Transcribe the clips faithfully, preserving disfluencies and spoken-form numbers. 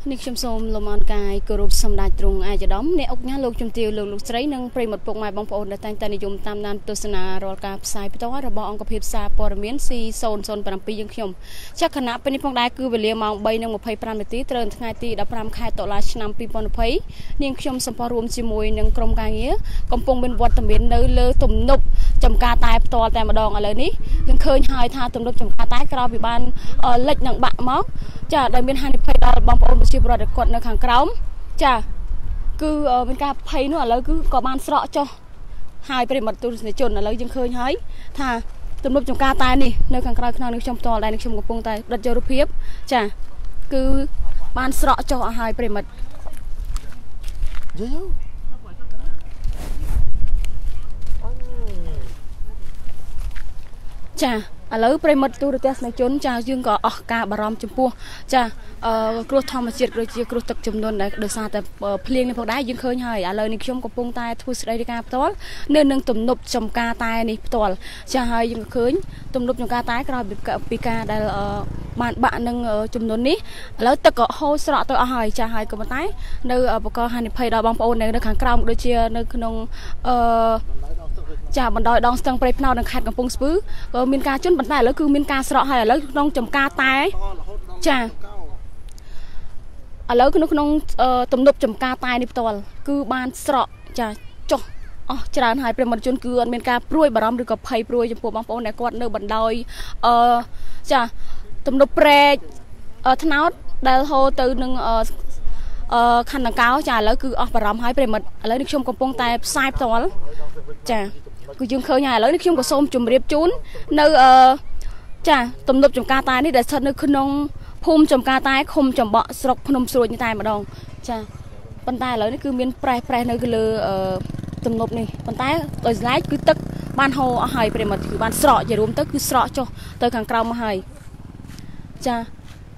นิคมสมลมอันกายกรุบสำได้ตรงอาจจะดอมในอกงานลูกจุ่มเตียวลูกลูกใส่หนึ่งปริมดปกไม้บางปอนได้ตั้งแต่นิยมตามนานตุสนารอการสายพิทวารบองกระเพบซาปอร์เมียนซีโซนโซนปรำปียังขยมจากคณะเป็นนิพงได้คือเวลียมองใบหนึ่งมาเพย์ปรำตีเติร์นทั้งไงตีดับปรำคายตลาดนำปีปอนเพย์นิคมสมพรวมจิมวยหนึ่งกรมการเงี้ยกำปงเป็นวัดตะเมียนเนื้อเลือตุ่มนบจำกาตายตัวแต่มาดองอะไรนี้ยังเคยหายทาตุ่มนบจำกาตายกราวปีบ้านเล็กหนังบะมอกจะได้เป็นฮันเพย์ดอลบางปอนเป็นชีพรอดกดในขังกราวจ้ะคือเป็นการเพย์นู่นแล้วคือก่อบ้านสระจ่อหายไปหมดตัวในจนแล้วยังเคยหายถ้าตุ่มนบจำกาตายนี่ในขังกราวขนาดนึกชมตัวได้นึกชมกับปงตายดัดเจอรูปเพียบจ้ะคือบ้านสระจ่อหายไปหมดจ้ะแล้วไปหมดตัวเตสในจนจ้ายังก็ออกกาบารมจมพัวจ้ากลัวทอมจิตโดยกลัวตกจำนวนได้โดยซาแต่เพลียงในพวกได้ยังเคยหายอะไรในช่วงกับปงตายทุสได้ดีการตัวเนื่องนึ่งตุ่มนบจมกาตายนี่ตัวจ้าหายยังเคยตุ่มนบจมกาตายก็เราปีกาได้บ้านบ้านหนึ่งจำนวนนี้แล้วตะเกาะโฮสระตัวหายจ้าหายก็มาตายในปกฮันเพย์ดาวบางปอนในในขังกราวโดยเชียในขนมจากบรรดาดองสตังไปพนาวดังขัดกับปงสปื้อมีการจุนบรรดาแล้วคือมีการสระหายแล้วน้องจำกาตายจ้าแล้วคือน้องตุ่มนบจำกาตายในตัวคือบ้านสระจ้าจ่ออ๋อจานหายไปหมดจนเกลือมีการปลุยบารมหรือกับไผ่ปลุยจำพวกบางปอนในกวาดเนื้อบรรดาจ้าตุ่มนบเปรย์ทนาวได้โฮตื่นหนึ่งขันดังเก้าจ้าแล้วคืออ๋อบารมหายไปหมดแล้วนึกชมกับปงแต่สายตัวจ้ากูยังเคยหายแล้วนึกชมกับส้มจุ่มเรียบจุนเนื้อจ้าตุ่มนบจมกาตายนี่แต่สัตว์นึกขนมพุ่มจมกาตายคมจมเบาสกพนมสวยnhư taiมาดองจ้าปันตายแล้วนี่คือมีนแปรแปรเนื้อคือเลยตุ่มนบนี่ปันตายตัวไลท์คือตึกบ้านโฮหายไปหมดคือบ้านสระอย่ารวมตึกคือสระจ่อตัวขังกราวมาหายจ้า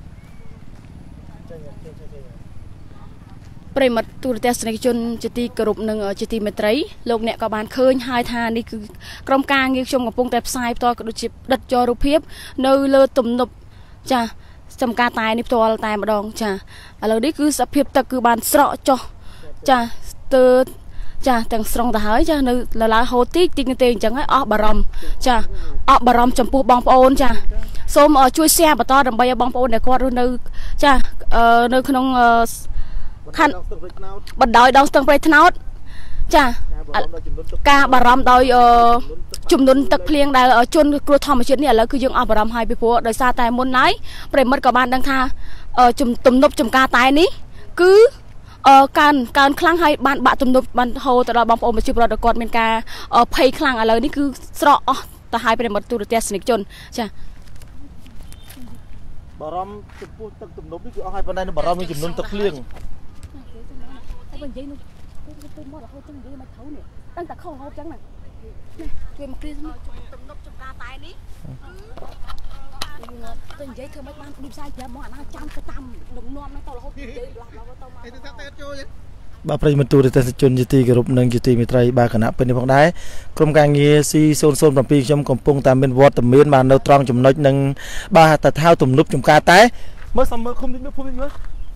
ปริมาณตัวเตสในจนจิตีกรุบหนึ่งจิตีเมตรัยโลกเนี่ยก็บานเคยหายทานนี่คือกรมการยิ่งชมกับปงแต่สายตัวกระดูกดัดจอรูปเพียบเนื้อเลือดตุ่มนบจ้าจำการตายในตัวตายมาดองจ้าอะไรนี่คือสเพียบตะคือบานสระจ่อจ้าตัวจ้าแต่งสรงแต่หายจ้าเนื้อละลายโฮติติงเตงจังให้ออกบารมจ้าออกบารมจำปูบองปอนจ้าส้มช่วยแซ่บต่อดำใบบองปอนเด็กก็รู้เนื้อจ้าเนื้อขนมขันบัดดอยดองสตังไปทนาวจ้ากาบารมดอยจุ่มนุนตะเพลียงได้จนกลัวทอมชิ้นเนี่ยแล้วคือยังเอาบารมหายไปพัวโดยซาแต่มุนไหนเปรมมัดกับบ้านดังท่าจุ่มตุ่มนบจุ่มกาตายนี้คือการการคลั่งให้บ้านบะตุ่มนบบ้านโฮแต่เราบางปอมาชิบเราตะกอดเป็นการเพย์คลั่งอะไรนี่คือสระแต่หายไปในหมดตัวเตสนิกจนจ้าบารมจุ่มพูดตุ่มนบนี่คือเอาให้ปนได้บารมมีจุ่มนุนตะเพลียงเป็นยัยนุ่มเป็นมอดเขาจังยัยมาเขาเนี่ยตั้งแต่เข้าเขาจังน่ะนี่เกี่ยมกรีนตุ่มนบจุ่มกาตายนี้เป็นยัยเธอไม่บ้านดีไซน์จะมอดน่าจำจะตำหนุ่มนวลไม่โตแล้วเขายัยหลับเราก็โตมาไอ้ที่ทักเตะโจ้ยบาปริมันตูเตสจนจิตีกรุบหนึ่งจิตีมิตรัยบาขณะเป็นในพงได้กรมการเงี้ยซีโซนโซนปปีชมกรมปงตามเป็นวอดตเมียนมาเนตรองจุ่มน้อยหนึ่งบาแต่เท้าตุ่มนบจุ่มกาตายเมื่อสมัยคุมดิ้นพุ่มดิ้นเมื่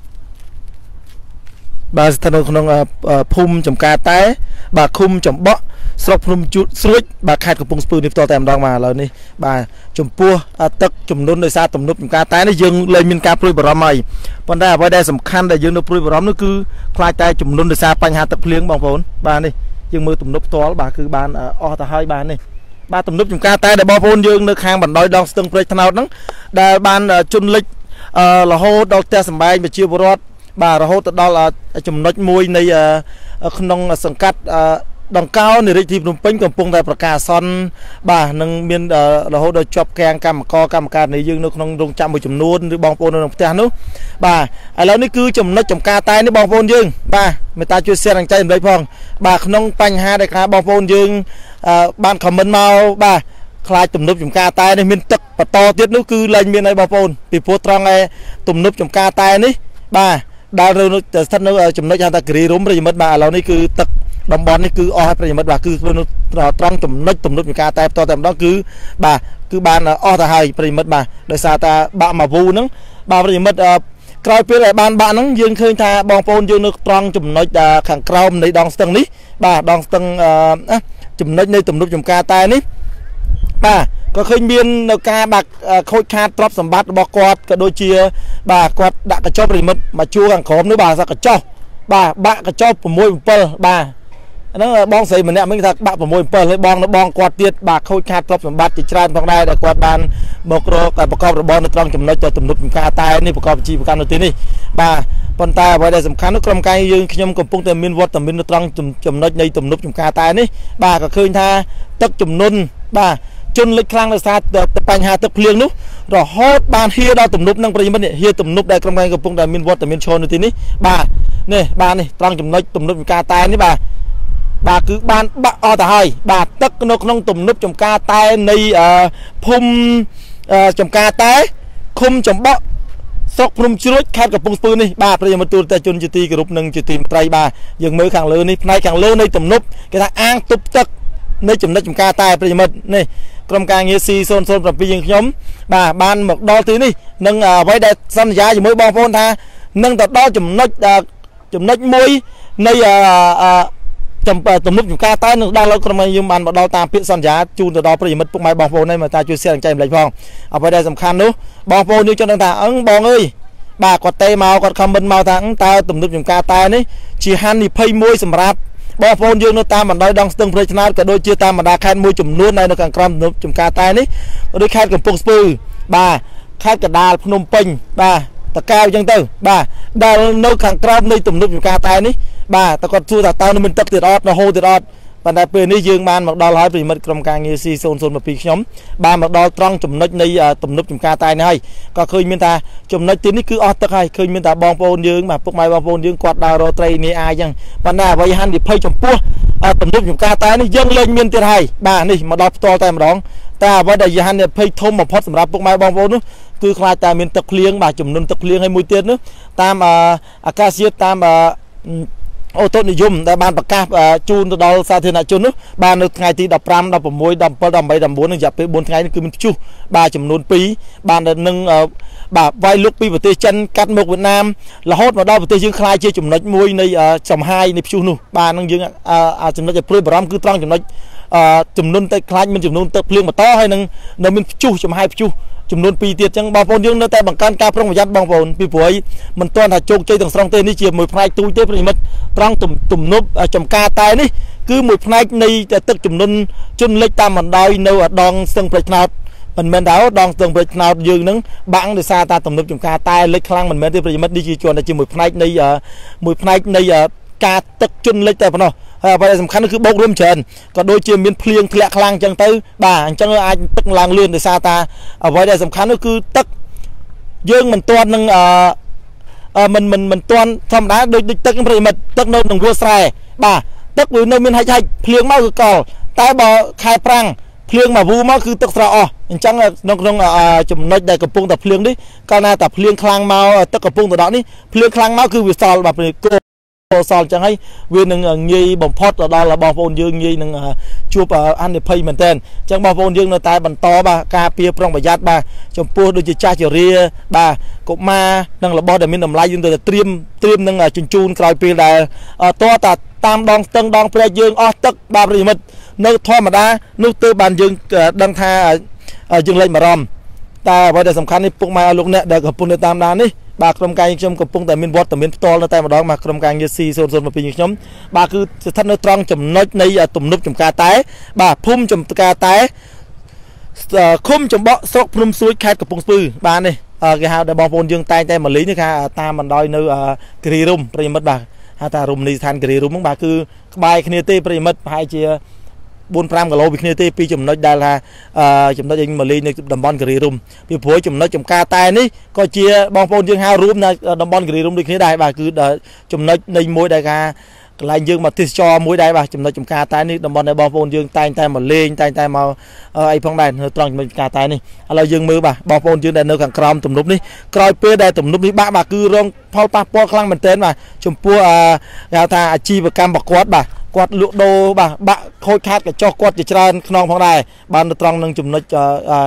อบาสถนนขนมพุ่มจมกาตายบาคุมจมเบาสกพุ่มจุดสลุดบาขาดกับปงสปูนิฟตัวแต่มดองมาแล้วนี่บาจมปัวตึกจมนุนโดยซาตุ่มนุบจมกาตายนี่ยังเลยมีการปลุยบารมีปนได้ไว้ได้สำคัญแต่ยังโดยปลุยบารมีนั่นคือคลายใจจมนุนโดยซาปัญหาตะเพลียงบางผลบานี่ยังมือตุ่มนุบตัวบาคือบานอตาให้บานนี่บาตุ่มนุบจมกาตายแต่บางผลยังในคางบันดอยดองสตึงเปรย์ถนนนั้นได้บานจุนเล็กละโฮดอลเตสบายไปเชียวบรอดบาเราโหดดอลจุ่มน้อยมวยในขนมสังกัดดังเก้าในริทีนุ่มเป็นกับปงแต่ประกาศซอนบาหนึ่งมีเราโหดจบแกงกรรมกอกรรมการในยืนในขนมดงจำไปจุ่มนูนหรือบองโปนในแต่นู้บาแล้วนี่คือจุ่มน้อยจุ่มกาตายในบองโปนยืนบาไม่ตาช่วยเสียงใจเลยพองบาขนมปัญหาได้ครับบองโปนยืนบ้านคอมเมนต์เมาบาคลายตุ่มนุบจุ่มกาตายในมีตึกปะตอเตี้ยนู้คือเลยมีในบองโปนปีโพตรองไอตุ่มนุบจุ่มกาตายนี่บาดาวเราจะท่านนึกจุ่มน้อยยางตะกรีรุ่มประยมัดมาเรานี่คือตึกดำบอลนี่คืออ๋อประยมัดว่าคือเราตรังจุ่มน้อยจุ่มนุบจุ่มกาตายตัวแต่ต้องคือบาคือบานอ๋อตาไฮประยมัดมาโดยซาตาบะมาวูนึงบาประยมัด ปក្រោយពេលដែលបានបាក់ហ្នឹងយើងឃើញថាបងប្អូនយើងនៅត្រង់ចំណុចខាងក្រោមនៃដងស្ទឹងនេះបាទដងស្ទឹងចំណុចនៃទំនប់ចំការតែនេះបាទក៏ឃើញមាននៅការបាក់ខូចខាតទ្រព្យសម្បត្តិរបស់គាត់ក៏ដូចជាបាទគាត់ដាក់កញ្ចប់រិមិត្តមកជួរខាងក្រោមនេះបាទកញ្ចប់បាទបាក់កញ្ចប់6 7បាទហ្នឹងបងស្រីម្នាក់មិញថាបាក់6 7ហើយបងនៅបងគាត់ទៀតបាទខូចខាតទ្រព្យសម្បត្តិជាច្រើនផងដែរដែលគាត់បានមករកប្រកបរបរនៅត្រង់ចំណុចទំនប់ចំការតែនេះប្រកបអាជីវកម្មនៅទីនេះបាទប៉ុន្តែអ្វីដែលសំខាន់នោះក្រុមការយើងខ្ញុំកំពុងតែមានវត្តមាននៅត្រង់ចំណុចនៃទំនប់ចំការតែនេះបាទក៏ឃើញថាទឹកជំនន់បាទជន់លិចខ្លាំងដោយសារបញ្ហាទឹកភ្លៀងនោះរហូតបានហៀដល់ទំនប់នឹងប្រិយមិត្តហៀទំនប់ដែលក្រុមការកំពុងតែមានវត្តមានឈរនៅទីនេះបាទនេះបាទនេះត្រង់ចំណុចទំនប់ចំការតែនេះបាទបាទគឺបានបាក់អស់ទៅហើយបាទទឹកនៅក្នុងទំនប់ចំការតែនៃភូមិចំការតែឃុំចំបក់ស្រុកភ្នំជ្រួចខេត្តកំពង់ស្ពឺនេះបាទប្រិយមិត្តទូរទស្សន៍ជនជាទីគោរពនិងជាទីមេត្រីបាទយើងមើលខាងលើនេះផ្នែកខាងលើនៃទំនប់គេថាអាងទប់ទឹកនៃចំណុចចំការតែប្រិយមិត្តនេះក្រុមការងារ C ศูนย์ ศูนย์ เจ็ด យើងខ្ញុំបាទបានមកដល់ទីនេះនឹងអ្វីដែលសន្យាជាមួយបងប្អូនថានឹងទៅដល់ចំណុចចំណុចមួយនៃចំទំនប់ចំការតែនឹងដល់ក្រុមការយើងបានមកដល់តាមពាក្យសន្យាជូនទៅដល់ប្រិយមិត្តពុកម៉ែបងប្អូននេះមកតាជួយ share ចែកម្លែកផងអ្វីដែលសំខាន់នោះបងប្អូនយើងចង់ដឹងថាអឹងបងអើយបាទគាត់ទេមកគាត់ comment មកថាតើទំនប់ចំការតែនេះជាហានិភ័យមួយសម្រាប់បងប្អូនយើងនៅតាមបណ្ដោយដងស្ទឹងព្រៃឆ្នោតក៏ដូចជាតាមបណ្ដាខេត្តមួយចំនួននៅខាងក្រោមទំនប់ចំការតែនេះដូចខេត្តកំពង់ស្ពឺបាទខេត្តកណ្ដាលភ្នំពេញបាទតកែវអញ្ចឹងទៅបាទដែលនៅខាងក្រោមនៃទំនប់ចំការតែនេះបាទតើគាត់សួរថាតើមានទឹកទៀតអត់នៅហូរទៀតអត់ប៉ុន្តែពេលនេះយើងបានមកដល់ហើយប្រិមិត្តក្រុមការងារ C ศูนย์ ศูนย์ เจ็ด ខ្ញុំបានមកដល់ត្រង់ចំណុចនៃទំនប់ចំការតែនេះហើយក៏ឃើញមានថាចំណុចទីនេះគឺអស់ទឹកហើយឃើញមានថាបងប្អូនយើងបាទពុកម៉ែបងប្អូនយើងគាត់ដើររកត្រីនេះអាយអញ្ចឹងប៉ុន្តែអ្វីហានិភ័យចំពោះទំនប់ចំការតែនេះយើងលែងមានទៀតហើយបាទនេះមកដល់ផ្ទាល់តែម្ដងតែអ្វីដែលហានិភ័យធំបំផុតសម្រាប់ពុកម៉ែបងប្អូននោះគឺខ្លាចតែមានទឹកភ្លៀងបាទចំនួនទឹកភ្លៀងហើយមួយទៀតនោះតាមអាកាសធាតុតាមអូតូនិយមដែលបានប្រកាសជូនទៅដល់សាធារណជននោះបាននៅថ្ងៃទីដប់ប្រាំ ដប់ប្រាំមួយ ដប់ប្រាំbảy ដប់ប្រាំchínនឹងរយៈពេលbốnថ្ងៃនេះគឺមានព្យុះបាទចំនួនពីរបាននឹងបាទវាយលុកពីប្រទេសចិនកាត់មកវៀតណាមរហូតមកដល់ប្រទេសយើងខ្លាយជាចំណុចមួយនៃចំហាយនៃព្យុះនោះបាទនឹងយើងចំណុចឲ្យព្រួយបារម្ភគឺត្រង់ចំណុចចំនួនទឹកខ្លាចមានចំនួនទឹកភ្លៀងបន្តហើយនឹងនៅមានព្យុះចំហាយព្យុះចំនួនពីរទៀតអញ្ចឹងបងប្អូនយើងនៅតែបង្កើនការប្រុងប្រយ័ត្នបងប្អូនពីព្រោះមិនទាន់ថាជោគជ័យទាំងស្រុងទេនេះជាមួយផ្នែកទូចទេប្រិមិត្តត្រង់ទំនប់ចំការតែនេះគឺមួយផ្នែកនៃទឹកចំនួនជន់លិចតាមបណ្ដោយនៅដងស្ទឹងព្រៃថ្នោតមិនមែនថាដងស្ទឹងព្រៃថ្នោតយើងនឹងបាំងដោយសារតែទំនប់ចំការតែលិចខ្លាំងមិនមែនទេប្រិមិត្តនេះជាជួនតែជាមួយផ្នែកនៃមួយផ្នែកនៃការទឹកជន់លិចតែប៉ុណ្ណោះហើយអ្វីដែលសំខាន់គឺបោករួមច្រើនក៏ដូចជាមានភ្លៀងធ្លាក់ខ្លាំងអញ្ចឹងទៅបាទអញ្ចឹងអាចទឹកឡើងលឿនដោយសារតែអ្វីដែលសំខាន់នោះគឺទឹកយើងមិនទាន់នឹងអឺមិនមិនមិនទាន់ធម្មតាដូចដូចទឹកប្រិមិត្តទឹកនៅក្នុងវាលស្រែបាទទឹកវានៅមានហាច់ហាច់ភ្លៀងមកគឺកលតែបើខែប្រាំងភ្លៀងមកវូមកគឺទឹកស្រកអស់អញ្ចឹងនៅក្នុងចំណុចដែលកំពុងតែភ្លៀងនេះកាលណាតែភ្លៀងខ្លាំងមកទឹកកំពុងទៅដល់នេះភ្លៀងខ្លាំងមកគឺវាសល់បាទគោសល់អញ្ចឹងហើយវានឹងងាយបំផុតទៅដល់បងប្អូនយើងងាយនឹងជួបអនិភ័យមែនទែនអញ្ចឹងបងប្អូនយើងនៅតែបន្តបាទការពារប្រុងប្រយ័ត្នបាទចំពោះដូចជាចាស់ជរាបាទកុមារនិងរបស់ដែលមានតម្លៃយើងទៅត្រៀមត្រៀមនឹងជញ្ជូនក្រោយពេលដែលតើតាតាមដងស្ទឹងដងព្រែកយើងអស់ទឹកបាទប្រិមិត្តនៅធម្មតានោះទើបបានយើងដឹងថាយើងលេចបារម្ភតែអ្វីដែលសំខាន់នេះពុកម៉ែឲ្យលោកអ្នកដែលកំពុងនៅតាមដាននេះបាទក្រុមការងារខ្ញុំកំពុងតែមានវត្តមានផ្ទាល់នៅតែម្ដងមកក្រុមការងារ C ศูนย์ ศูนย์ เจ็ด ខ្ញុំបាទគឺស្ថិតនៅត្រង់ចំណុចនៃទំនប់ចំការតែបាទភូមិចំការតែឃុំចំបក់ស្រុកភ្នំស្រួយខេត្តកំពង់ស្ពឺបាទនេះគេហៅដែលបងប្អូនយើងតែងតែមកលេងនេះថាតាមបណ្ដោយនៅគិរីរំប្រិមិត្តបាទហៅថារមណីយដ្ឋានគិរីរំហ្នឹងបាទគឺក្បែរគ្នាទេប្រិមិត្តប្រហែលជាbốn nămគីឡូពីគ្នាទេពីចំណុចដែលថាចំណុចយើងមកលេងនៅតំបន់គិរីរំពីព្រោះចំណុចចំការតែនេះក៏ជាបងប្អូនយើងហៅរួមនៅតំបន់គិរីរំដូចគ្នាដែរបាទគឺចំណុចនៃមួយដែលថាកន្លែងយើងមកទេសចរមួយដែរបាទចំណុចចំការតែនេះតំបន់ដែលបងប្អូនយើងតែងតែមកលេងតែងតែមកអីផងដែរនៅត្រង់ចំណុចចំការតែនេះឥឡូវយើងមើលបាទបងប្អូនយើងដែលនៅខាងក្រោមទំនប់នេះក្រោយពេលដែលទំនប់នេះបាក់បាទគឺរងផលប៉ះពាល់ខ្លាំងមែនទែនបាទចំពោះគេហៅថាអាជីវកម្មរបស់គាត់បាទគាត់លក់ដូរបាទបាក់ខូចខាតកញ្ចុះគាត់ជាច្រើនខ្នងផងដែរបាននៅត្រង់នឹងចំណុច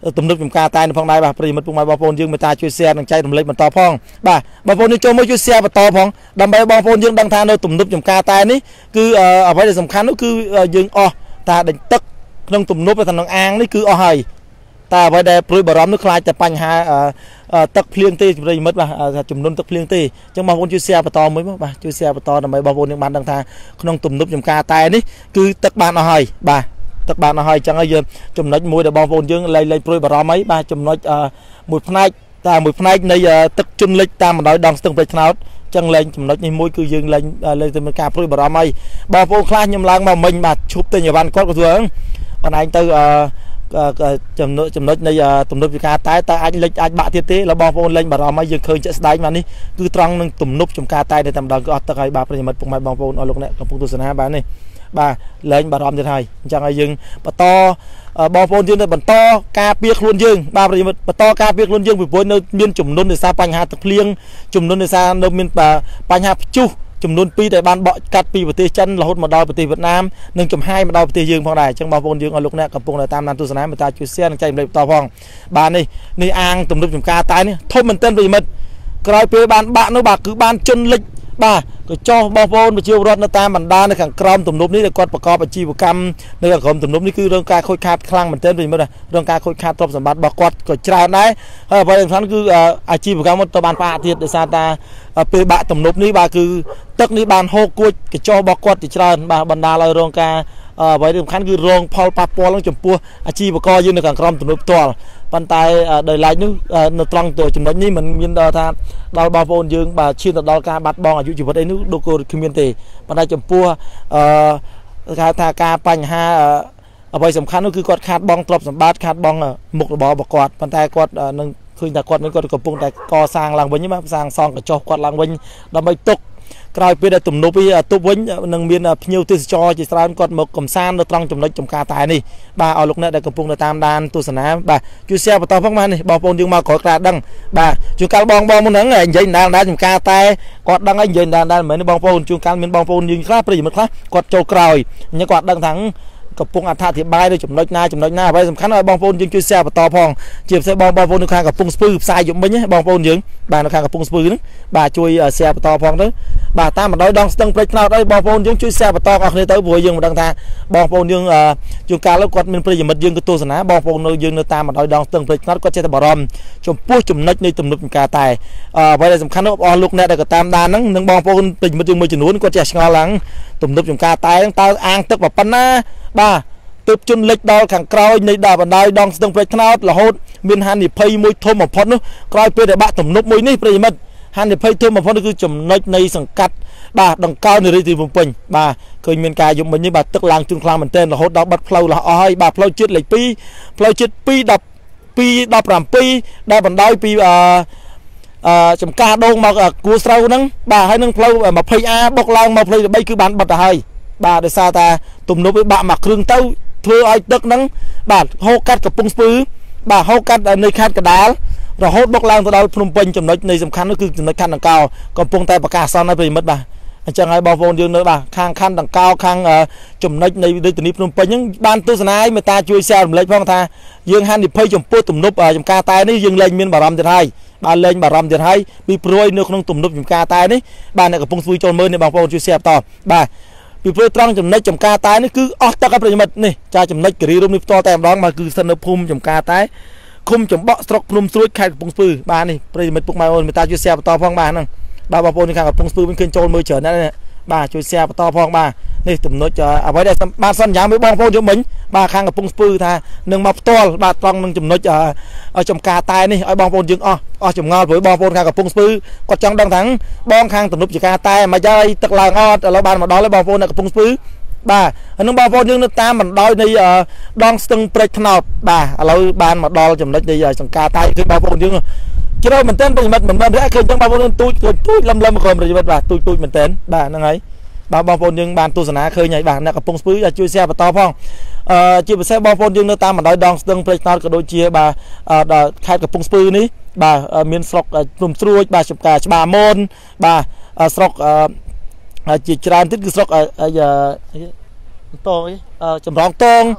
ទំនុកចំការតែផងដែរបាទប្រិមិត្តពុកម៉ែបងប្អូនយើងមេត្តាជួយ share និងចែករំលែកបន្តផងបាទបងប្អូនយើងចូលមកជួយ share បន្តផងដើម្បីបងប្អូនយើងដឹងថានៅទំនុកចំការតែនេះគឺអ្វីដែលសំខាន់នោះគឺយើងអស់តាដេញទឹកក្នុងទំនប់ទៅក្នុងអាងនេះគឺអស់ហើយតែអ្វីដែលព្រួយបារម្ភនោះខ្លាចតែបញ្ហាទឹកភ្លៀងទេប្រិមិត្តបាទចំនួនទឹកភ្លៀងទេអញ្ចឹងបងប្អូនជួយ share បន្តមួយមកបាទជួយ share បន្តដើម្បីបងប្អូនយើងបានដឹងថាក្នុងទំនប់ចំការតែនេះគឺទឹកបានអស់ហើយបាទទឹកបានអស់ហើយអញ្ចឹងហើយយើងចំណុចមួយដែលបងប្អូនយើងលែងលែងព្រួយបារម្ភអីបាទចំណុចមួយផ្នែកតែមួយផ្នែកនៃទឹកជន់លិចតាមបណ្ដោយដងស្ទឹងព្រៃថ្នោតចឹងលែងចំណុចនេះមួយគឺយើងលែងលែងទៅមានការព្រួយបារម្ភអីបងប្អូនខ្លះខ្ញុំឡើងមកមិញបាទឈប់ទិញអីវ៉ាន់គាត់ក៏ធ្វើហ្នឹងបងឯងទៅចំណុចចំណុចនៃទំនប់វិការតែតើអាចលិចអាចបាក់ទៀតទេแล้วបងប្អូនលែងបារម្ភអីយើងឃើញជាក់ស្ដែងមកនេះគឺត្រង់នឹងទំនប់ចំការតែតែម្ដងគឺអត់ទឹកហើយបាទប្រិយមិត្តពុកម៉ែបងប្អូនអស់លោកអ្នកកំពុងទស្សនាបាទនេះបាទលែងបារម្ភទៀតហើយអញ្ចឹងហើយយើងបន្តបងប្អូនយើងទៅបន្តការពារខ្លួនយើងបាទប្រិយមិត្តបន្តការពារខ្លួនយើងពីព្រោះនៅមានចំនួនដោយសារបញ្ហាទឹកភ្លៀងចំនួនដោយសារនៅមានបញ្ហាព្យុះចំនួនពីរដែលបានបកកាត់ពីប្រទេសចិនរហូតមកដល់ប្រទេសវៀតណាមនិងចំហាយមកដល់ប្រទេសយើងផងដែរអញ្ចឹងបងប្អូនយើងអស់លោកអ្នកកំពុងតែតាមដានទស្សនាមេត្តាជួយ share និងចែករំលែកបន្តផងបាទនេះនេះអាងទំនប់ចំការតែនេះធំមែនទែនប្រិយមិត្តក្រោយពេលបានបាក់នោះបាទគឺបានជន់លិចបាទក៏ចោះបងប្អូនប្រជាពលរដ្ឋនៅតាមបណ្ដានៅខាងក្រោមទំនប់នេះដែលគាត់ប្រកបអាជីវកម្មនៅខាងក្រោមទំនប់នេះគឺរងការខូចខាតខ្លាំងមែនទែនប្រិយមិត្តរងការខូចខាតទ្រព្យសម្បត្តិរបស់គាត់ក៏ច្រើនដែរហើយអ្វីសំខាន់គឺអាជីវកម្មទៅបានផ្អាកទៀតដោយសារតែពេលបាក់ទំនប់នេះបាទគឺទឹកនេះបានហូរគួចកញ្ចោះរបស់គាត់ជាច្រើនបាទបណ្ដាលឲ្យរងការអ្វីសំខាន់គឺរងផលប៉ះពាល់នឹងចំពោះអាជីវករយើងនៅខាងក្រោមទំនប់ផ្ទាល់ប៉ុន្តែដោយឡែកនោះនៅត្រង់ទៅចំណុចនេះมันមានដល់ថាដល់បងប្អូនយើងបាទឈានទៅដល់ការបាត់បង់អាយុជីវិតអីនោះដូចក៏គ្មានទេប៉ុន្តែចំពោះអឺគេថាការបញ្ហាអ្វីសំខាន់នោះគឺគាត់ខាតបង់ទ្រព្យសម្បត្តិខាតបង់មុខរបររបស់គាត់ប៉ុន្តែគាត់នឹងឃើញថាគាត់នឹងគាត់កំពុងតែកសាងឡើងវិញបាទសាងសង់កញ្ចោះគាត់ឡើងវិញដើម្បីទុកក្រោយពេលដែលទំនប់វាទប់វិញនឹងមានភ្ញៀវទេសចរជាច្រើនគាត់មកកំសាន្តនៅត្រង់ចំណុចចំការតែនេះបាទឲ្យលោកអ្នកដែលកំពុងនៅតាមដានទស្សនាបាទជួយ share បន្តផងបាទនេះបងប្អូនយើងមកក្រោយក្រាដឹងបាទជួនកាលបងបងមុនហ្នឹងនិយាយដានដានចំការតែគាត់ដឹងហើយនិយាយដានដានមិនមែនបងប្អូនជួនកាលមានបងប្អូនយើងខ្លះប្រិយមិត្តខ្លះគាត់ចូលក្រោយអញ្ចឹងគាត់ដឹងថាកំពុងអត្ថាធិប្បាយនៅចំណុចណាចំណុចណាអ្វីសំខាន់ឲ្យបងប្អូនយើងជួយ share បន្តផងជាពិសេសបងប្អូននៅខាងកំពង់ស្ពឺផ្សាយយប់មិញបងប្អូនយើងបាទនៅខាងកំពង់ស្ពឺហ្នឹងបាទជួយ share បន្តផងទៅបាទតាមបណ្ដោយដងស្ទឹងព្រៃថ្នោតអីបងប្អូនយើងជួយ share បន្តអស់គ្នាទៅព្រោះយើងមិនដឹងថាបងប្អូនយើងជួនកាលគាត់មានប្រិយមិត្តយើងក៏ទស្សនាបងប្អូននៅយើងនៅតាមបណ្ដោយដងស្ទឹងព្រៃថ្នោតគាត់ចេះតែបារម្ភចំពោះចំណុចនៃទំនប់ចំការតែអ្វីដែលសំខាន់អស់លោកអ្នកដែលក៏តាមដានហ្នឹងនឹងបងប្អូនប្រិយមិត្តយើងមួយចំនួនគាត់ចេះឆ្ងល់ឡើងទំនប់ចំការតែតើអាងទឹកប៉ុណ្ណាបាទទើបជន់លិចដល់ខាងក្រោយនៃដល់បណ្ដោយដងស្ទឹងព្រៃថ្នោតរហូតមានហានិភ័យមួយធំបំផុតនោះក្រោយពេលដែលបាក់ទំនប់មួយនេះប្រិយមិត្តហានិភ័យធំបំផុតគឺចំណុចនៃសង្កាត់បាទដង្កោនរាជធានីភ្នំពេញបាទឃើញមានការយំមិញនេះបាទទឹកឡើងជន់ខ្លាំងមែនទែនរហូតដល់បាត់ផ្លូវលះអស់ហើយបាទផ្លូវជាតិលេខពីរផ្លូវជាតិពីរ ដប់ពីរ ដប់ប្រាំពីរដែលបណ្ដោយពីអឺអឺចំការដងមកគួរស្រូវហ្នឹងបាទហើយនឹងផ្លូវ ยี่สิบ A បុកឡើងមកផ្លូវទីបីគឺបានបិទទៅហើយបាទដោយសារតែទំនប់វាបាក់មកគ្រឿងទៅធ្វើឲ្យទឹកហ្នឹងបាទហូរកាត់កំពង់ស្ពឺបាទហូរកាត់នៅខេត្តកណ្ដាលរហូតបុកឡើងទៅដល់ភ្នំពេញចំណុចនៃសំខាន់នោះគឺចំណុចខណ្ឌដង្កោកំពុងតែប្រកាសអសន្នហើយប្រិមិត្តបាទអញ្ចឹងហើយបងប្អូនយើងនៅបាទខាងខណ្ឌដង្កោខាងចំណុចនៃរាជធានីភ្នំពេញហ្នឹងបានទស្សនាឲ្យមេត្តាជួយ share រំលែកផងថាយើងហានិភ័យចំពោះទំនប់ចំការតែនេះយើងលែងមានបារម្ភទៀតហើយបាទលែងបារម្ភទៀតហើយពីព្រួយនៅក្នុងទំនប់ចំការតែនេះបាទអ្នកកំពុងស្វ័យចូលមើលនេះបងប្អូនជួយ share បន្តបាទពីព្រោះត្រង់ចំណុចចំការតែនេះគឺអស់ទឹកហើយប្រិមិត្តនេះចាចំណុចគិរីរំនេះផ្ទាល់តែម្ដងមកគឺស្ថិតនៅភូមិចំការតែឃុំចំបក់ស្រុកភ្នំស្រួយខេត្តកំពង់ស្ពឺបាទនេះប្រិមិត្តពុកម៉ែអូនមេត្តាជួយ share បន្តផងបាទហ្នឹងបាទបងប្អូននៅខាងកំពង់ស្ពឺវិញឃើញចូលមើលច្រើនណាស់នេះបាទជួយ share បន្តផងបាទនេះទំនុចអ្វីដែលបានសន្យាមួយបងប្អូនយកមិញបាទខាងកំពង់ស្ពឺថានឹងមកផ្ទាល់បាទត្រង់នឹងចំណុចចំការតែនេះឲ្យបងប្អូនយើងអស់អស់ចម្ងល់ព្រោះបងប្អូនខាងកំពង់ស្ពឺគាត់ចង់ដឹងថាបងខាងទំនប់ចំការតែមិនយាយទឹកឡើងអត់ឥឡូវបានមកដល់ហើយបងប្អូននៅកំពង់ស្ពឺបាទហើយនឹងបងប្អូនយើងនៅតាមបណ្ដោយនៃដងស្ទឹងព្រៃថ្នោតបាទឥឡូវបានមកដល់ចំណុចនៃចំការតែគឺបងប្អូនយើងជ្រៅមែនទែនប្រិមិត្តមិនមែនទេឃើញចឹងបងប្អូនទូចទូចលំលំក្រុមប្រិមិត្តបាទទូចទូចមែនទែនបាទហ្នឹងហើយបាទបងប្អូនយើងបានទស្សនាឃើញហើយបាទអ្នកកំពង់ស្ពឺជួយ share បន្តផងអឺជាពិសេសបងប្អូនយើងនៅតាមបណ្ដោយដងស្ទឹងព្រៃថ្នោតក៏ដូចជាបាទដល់ខេត្តកំពង់ស្ពឺនេះបាទមានស្រុកភ្នំស្រួយបាទចំការច្បារមនបាទស្រុកជាច្រើនទៀតគឺស្រុកអីតងចម្រងតង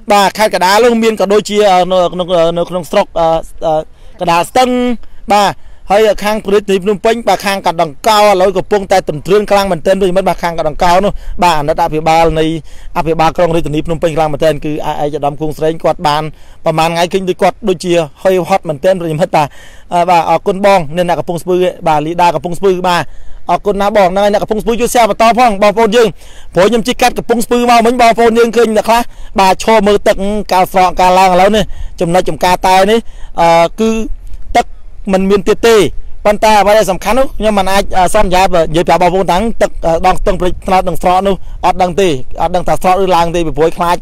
bà khai cả đá luôn miền cả đôi chia nó nó nó nó sọc cả đá tưng bà hay khang prít thì nung pin bà khang cả đằng cao lối của pung tay tầm trương khang mình tên rồi mất bà khang cả đằng cao nữa bà nó đã bị ba này áp bị ba con đi từ nịp nung pin khang mình tên cứ aiจะดำ cung sấy quạt bàn ประมาณ ngày kinh đi quạt đôi chia hơi hot mình tên rồi mất bà bà ở con bong nên là cái pung spư bà lý đa cái pung spư bà ở con ná bong này là cái pung spư cho xe mà to phong bao phôn dương phối nhâm chỉ cắt cái pung spư mau mình bao phôn dương kinh là khá bà cho mơ tận cà phọ cà lang lâu này chùm này chùm cà tai này cứ tắc mình miền tây tây ban ta bây giờ sầm khán nhưng mà ai xong giá và dễ bảo vô thắng tật đang từng từng phò nu ở đằng tì ở đằng ta phò lang tì bị phối khai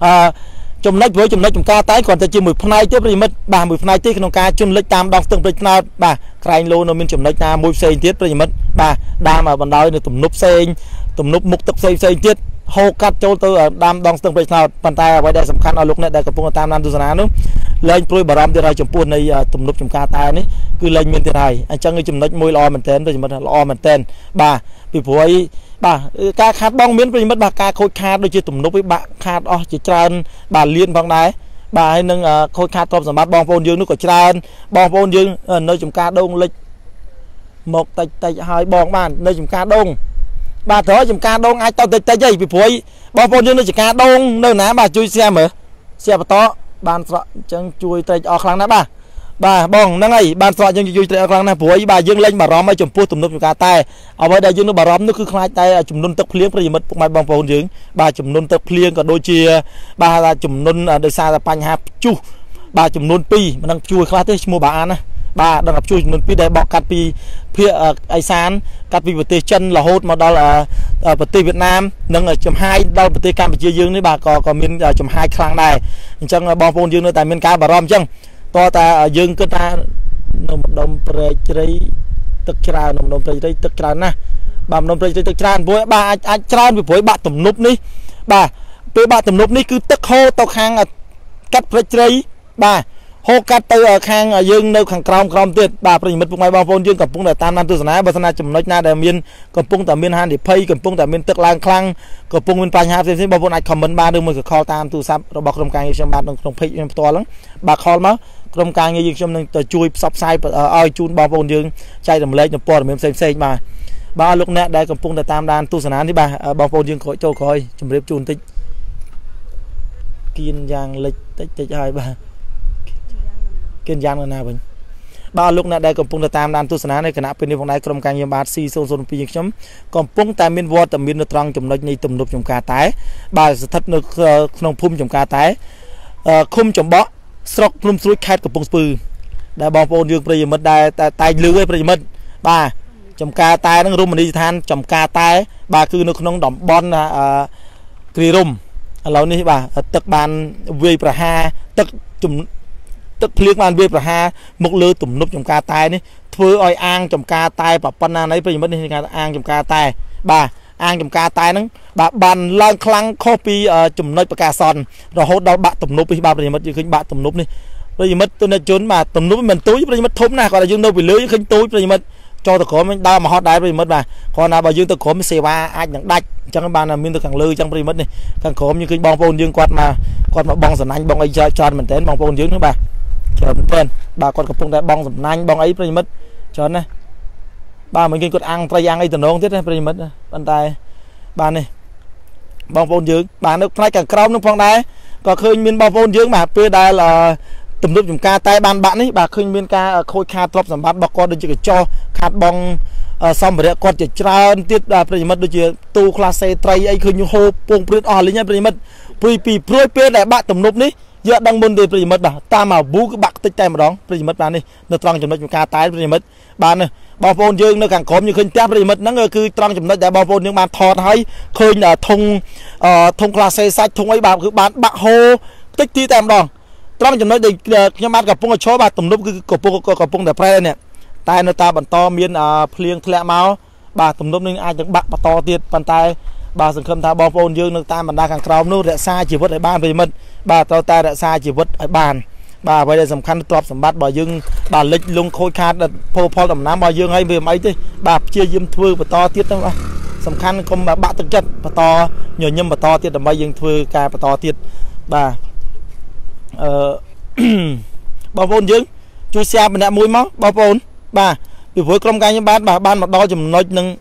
chùm nách với chùm nách chùm ca tái còn ta chỉ mười phút này tiếp đi mất ba mười phút này tiếpក្នុងការជន់លិចតាមដងស្ទឹងព្រៃថ្នោតបាទក្រែងលោនៅមានចំណុចណាមួយផ្សេងទៀតប្រិយមិត្តបាទដាមបណ្ដោយនៅទំនប់ផ្សេងទំនប់មុខទឹកផ្សេងផ្សេងទៀតហូរកាត់ចូលទៅដាមដងស្ទឹងព្រៃថ្នោតប៉ុន្តែអ្វីដែលសំខាន់ឲ្យលោកអ្នកដែលកំពុងតាមដានទស្សនានោះលែងព្រួយបារម្ភទៀតហើយចំពោះនៃទំនប់ចំការតែនេះគឺលែងមានទៀតហើយអញ្ចឹងចំណុចមួយល្អមែនទែនប្រិយមិត្តល្អមែនទែនបាទពីព្រោះអីបាទការខាតបងមានប្រិយមិត្តបាទការខូចខាតដូចជាទំនប់វាបាក់ខាតអស់ជាច្រើនបាទលៀនផងដែរបាទហើយនឹងខូចខាតទ្រព្យសម្បត្តិបងប្អូនយើងនោះក៏ច្រើនបងប្អូនយើងនៅចំការដងលិចមកតិចតិចហើយបងបាននៅចំការដងបាទត្រូវចំការដងអាចទៅតិចតិចអីពីព្រោះបងប្អូនយើងនៅចំការដងនៅណាបាទជួយ share មើល share បន្តបានស្រក់អញ្ចឹងជួយត្រេកអរខ្លាំងណាស់បាទបាទបងហ្នឹងហើយបានស្រក់យើងជួយត្រេកអរខ្លាំងណាស់ព្រោះបាទយើងលែងបារម្ភឲ្យចំពោះទំនប់ចំការតែអ្វីដែលយើងនៅបារម្ភនោះគឺខ្លាចតែចំនួនទឹកភ្លៀងប្រិយមិត្តពុកម៉ែបងប្អូនយើងបាទចំនួនទឹកភ្លៀងក៏ដូចជាបាទចំនួនដោយសារតែបញ្ហាព្យុះបាទចំនួនពីរមិនដឹងជួយខ្លះទេឈ្មោះបាអានណាបាទដល់តែជួយចំនួនពីរដែលបកកាត់ពីភាគអេសានកាត់ពីប្រទេសចិនរហូតមកដល់ប្រទេសវៀតណាមនិងចំហាយដល់ប្រទេសកម្ពុជាយើងនេះបាទក៏ក៏មានចំហាយខ្លាំងដែរអញ្ចឹងបងប្អូនយើងនៅតែមានការបារម្ភអញ្ចឹងតើតាយើងគិតថានៅម្ដុំព្រែកជ្រៃទឹកច្រើននៅម្ដុំព្រែកជ្រៃទឹកច្រើនណាស់បាទម្ដុំព្រែកជ្រៃទឹកច្រើនព្រោះបាទអាចអាចច្រើនពីព្រោះបាក់ទំនប់នេះបាទពេលបាក់ទំនប់នេះគឺទឹកហូរទៅខាងកាត់ព្រែកជ្រៃបាទហូរកាត់ទៅខាងយើងនៅខាងក្រោមក្រោមទៀតបាទប្រិយមិត្តពុកម៉ែបងប្អូនយើងកំពុងតែតាមដានទស្សនាបើសិនណាចំណុចណាដែលមានកំពុងតែមានហានិភ័យកំពុងតែមានទឹកឡើងខ្លាំងកំពុងមានបញ្ហាផ្សេងៗបងប្អូនអាច comment បានឬមួយក៏ call តាមទូរស័ព្ទរបស់ក្រុមការងារខ្ញុំបាទក្នុង page ខ្ញុំផ្ទាល់ហ្នឹងបាទ call មកក្រុមការងារយើងខ្ញុំនឹងទៅជួយផ្សព្វផ្សាយឲ្យជូនបងប្អូនយើងចែករំលែកនៅព័ត៌មានផ្សេងផ្សេងបាទបាទលោកអ្នកដែលកំពុងតែតាមដានទស្សនានេះបាទបងប្អូនយើងក្រោយចូលក្រោយជម្រាបជូនបន្តិចគៀនយ៉ាងលិចតិចតិចហើយបាទគៀនយ៉ាងណាវិញបាទលោកអ្នកដែលកំពុងតែតាមដានទស្សនានៅគណៈពេលនេះផងដែរក្រុមការងារបាទ C ศูนย์ ศูนย์ ពីរ ខ្ញុំកំពុងតែមានវត្តមាននៅត្រង់ចំណុចនៃទំនប់ចំការតែបាទស្ថិតនៅក្នុងភូមិចំការតែឃុំចំបក់ស្រុកភ្នំស្រួយខេត្តកំពង់ស្ពឺដែលបងប្អូនយើងប្រិយមិត្តដែលតែលឺឯប្រិយមិត្តបាទចំការតែនឹងរមណីយដ្ឋានចំការតែបាទគឺនៅក្នុងតំបន់គ្រីរុំឥឡូវនេះបាទទឹកបានវាយប្រហារទឹកទឹកភ្លៀងបានវាយប្រហារមកលើទំនប់ចំការតែនេះធ្វើឲ្យអាងចំការតែប៉ុណ្ណាណីប្រិយមិត្តនេះគេអាងចំការតែបាទអាងចំការតែហ្នឹងបាទបានឡើងខ្លាំងខុសពីចំណុចប្រកាសសនរហូតដល់បាក់ទំនប់នេះបាទប្រិយមិត្តយើងឃើញបាក់ទំនប់នេះប្រិយមិត្តទុនជនបាទទំនប់មិនទូចប្រិយមិត្តធំណាស់គាត់តែយើងនៅពីលើយើងឃើញទូចប្រិយមិត្តចូលទៅក្រោមដើរមកហត់ដែរប្រិយមិត្តបាទគាត់ណាបើយើងទៅក្រោមសេវាអាចនឹងដាច់អញ្ចឹងបានមានទៅខាងលើអញ្ចឹងប្រិយមិត្តនេះខាងក្រោមយើងឃើញបងប្អូនយើងគាត់មកគាត់មកបងសំណាញ់បងអីច្រើនមែនតើបងប្អូនយើងនេះបាទច្រើនមែនតើបាទគាត់កំពុងតែបងសំណាញ់បងអីប្រិយមិត្តច្រើនណាស់បាទមិនឃើញគាត់អាំងត្រីអាំងអីតំណងទៀតណាប្រិយមិត្តប៉ុន្តែបាទនេះបងប្អូនយើងបាទនៅផ្នែកខាងក្រោមនោះផងដែរក៏ឃើញមានបងប្អូនយើងបាទពេលដែលទំនប់ចំការតែបានបាក់នេះបាទឃើញមានការខូចខាតទ្រព្យសម្បត្តិរបស់គាត់ដូចជាកញ្ចក់ខាតបងសម្ភារៈគាត់ជាច្រើនទៀតបាទប្រិយមិត្តដូចជាទូក្លាសេត្រីអីឃើញហូបពងព្រាតអស់លេងហើយប្រិយមិត្តព្រួយពីព្រួយពេលដែលបាក់ទំនប់នេះយកដឹងមុនទេប្រិយមិត្តបាទតាមអាវូគឺបាក់តិចតែម្ដងប្រិយមិត្តបាទនេះនៅត្រង់ចំណុចចំការតែប្រិយមិត្តបាទនេះបងប្អូនយើងនៅខាងក្រោមយើងឃើញផ្ទះប្រិយមិត្តហ្នឹងគឺត្រង់ចំណុចដែលបងប្អូនយើងបានថតហើយឃើញធុងធុងក្លាសេសាច់ធុងអីបាទគឺបានបាក់ហូរតិចទីតែម្ដងត្រង់ចំណុចដែលខ្ញុំបានកំពុងឈរបាទទំនប់គឺកំពុងកំពុងតែប្រែនេះតែនៅតាបន្តមានភ្លៀងធ្លាក់មកបាទទំនប់នឹងអាចនឹងបាក់បន្តទៀតប៉ុន្តែបាទសង្ឃឹមថាបងប្អូនយើងនៅតាមបណ្ដាខាងក្រោមនោះរក្សាជីវិតឲ្យបានប្រិមិត្តបាទត្រូវតែរក្សាជីវិតឲ្យបានបាទអ្វីដែលសំខាន់ទ្រព្យសម្បត្តិរបស់យើងបាទលិចលង់ខូចខាតផលផលដំណាំរបស់យើងឲ្យវាមិនអីទេបាទព្យាយាមធ្វើបន្តទៀតទៅបាទសំខាន់កុំបាក់ទឹកចិត្តបន្តញញឹមបន្តទៀតដើម្បីយើងធ្វើការបន្តទៀតបាទអឺបងប្អូនយើងជួយ share ម្នាក់មួយមកបងប្អូនបាទពីព្រោះក្រុមការងារបានបានមកដល់ចំណុចនឹង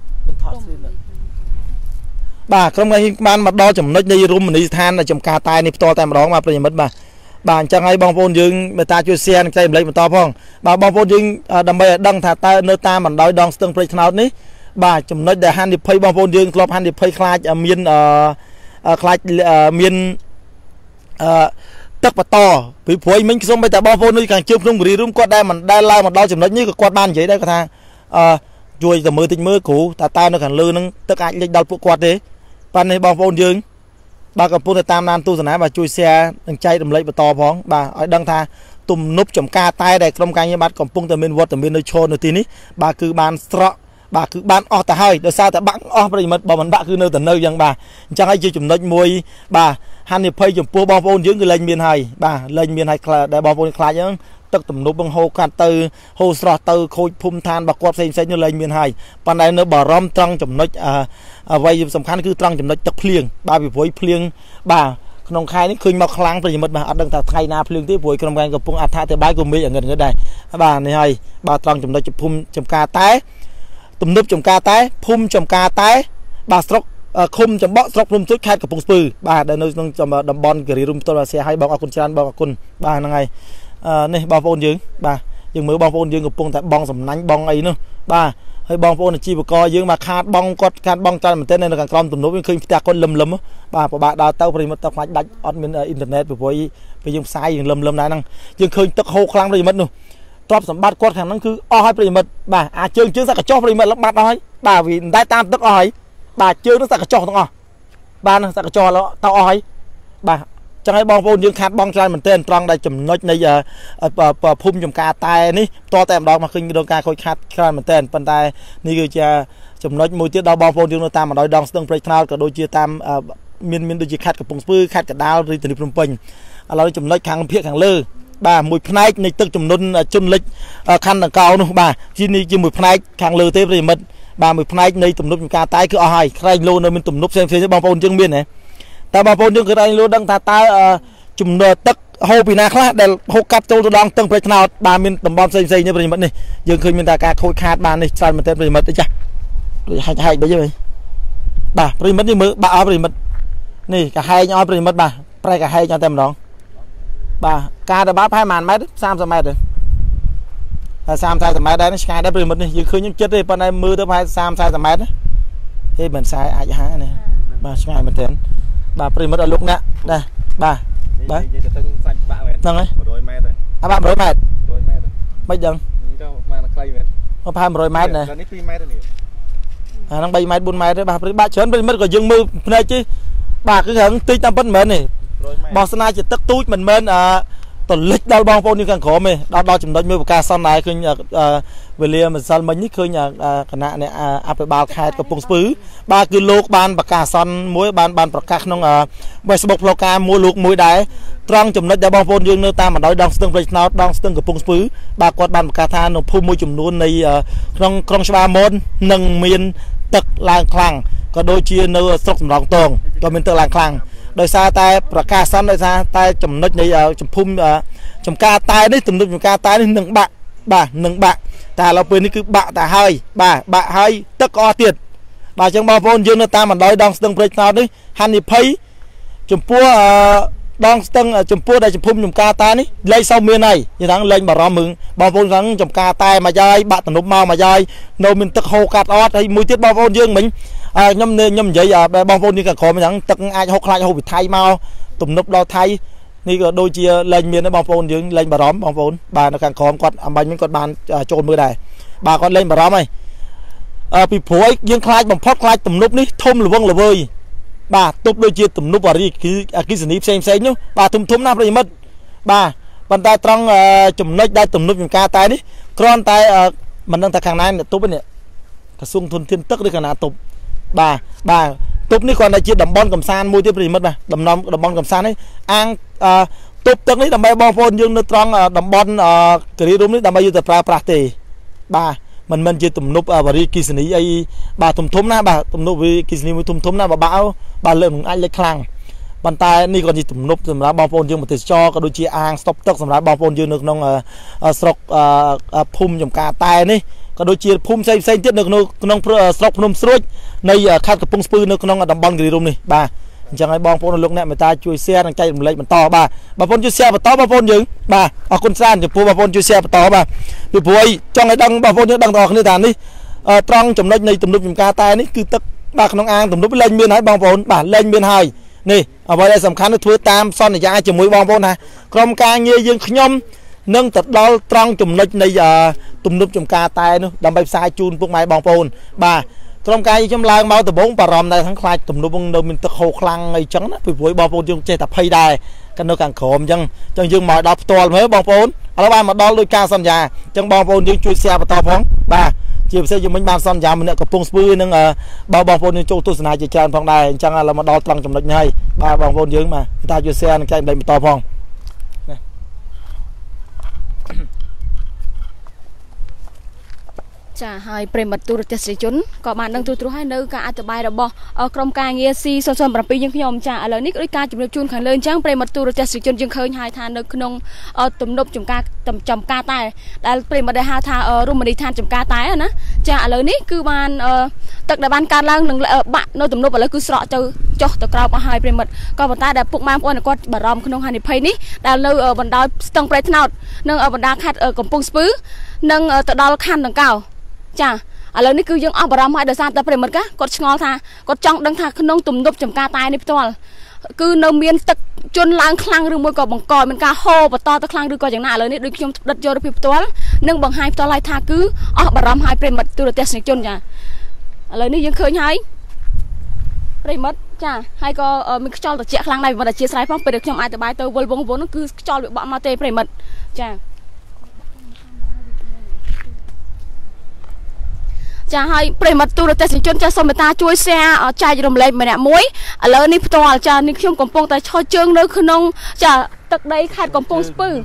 បាទក្រុមការងារបានមកដល់ចំណុចនៃរមណីយដ្ឋានចំការតែនេះផ្ទាល់តែម្ដងបាទប្រិយមិត្តបាទបាទអញ្ចឹងហើយបងប្អូនយើងមេត្តាជួយ share និងចែករំលែកបន្តផងបាទបងប្អូនយើងដើម្បីឲ្យដឹងថាតើនៅតាមបណ្ដោយដងស្ទឹងព្រៃថ្នោតនេះបាទចំណុចដែលហានិភ័យបងប្អូនយើងធ្លាប់ហានិភ័យខ្លាចមានអឺខ្លាចមានអឺទឹកបន្តពីព្រោះមិញខ្ញុំបីតែបងប្អូននៅខាងជើងភ្នំគិរីរំគាត់ដែលមិនដែលឡើងមកដល់ចំណុចនេះក៏គាត់បាននិយាយដែរគាត់ថាអឺជួយទៅមើលតិចមើលគ្រូតើតើនៅខាងលើនឹងទឹកអាចលិចដល់ពួកគាត់ទេប៉ានេះបងប្អូនយើងបាទកំពុងតែតាមដានទស្សនាបាទជួយ share និងចែករំលែកបន្តផងបាទឲ្យដឹងថាទំនប់ចំការតែដែលក្រុមការងារបាទកំពុងតែមានវត្តមាននៅឈរនៅទីនេះបាទគឺបានស្រក់បាទគឺបានអស់ទៅហើយដោយសារតែបាក់អស់ប្រិមិត្តបើមិនបាក់គឺនៅតែនៅយ៉ាងបាទអញ្ចឹងហើយជាចំណុចមួយបាទហានិភ័យចំពោះបងប្អូនយើងគឺលែងមានហើយបាទលែងមានហើយដែលបងប្អូនខ្លាចហ្នឹងទឹកទំនប់បង្ហូរកាត់ទៅហូរស្រស់ទៅខូចភូមិឋានរបស់គាត់ផ្សេងផ្សេងនោះលែងមានហើយប៉ុន្តែនៅបារម្ភត្រង់ចំណុចអ្វីសំខាន់គឺត្រង់ចំណុចទឹកភ្លៀងបាទពីព្រោះភ្លៀងបាទក្នុងខែនេះឃើញមកខ្លាំងប្រិមិត្តបាទអត់ដឹងថាថ្ងៃណាភ្លៀងទេព្រោះក្រុមការកំពុងអត្ថាធិប្បាយក៏មេឃអងឹតងឹតដែរបាទនេះហើយបាទត្រង់ចំណុចភូមិចំការតែទំនប់ចំការតែភូមិចំការតែបាទស្រុកឃុំចំបក់ស្រុកភ្នំជុចខេត្តកំពង់ស្ពឺបាទដែលនៅក្នុងតំបន់គិរីរំផ្ទាល់អាស៊ីឲ្យបងអរគុណច្រើនបងអរគុណបាទហ្នឹងហើយនេះបងប្អូនយើងបាទយើងមើលបងប្អូនយើងកំពុងតែបងសំណាញ់បងអីនោះបាទហើយបងប្អូនអាជីវករយើងមកខាតបងគាត់ខាតបងច្រើនមែនទែននៅខាងក្រោមទំនប់យើងឃើញផ្ទះគាត់លឹមលឹមបាទពិបាកដើរទៅប្រិមិត្តទឹកខ្លាចដាច់អត់មានអ៊ីនធឺណិតពីព្រោះពេលយើងផ្សាយយើងលឹមលឹមដែរហ្នឹងយើងឃើញទឹកហូរខ្លាំងប្រិមិត្តនោះទ្រព្យសម្បត្តិគាត់ខាងហ្នឹងគឺអស់ហើយប្រិមិត្តបាទអាចជើងជើងសកចោះប្រិមិត្តលំបាត់អស់ហើយបាទវាមិនដែលតាមទឹកអស់ហើយបាទជើងនោះសកចោះទាំងអស់បាទសកចោះទៅអស់ហើយបាទចឹងហើយបងប្អូនយើងខាត់បងច្រើនមែនទែនត្រង់ដែលចំណុចនៃភូមិចំការតែនេះតតែម្ដងមកឃើញរោងការខូចខាតច្រើនមែនទែនប៉ុន្តែនេះគឺជាចំណុចមួយទៀតដល់បងប្អូនយើងនៅតាមបណ្ដោយដងស្ទឹងព្រៃថ្នោតក៏ដូចជាតាមមានមានដូចជាខេត្តកំពង់ស្ពឺខេត្តកណ្ដាលរាជធានីភ្នំពេញឥឡូវចំណុចខាងភាគខាងលើបាទមួយផ្នែកនៃទឹកចំនួនជន់លិចខណ្ឌដង្កោនោះបាទជានេះជាមួយផ្នែកខាងលើទេប្រិមិត្តបាទមួយផ្នែកនៃទំនប់ចំការតែគឺអស់ហើយក្រែងលោនៅមានទំនប់ផ្សេងផ្សេងបងប្អូនយើងមានទេតែបងប្អូនយើងគឺក្រែងលោដឹងថាតើចំនួនទឹកហូរពីណាខ្លះដែលហូរកាត់ចូលទៅដល់ទឹកព្រៃថ្នោតបាទមានតំបន់ផ្សេងផ្សេងនេះប្រិមិត្តនេះយើងឃើញមានតែការខូចខាតបាននេះច្រើនមែនទែនប្រិមិត្តទេចាដូចហាច់ហាច់បីវិញបាទប្រិមិត្តនេះមើលបាក់អស់ប្រិមិត្តនេះកាហែងអស់ប្រិមិត្តបាទប្រែកាហែងអស់តែម្ដងបាទការទៅបាត់ប្រហែលប៉ុន្មានម៉ែត្រសាមសិបម៉ែត្រទេហើយសាមសិបម៉ែត្រដែរឆ្ងាយដែរប្រិមិត្តនេះយើងឃើញយើងចិត្តទេប៉ុន្តែមើលទៅប្រហែលសាមសិបម៉ែត្រហេមិនខ្សែអាចហានេះបាទឆ្ងាយមែនទែនបាទប្រិមិត្តឲ្យលោកអ្នកដែរបាទបាទនិយាយទៅសាច់បាក់មែនហ្នឹងហើយmột trămម៉ែត្រអាបាក់một trămម៉ែត្រmột trămម៉ែត្រមិនដឹងទៅមកខ្លីមែនប្រហែលmột trămម៉ែត្រនេះនេះពីរម៉ែត្រនេះអាហ្នឹងបីម៉ែត្របួនម៉ែត្រទេបាទប្រិបាក់ច្រើនប្រិមិត្តក៏យើងមើលភ្នែកជិះបាទគឺហ្នឹងតិចតាមពិតមិនមែនទេបោះស្នាជាទឹកទូចមិនមែនអឺតលិចដល់បងប្អូននេះខាងក្រោមទេដល់ដល់ចំណុចមួយប្រកាសសន្និឃើញវេលាម្សិលមិញនេះឃើញគណៈអ្នកអភិបាលខេត្តកំពង់ស្ពឺបាទគឺលោកបានប្រកាសសន្និមួយបានបានប្រកាសក្នុង Facebook ផ្លូវការមួយលោកមួយដែរត្រង់ចំណុចដែលបងប្អូនយើងនៅតាមបណ្ដោយដងស្ទឹងព្រៃថ្នោតដងស្ទឹងកំពង់ស្ពឺបាទគាត់បានប្រកាសថានៅភូមិមួយចំនួននៃក្នុងក្រុងច្បារមននឹងមានទឹកឡើងខ្លាំងក៏ដូចជានៅស្រុកសំរោងតងក៏មានទឹកឡើងខ្លាំងដោយសារតែប្រកាសសន្និដោយសារតែចំណុចនៃចំភូមិចំការតែនេះទំនប់ចំការតែនេះនឹងបាក់បាទនឹងបាក់តែឥឡូវពេលនេះគឺបាក់តែហើយបាទបាក់ហើយទឹកក៏អស់ទៀតបាទអញ្ចឹងបងប្អូនយើងនៅតាមបណ្ដោយដងស្ទឹងព្រៃថ្នោតនេះហានិភ័យចំពោះដងស្ទឹងចំពោះដែលចំភូមិចំការតែនេះលែងសូវមានហើយនិយាយថាលែងបារម្ភមើលបងប្អូនខាងចំការតែមកយាយបាក់ទំនប់មកមកយាយនៅមានទឹកហូរកាត់អត់ហើយមួយទៀតបងប្អូនយើងមិញខ្ញុំខ្ញុំនិយាយបងប្អូននេះក៏ក្រមអញ្ចឹងទឹកអាចហូរខ្លាចហូរពីថៃមកទំនប់ដល់ថៃនេះក៏ដូចជាលែងមានដែរបងប្អូនយើងលែងបារម្ភបងប្អូនបាទនៅខាងក្រមគាត់អំបញ្ញគាត់បានចូលមើលដែរបាទគាត់លែងបារម្ភហើយពីព្រោះយើងខ្លាចបំផុតខ្លាចទំនប់នេះធំល្វឹងល្វើយបាទទប់ដូចជាទំនប់អារីគឺអគិសនីផ្សេងផ្សេងនោះបាទធំធំណាស់ប្រិមិត្តបាទប៉ុន្តែត្រង់ចំណុចដែលទំនប់ចំការតែនេះគ្រាន់តែមិនដឹងថាខាងណាទប់នេះក្រសួងធនធានទឹកឬខាងណាទប់បាទបាទទប់នេះគ្រាន់តែជាតំបន់កំសាន្តមួយទៀតប្រិមិត្តបាទតំណតំបន់កំសាន្តនេះអាងទប់ទឹកនេះដើម្បីបងប្អូនយើងនៅត្រង់តំបន់គិរីរំនេះដើម្បីយកទៅប្រើប្រាស់ទេបាទមិនមែនជាទំនប់វារីគិសនីអីបាទធំធំណាបាទទំនប់វារីគិសនីមួយធំធំណាបើបាក់បាទលើមិនអាចលេចខ្លាំងប៉ុន្តែនេះក៏ជាទំនប់សម្រាប់បងប្អូនយើងប្រទេសចរក៏ដូចជាអាងស្តុបទឹកសម្រាប់បងប្អូនយើងនៅក្នុងស្រុកភូមិចំការតែនេះក៏ដូចជាភូមិផ្សេងផ្សេងទៀតនៅក្នុងក្នុងស្រុកភ្នំស្រួចនៃខេត្តកំពង់ស្ពឺនៅក្នុងតំបន់គិរីរម្យនេះបាទអញ្ចឹងហើយបងប្អូនលោកអ្នកមេត្តាជួយ share និងចែករំលែកបន្តបាទបងប្អូនជួយ share បន្តបងប្អូនយើងបាទអរគុណច្រើនចំពោះបងប្អូនជួយ share បន្តបាទពីព្រោះចង់ឲ្យដឹងបងប្អូនយើងដឹងទាំងអស់គ្នាថានេះត្រង់ចំណុចនៃទំនប់ចំការតែនេះគឺទឹកបាទក្នុងអាងទំនប់លែងមានហើយបងប្អូនបាទលែងមានហើយនេះអ្វីដែលសំខាន់គឺធ្វើតាមសន្យាជាមួយបងប្អូនណាក្រុមការងារយើងខ្ញុំនឹងទៅដល់ត្រង់ចំណុចនៃទំនប់ចំការតែនោះដើម្បីផ្សាយជូនពុកម៉ែបងប្អូនបាទក្រុមការងារខ្ញុំឡើងមកដំបងបារម្ភដែរខាងខ្លាចទំនប់នៅមានទឹកហូរខ្លាំងអីចឹងណាពីព្រោះបងប្អូនយើងចេះតែភ័យដែរក៏នៅខាងក្រោមអញ្ចឹងអញ្ចឹងយើងមកដល់ផ្ទាល់មើលបងប្អូនឥឡូវបានមកដល់ដោយការសន្យាអញ្ចឹងបងប្អូនយើងជួយ share បន្តផងបាទជាពិសេសយើងមិញបានសន្យាម្នាក់កំពុងស្ពឺនឹងបើបងប្អូនយើងចូលទស្សនាជាច្រើនផងដែរអញ្ចឹងឥឡូវមកដល់ត្រង់ចំណុចនេះហើយបាទបងប្អូនយើងបាទតាជួយ share និងចែកលេខបន្តផងចាហើយប្រិមត្តទូរទស្សនិកជនក៏បានដឹងទូទ្រហើយនៅការអធិប្បាយរបស់ក្រុមការងារ C ศูนย์ ศูนย์ เจ็ด យើងខ្ញុំចាឥឡូវនេះដូចការជំរាបជូនខាងលើអញ្ចឹងប្រិមត្តទូរទស្សនិកជនយើងឃើញហើយថានៅក្នុងទំនប់ចំការចំការតែដែលប្រិមត្តដែលហៅថារមណីយដ្ឋានចំការតែណាចាឥឡូវនេះគឺបានទឹកដែលបានកើតឡើងនឹងបាក់នៅទំនប់ឥឡូវគឺស្រកទៅចុះទៅក្រោមអស់ហើយប្រិមត្តក៏ប៉ុន្តែដែលពុកម៉ែបងប្អូនគាត់បារម្ភក្នុងហានិភ័យនេះដែលនៅបណ្ដោយស្ទឹងព្រៃថ្នោតនិងបណ្ដាខេត្តកំពង់ស្ពឺនិងទៅដល់ខណ្ឌដង្កោចាឥឡូវនេះគឺយើងអស់បារម្ភហើយដោយសារតែប្រិមិត្តគាត់ឆ្ងល់ថាគាត់ចង់ដឹងថាក្នុងទំនប់ចំការតែនេះផ្ទាល់គឺនៅមានទឹកជន់ឡើងខ្លាំងឬមួយក៏បង្កមានការហូរបន្តទៅខ្លាំងឬក៏យ៉ាងណាឥឡូវនេះដូចខ្ញុំដិតយករូបភាពផ្ទាល់និងបង្ហាញផ្ទាល់ឲ្យថាគឺអស់បារម្ភហើយប្រិមិត្តទូរទស្សនិកជនចាឥឡូវនេះយើងឃើញហើយប្រិមិត្តចាហើយក៏មានខ្យល់ត្រជាក់ខ្លាំងដែរប្រិមិត្តអធិស្ឋានផងពេលដែលខ្ញុំអាចទៅបាយទៅវល់វងវងនោះគឺខ្យល់វាបក់មកទេប្រិមិត្តចាចាហើយប្រិមត្តទូរទស្សនិកជនចាសូមមេត្តាជួយ share ចែករំលែកម្នាក់មួយឥឡូវនេះផ្ទាល់ចានេះខ្ញុំកំពុងតែឈរជើងនៅក្នុងចាទឹកដីខេត្តកំពង់ស្ពឺ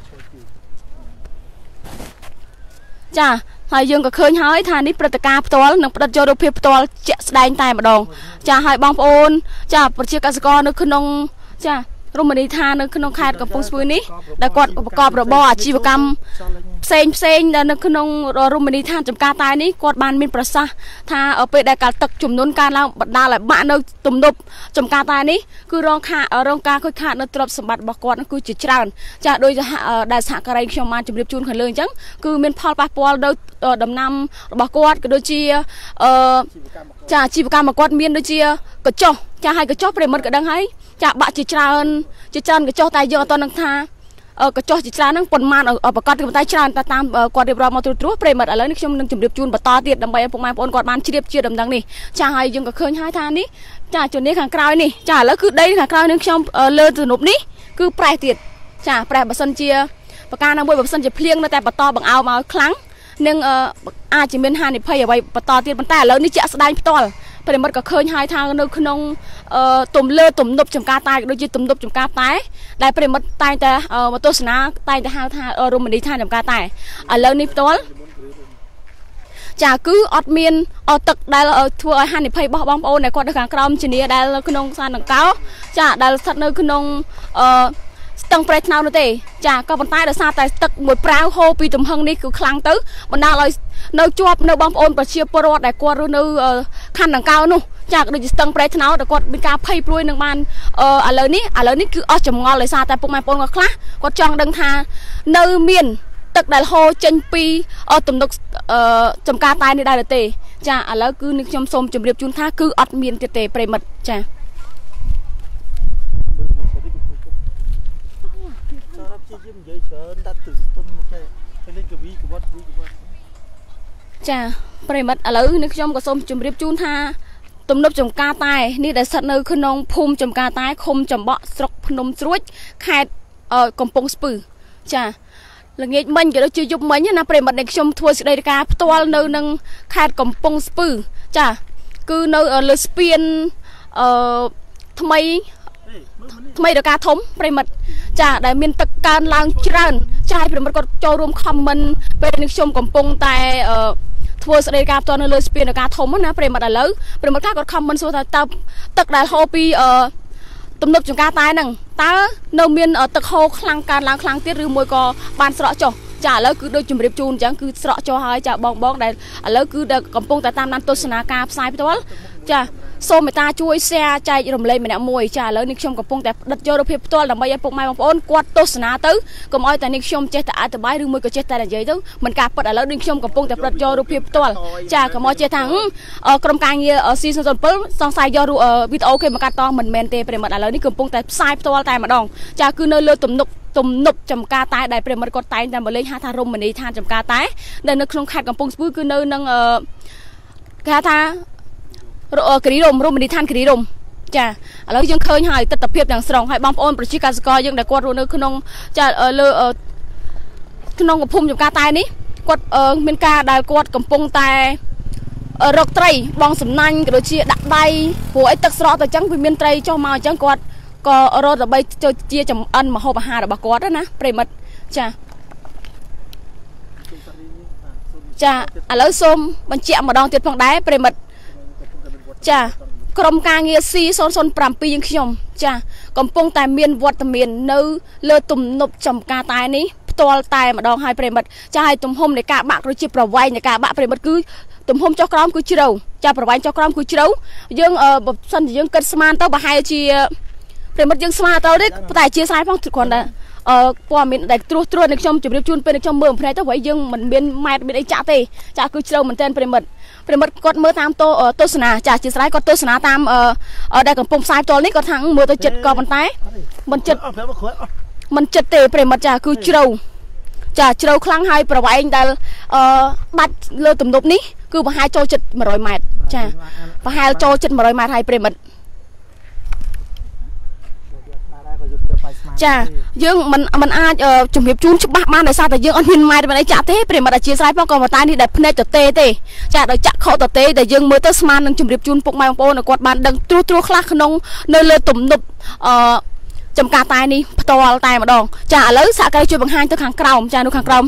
ចាហើយយើងក៏ឃើញហើយថានេះព្រឹត្តិការណ៍ផ្ទាល់នឹងផ្ដិតយករូបភាពផ្ទាល់ជាក់ស្ដែងតែម្ដងចាហើយបងប្អូនចាប្រជាកសិករនៅក្នុងចារមណីយដ្ឋាននៅក្នុងខេត្តកំពង់ស្ពឺនេះដែលគាត់ប្រកបរបរអាជីវកម្មផ្សេងផ្សេងនៅក្នុងរមណីយដ្ឋានចំការតែនេះគាត់បានមានប្រសាសន៍ថាពេលដែលកាលទឹកជំនន់កើនឡើងបណ្ដាលឲ្យបាក់នៅទំនប់ចំការតែនេះគឺរងខារងការខូចខាតនៅទ្រព្យសម្បត្តិរបស់គាត់គឺជាច្រើនចាដោយដែលសហការីខ្ញុំបានជម្រាបជូនខាងលើអញ្ចឹងគឺមានផលប៉ះពាល់ដល់ដំណាំរបស់គាត់ក៏ដូចជាអឺចាអាជីវកម្មរបស់គាត់មានដូចជាកញ្ចុះចាហើយកញ្ចុះប្រិមិត្តក៏ដឹងហើយចាបាក់ជាច្រើនជាច្រើនកញ្ចុះតែយើងអត់នឹងថាកញ្ចុះជាច្រើនហ្នឹងប៉ុន្មានប្រកាសគឺតែច្រើនតែតាមគាត់រៀបរាប់មកត្រួសត្រាសប្រិមិត្តឥឡូវនេះខ្ញុំនឹងជម្រាបជូនបន្តទៀតដើម្បីឲ្យពុកម៉ែបងប្អូនគាត់បានជ្រាបជាដំណឹងនេះចាហើយយើងក៏ឃើញហើយថានេះចាជំនាញខាងក្រោយនេះចាឥឡូវគឺដីខាងក្រោយនឹងខ្ញុំលើទំនប់នេះគឺប្រេះទៀតចាប្រេះបើសិនជាប្រការណាមួយបើសិនជាភ្លៀងនៅតែបន្តបង្អោបមកខ្លាំងនឹងអាចจะមានហានិភ័យអ្វីបន្តទៀតប៉ុន្តែឥឡូវនេះជាក់ស្ដែងផ្ទាល់ប្រិមិត្តក៏ឃើញហើយថានៅក្នុងទំលើទំនប់ចំការតែដូចជាទំនប់ចំការតែដែលប្រិមិត្តតែងតែមកទស្សនាតែងតែហៅថារមណីយដ្ឋានចំការតែឥឡូវនេះផ្ទាល់ចាគឺអត់មានទឹកដែលធ្វើឲ្យហានិភ័យរបស់បងប្អូនដែលគាត់នៅខាងក្រោមជំនាដែលក្នុងសានដង្កោចាដែលស្ថិតនៅក្នុងអឺស្ទឹងព្រៃថ្នោតនោះទេចាក៏ប៉ុន្តែដោយសារតែទឹកមួយប្រាវហូរពីទំហឹងនេះគឺខ្លាំងទៅបណ្ដាលឲ្យនៅជាប់នៅបងប្អូនប្រជាពលរដ្ឋដែលគាត់រស់នៅខណ្ឌដង្កោនោះចាដូចជាស្ទឹងព្រៃថ្នោតដែលគាត់មានការភ័យព្រួយនឹងបានឥឡូវនេះឥឡូវនេះគឺអស់ចម្ងល់ដោយសារតែពុកម៉ែបងប្អូនគាត់ខ្លះគាត់ចង់ដឹងថានៅមានទឹកដែលហូរចេញពីទំនប់ចំការតែនេះដែរទេចាឥឡូវគឺនេះខ្ញុំសូមជម្រាបជូនថាគឺអត់មានទៀតទេប្រិមិត្តចាចាប្រិមិត្តឥឡូវនេះខ្ញុំក៏សូមជម្រាបជូនថាទំនប់ចំការតែនេះដែលស្ថិតនៅក្នុងភូមិចំការតែឃុំចំបក់ស្រុកភ្នំស្រួចខេត្តកំពង់ស្ពឺចាល្ងាចមិញក៏ដូចជាយប់មិញណាប្រិមិត្តដែលខ្ញុំធ្វើសេចក្តីរាយការណ៍ផ្ទាល់នៅនឹងខេត្តកំពង់ស្ពឺចាគឺនៅលើស្ពានអឺថ្មីថ្មីរកាធំប្រិមិត្តចាដែលមានទឹកកើនឡើងច្រើនចាឲ្យប្រិមិត្តគាត់ចូលរួមខមមិនពេលនេះខ្ញុំកំពុងតែអឺធ្វើស្ដីការផ្ទាល់នៅលើស្ពានរកាធំណាប្រិមិត្តឥឡូវប្រិមិត្តខ្លះគាត់ខមមិនសួរថាតើទឹកដែលហូរពីអឺទំនប់ចង្ការតែហ្នឹងតើនៅមានទឹកហូរខ្លាំងកើនឡើងខ្លាំងទៀតឬមួយក៏បានស្រកចុះចាឥឡូវគឺដូចជំរាបជូនអញ្ចឹងគឺស្រកចុះហើយចាបងបងដែលឥឡូវគឺកំពុងតែតាមដានទស្សនាការផ្សាយផ្ទាល់ចាសូមមេត្តាជួយ share ចែករំលែកម្នាក់មួយចាឥឡូវនេះខ្ញុំកំពុងតែផ្ដិតយករូបភាពផ្ទាល់ដើម្បីឲ្យពុកម៉ែបងប្អូនគាត់ទស្សនាទៅកុំឲ្យតែនេះខ្ញុំចេះតែអធិប្បាយឬមួយក៏ចេះតែនិយាយទៅមិនការពិតឥឡូវនេះខ្ញុំកំពុងតែផ្ដិតយករូបភាពផ្ទាល់ចាកុំឲ្យចេះថាក្រុមការងារ C ศูนย์ ศูนย์ เจ็ด សង្ស័យយកវីដេអូគេមកកាត់តមិនមែនទេប្រិមត្តឥឡូវនេះកំពុងតែផ្សាយផ្ទាល់តែម្ដងចាគឺនៅលើទំនុកទំនប់ចំការតែដែលប្រិមត្តគាត់តែងតែមកលេងហៅថារមណីយដ្ឋានចំការតែដែលនៅក្នុងខេត្តកំពង់ស្ពឺគឺនៅនឹងគេហៅថាគិរីរមរមណីយដ្ឋានគិរីរមចាឥឡូវយើងឃើញហើយទស្សនវិជ្ជាទាំងស្រុងហើយបងប្អូនប្រជាកសិករយើងដែលគាត់រស់នៅក្នុងចាលើក្នុងភូមិចំការតែនេះគាត់មានការដែលគាត់កំពុងតែរកត្រីបងសំណាញ់ក៏ដូចជាដាក់ដៃព្រោះអីទឹកស្រកទៅអញ្ចឹងវាមានត្រីចុះមកអញ្ចឹងគាត់ក៏រត់ដើម្បីជាចំអិនម្ហូបអាហាររបស់គាត់ណាប្រិមិត្តចាចាឥឡូវសូមបញ្ជាក់ម្ដងទៀតផងដែរប្រិមិត្តចាក្រុមការងារ C ศูนย์ ศูนย์ เจ็ด យើងខ្ញុំចាកំពុងតែមានវត្តមាននៅលើទំនប់ចំការតែនេះផ្ទាល់តែម្ដងហើយប្រិមិត្តចាឲ្យទំហំនៃការបាក់ដូចជាប្រវែងនៃការបាក់ប្រិមិត្តគឺទំហំចុះក្រោមគឺជ្រៅចាប្រវែងចុះក្រោមគឺជ្រៅយើងបើសិនជាយើងគិតស្មានទៅប្រហែលជាប្រិមិត្តយើងស្មានទៅនេះតែជាស្រ័យផងគ្រាន់តែអឺព័ត៌មានដែលត្រួសត្រួសនៅខ្ញុំជម្រាបជូនពេលខ្ញុំមើលផ្នែកទៅវិញយើងមិនមានម៉ែត្រមានអីចាក់ទេចាគឺជ្រៅមែនទែនប្រិមិត្តប្រិមិត្តគាត់មើលតាមទស្សនាចាជាស្រ័យគាត់ទស្សនាតាមដែលកំពុងផ្សាយផ្ទាល់នេះគាត់ថាមើលទៅចិត្តក៏ប៉ុន្តែមិនចិត្តមិនចិត្តទេប្រិមិត្តចាគឺជ្រៅចាជ្រៅខ្លាំងហើយប្រវែងដែលអឺបាច់លើទំនប់នេះគឺប្រហែលចូលចិត្តmột trămម៉ែត្រចាប្រហែលចូលចិត្តmột trămម៉ែត្រហើយប្រិមិត្តចាយើងមិនមិនអាចជំរាបជូនច្បាស់បានដោយសារតែយើងអត់មានម៉ែត្រមិនអីចាក់ទេប្រិមិត្តអធិស្ឋានផងក៏ប៉ុន្តែនេះដែលភ្នែកតទេទេចាដោយចាក់ខុសតទេដែលយើងមើលទៅស្មាននឹងជំរាបជូនពុកម៉ែបងប្អូនគាត់បានដឹងត្រួសត្រាសខ្លះក្នុងនៅលើទំនប់អឺចំការតែនេះផ្ទាល់តែម្ដងចាឥឡូវសហការីជួយបង្ហាញទៅខាងក្រោមចានៅខាងក្រោម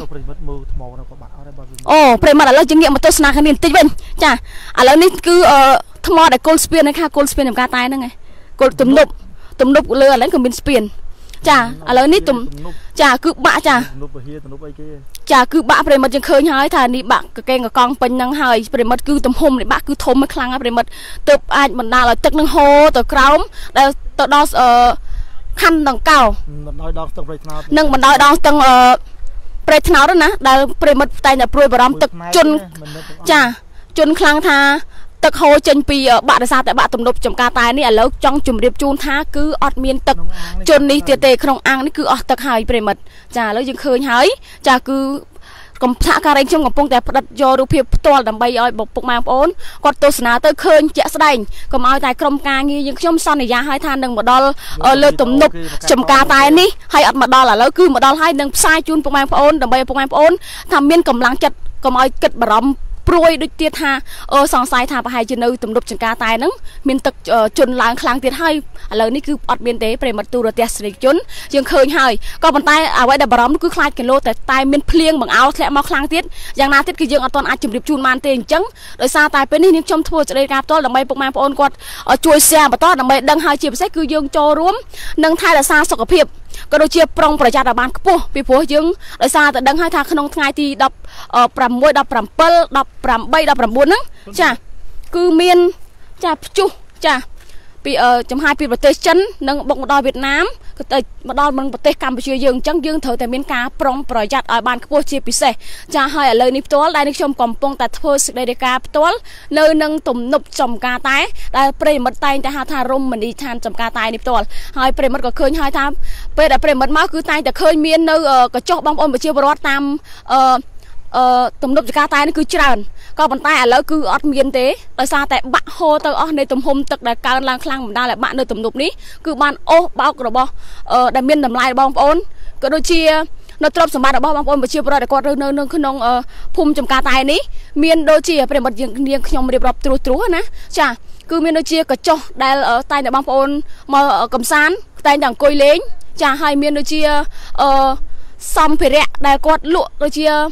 អូប្រិមិត្តឥឡូវយើងងាកមកទស្សនាខាងនេះបន្តិចវិញចាឥឡូវនេះគឺថ្មដែលគល់ស្ពានហ្នឹងខាគល់ស្ពានចំការតែហ្នឹងឯងគល់ទំនប់ទំនប់លើឥឡូវក៏មានស្ពានចាឥឡូវនេះទំចាគឺបាក់ចាទំនប់ពហិទំនប់អីគេចាគឺបាក់ប្រិមិត្តយើងឃើញហើយថានេះបាក់កកេងកកង់ពេញហ្នឹងហើយប្រិមិត្តគឺទំហំនៃបាក់គឺធំខ្លាំងហើយប្រិមិត្តទើបអាចបណ្ដាលឲ្យទឹកនឹងហូរទៅក្រោមដែលទៅដល់អឺខណ្ឌដង្កោបណ្ដោយដងស្ទឹងព្រៃថ្នោតនឹងបណ្ដោយដងស្ទឹងអឺព្រៃថ្នោតណាដែលប្រិមិត្តតែងតែព្រួយបារម្ភទឹកជន់ចាជន់ខ្លាំងថាទឹកហូរចេញពីបាក់រសាតែបាក់ទំនប់ចំការតែនេះឥឡូវចង់ជម្រាបជូនថាគឺអត់មានទឹកជន់នេះទៀតទេក្នុងអាងនេះគឺអស់ទឹកហើយប្រិមិត្តចាឥឡូវយើងឃើញហើយចាគឺកំថាការឯងខ្ញុំកំពុងតែផ្ដិតយករូបភាពផ្ទាល់ដើម្បីឲ្យពុកម៉ែបងប្អូនគាត់ទស្សនាទៅឃើញជាក់ស្ដែងកុំឲ្យតែក្រុមការងារយើងខ្ញុំសន្យាឲ្យថានឹងមកដល់លើទំនប់ចំការតែនេះហើយអត់មកដល់ឥឡូវគឺមកដល់ហើយនឹងផ្សាយជូនពុកម៉ែបងប្អូនដើម្បីឲ្យពុកម៉ែបងប្អូនថាមានកម្លាំងចិត្តកុំឲ្យគិតបារម្ភព្រួយដូចទៀតថាអឺសង្ស័យថាប្រហែលជានៅទំនប់ចង្ការតែហ្នឹងមានទឹកជន់ឡើងខ្លាំងទៀតហើយឥឡូវនេះគឺអត់មានទេប្រិមត្តទូរទស្សនិកជនយើងឃើញហើយក៏ប៉ុន្តែអ្វីដែលបារម្ភគឺខ្លាចគីឡូតែតែមានភ្លៀងបង្អោធ្លាក់មកខ្លាំងទៀតយ៉ាងណាទៀតគឺយើងអត់ទាន់អាចជម្រាបជូនបានទេអញ្ចឹងដោយសារតែពេលនេះនាងខ្ញុំធ្វើសេចក្តីការផ្ទាល់ដើម្បីពុកម៉ែបងប្អូនគាត់ជួយ share បន្តដើម្បីដឹងហើយជាពិសេសគឺយើងចូលរួមនឹងថែរក្សាសុខភាពក៏ដូចជាប្រុងប្រយ័ត្នឲ្យបានខ្ពស់ពីព្រោះយើងដោយសារតែដឹងហើយថាក្នុងថ្ងៃទីដប់ប្រាំមួយ ដប់ប្រាំពិល ដប់ប្រាំបី ដប់ប្រាំបួនហ្នឹងចាគឺមានចាព្យុះចាពីចំហាយពីប្រទេសចិននិងបុកមកដល់វៀតណាមក៏ទៅមកដល់នឹងប្រទេសកម្ពុជាយើងអញ្ចឹងយើងត្រូវតែមានការប្រុងប្រយ័ត្នឲ្យបានខ្ពស់ជាពិសេសចាហើយឥឡូវនេះផ្ទាល់ដែលនេះខ្ញុំកំពុងតែធ្វើសេចក្តីរាយការណ៍ផ្ទាល់នៅនឹងទំនប់ចំការតែដែលប្រិមិត្តតែងតែហៅថារមណីយដ្ឋានចំការតែនេះផ្ទាល់ហើយប្រិមិត្តក៏ឃើញហើយថាពេលដែលប្រិមិត្តមកគឺតែងតែឃើញមាននៅកញ្ចុះបងប្អូនប្រជាពលរដ្ឋតាមអឺអឺទំនប់ចង្ការតែនេះគឺច្រើនក៏ប៉ុន្តែឥឡូវគឺអត់មានទេដោយសារតែបាក់ហូរទៅអស់នៃទំហំទឹកដែលកើនឡើងខ្លាំងបណ្ដាលឲ្យបាក់នៅទំនប់នេះគឺបានអូសបោករបស់អឺដែលមានតម្លៃបងប្អូនក៏ដូចជានៅទ្រព្យសម្បត្តិរបស់បងប្អូនប្រជាពលរដ្ឋដែលគាត់នៅនៅក្នុងភូមិចំការតែនេះមានដូចជាប្រិមិត្តយើងនាងខ្ញុំរៀបរាប់ត្រួសត្រាសណាចាគឺមានដូចជាកញ្ចុះដែលតែងតែបងប្អូនមកកំសាន្តតែងតែអង្គុយលេងចាហើយមានដូចជាអឺសម្ភារៈដែលគាត់លក់ដូចជា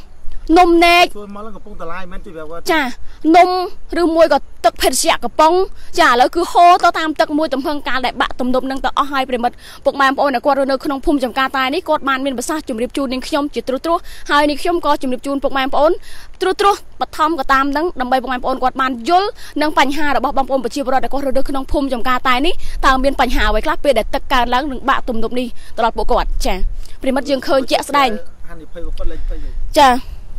นมเนกจ้านมหรือมวยก็ตึกเพชรเสียกระป๋องจ้าแล้วคือโฮต่อตามตึกมวยตำเพิงการได้บะตุ่มนมนั่งต่ออ้อยไปหมดพวกแม่ปอนในกวาดเรือขนมพุ่มจำการตายนี่กดมันเป็นภาษาจุ่มริบจูนนิ่งขยมจิตตรุหายนิ่งขยมก็จุ่มริบจูนพวกแม่ปอนตรุตรุปฐมก็ตามดังดำใบพวกแม่ปอนกวาดมันยุลนั่งปัญหาระบบบางปอนปัจจุบันในกวาดเรือขนมพุ่มจำการตายนี่ต่างเป็นปัญหาไว้คลาดเปรตตึกการล้างหนึ่งบะตุ่มนมนี่ตลอดปกวดจ้าไปหมดยังเคยเจ๊แสดงจ้า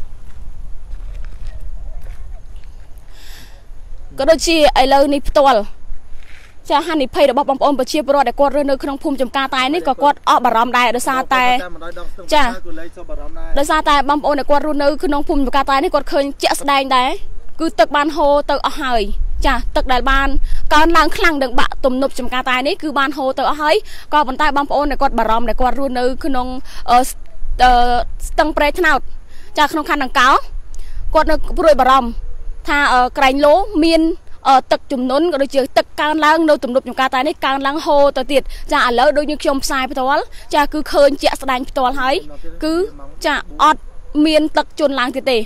ก็โดยที่ไอ้เรื่องนี้ตัวจะหันนิเพย์ระบบบางปอนปัจจุบันในกวาดเรือขนมพุ่มจำการตายนี่ก็กวาดออกบารมได้โดยซาแต่จ้าโดยซาแต่บางปอนในกวาดเรือขนมพุ่มจำการตายนี่กวาดเคยเจ๊แสดงได้คือตึกบานโฮตึกอ้อยจ้าตึกได้บานการล้างคลังดังบะตุ่มนบจำการตายนี่คือบานโฮตึกอ้อยก็บรรทัดบางปอนในกวาดบารมในกวาดเรือขนมเอ่อเอ่อตั้งเปรย์ขนาดจากขนมคันดังเก่ากวาดในปลุยบารมถ้าเอ่อไกลโลมีนตึกจุ่มนุนก็โดยเฉพาะตึกการล้างโดยตุ่มนบจำการตายนี่การล้างโฮตัวติดจะแล้วโดยยังชมสายไปตัวจะคือเคยเจ๊แสดงไปตัวให้คือจะอดเมียนตึกจนล้างติดเต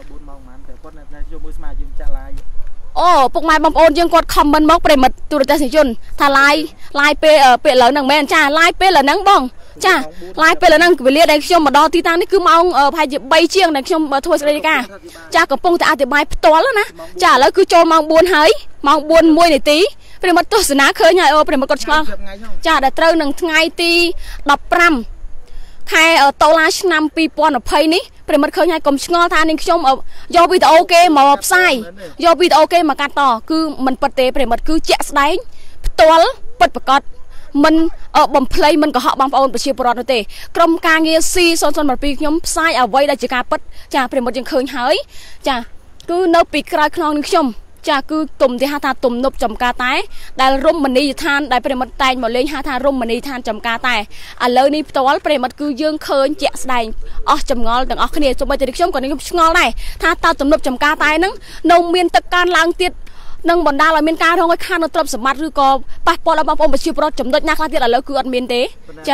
โอ้พวกไม้บอมโอนยังกดคอมมันมอกเปรมตุรจัสิจุนถ้าลายลายเปเออเปเหล่านังแม่จ้าลายเปเหล่านังบ้องจ้าลายเปเหล่านังไปเรียกได้ชมมาดอที่ตั้งนี่คือมองเออพายจะใบเชียงได้ชมมาทัวร์สเตกาจ้ากับปงแต่อาจจะใบตัวแล้วนะจ้าแล้วคือโจมองบวนหายมองบวนมวยในตีเป็นมัดตัวสนาเคยไงเออเป็นมัดกดช่องจ้าได้เติมหนึ่งไงตีดับปรำใครเออโตลาชนำปีปอนอภัยนี้เป็นมัดเคยไงกลมชงอทานนี่ชมเออยอบีตโอเคมาแบบไซยอบีตโอเคมาการต่อคือมันปฏิเป็นมัดคือเจ๊สไลน์ตัวปิดประกอบมันเออบ่มเพลย์มันก็เหาะบางปอนประชีพรอดเตะกรมการเงียซีโซนโซนแบบปีย้อมไซเอาไว้ได้จากการปัดจ้าเป็นมัดยังเคยหายจ้าคือเนื้อปีกลายคลองนี่ชมจ้าคือตุ่มที่หาทาตุ่มนบจำกาตายได้ร่มมันนี่ทานได้เป็นมัดตายหมดเลยหาทาร่มมันนี่ทานจำกาตายอันเลยนี่ตัวเป็นมัดคือยื่นเคยเจ๊สไลน์อ๋อจำงอลแต่อ๋อคะแนนสมบัติจะดิชมก่อนนี่ชงอลได้ถ้าตาตุ่มนบจำกาตายนั่งนมเมียนตะการล้างเตี้ยนั่งบนดาเราเมียนการท้องไว้ข้างนตรมสมัติหรือก็ปัดปอลบางปมประชิบรถจำนวนนักลาเตี้ยแล้วคืออันเมียนเตะจ้า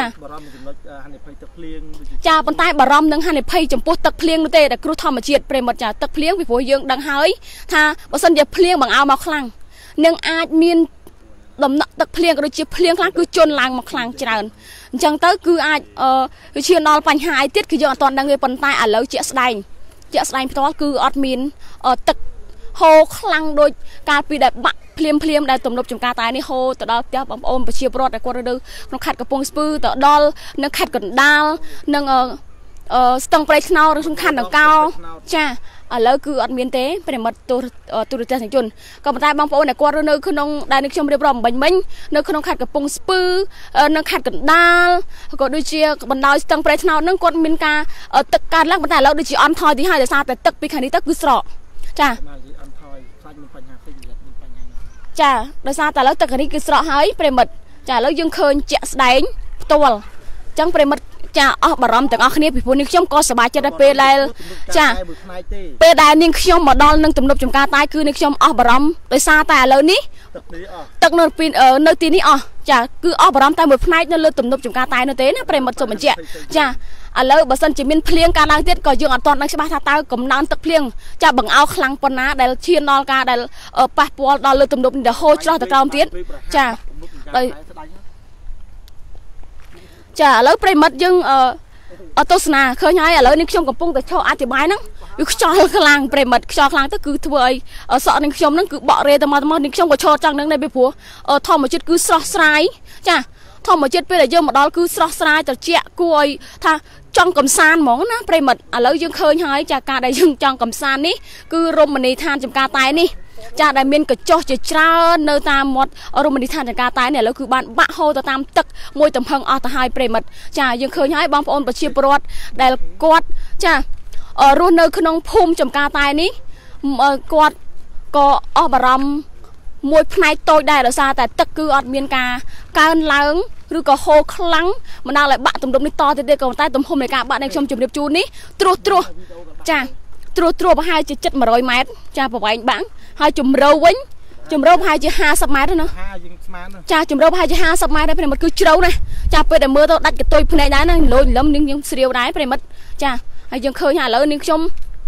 จ้าบนใต้บารมนั่งหันในไพ่จำพวกตักเพลียงนเตะแต่ครูทอมมาเฉียดเปรมจ้าตักเพลียงวิโวยังดังหายถ้าบางสันจะเพลียงบางเอามาคลั่งนั่งอาจเมียนลำนักตักเพลียงก็โดยเฉพาะเพลียงครั้งคือจนลางมาคลั่งจราจังเตอคืออาจเอ่อเชียร์นอลปัญหาไอเตี้ยคือยังตอนดังเงยบนใต้อ่ะแล้วเจ๊สไลน์เจ๊สไลน์ตัวคืออัดเมียนเอ่อตักโฮคลังโดยการปีแบบบะเพลียมเพลียมได้ตุ่มนบจำการตายนี่โฮแต่ดอลเจ้าบอมโอมไปเชียร์บรอดแต่กวาดเดือน้องขัดกับปงสปือแต่ดอลน้องขัดกับดาลน้องเอ่อเอ่อสตังไปชนาวน้องขัดน้องเก้าจ้าอ่ะแล้วคืออัดเมียนเต้เป็นมัดตัวตัวเจ้าสิงจุนก็มาตายบางปอนเนี่ยกวาดเดือคือน้องได้นึกชมเรียบร้อยบังบังน้องคือน้องขัดกับปงสปือเอ่อน้องขัดกับดาลก็ดูเชียร์บันดาลสตังไปชนาวน้องกวาดมินกาเอ่อตึกการลักบันดาลแล้วดูเชียร์อันทอยที่ให้แต่ซาแต่ตึกปีขันนี้ตึกคือสระจ้าจ้าโดยซาแต่แล้วตึกนี้คือสระหายเปรมดจ้าแล้วยังเคยเจ๊สไลน์ตัวจังเปรมดจ้าอ๋อบารมแต่อ๋อคนนี้พี่ผู้นี้ช่วงก็สบายจะได้เปรย์เลยจ้าเปรย์ได้นิ่งช่วงมาดอลนึงตุ่มนบจำการตายคือนิ่งช่วงอ๋อบารมโดยซาแต่แล้วนี้ตึกนนปีนเออเนตีนี้อ๋อจ้าคืออ๋อบารมแต่หมดพนัยนั่นเลยตุ่มนบจำการตายนั่นเต้นะเปรมดสมบัติจ้าอันแล้วบัสันจะมีเพลียงการล้างเตี้ยก็ยังอันตอนนักสบายท่าตากำนันตึกเพลียงจะบังเอาคลังปนาได้เชียนนอลกาได้เออปะปอลดอลเลยตุ่มนบเดโฮชลอตะกรามเตี้ยจ้าจ้าแล้วเปรมัดยังเอออโตสนาเคยไงอ่ะแล้วนี่ชมกับปุ่งแต่ชอบอธิบายนั่งวิชาคลังเปรมัดชอบคลังก็คือถวยเออสอนนี่ชมนั่งคือบ่อเรตมาตมานี่ชมกับชอบจังนั่งในใบผัวเออทอมมาจุดคือสระสายจ้าทอมมาจุดไปเลยยังมาดอลคือสระสายแต่เจี๊ยกวยท่าจังกำซานหมองนะเปรมัดอ่ะแล้วยังเคยหายจากการได้ยังจังกำซานนี่คือรมณีทานจำการตายนี่จากได้เมียนกระจกจะเจ้าเนื้อตามหมดรมณีทานจำการตายเนี่ยแล้วคือบ้านบ้าโฮตตามตึกมวยตำพังอตหายเปรมัดจ้ายังเคยหายบางปอนประชีพรวดได้กอดจ้าเออรุ่นเนื้อขนมพุ่มจำการตายนี่เออกอดก็อ๋อบารมมวยพนัยโตได้หรือซาแต่ตึกคืออดเมียนกาการล้างหรือก็โฮคลังมันน่าเลยบะตุ่มตุ่มนี่ต่อเด็กๆกับใต้ตุ่มพุ่มในการบะในชมจุ่มเรียบจูนนี้ตรัวตรัวจ้าตรัวตรัวไปให้จะจัดมาร้อยเมตรจ้าปะไว้บ้างให้จุ่มเร็ววิ่งจุ่มเร็วให้จะห้าสิบเมตรนะจ้าจุ่มเร็วให้จะห้าสิบเมตรได้เป็นมันคือเร็วนะจ้าเปิดแต่เมื่อเราดัดกับตัวพนัยได้นะลอยล้มนิ่งยังเสียวได้เป็นมันจ้าให้ยังเคยหาเลยนิ่งชม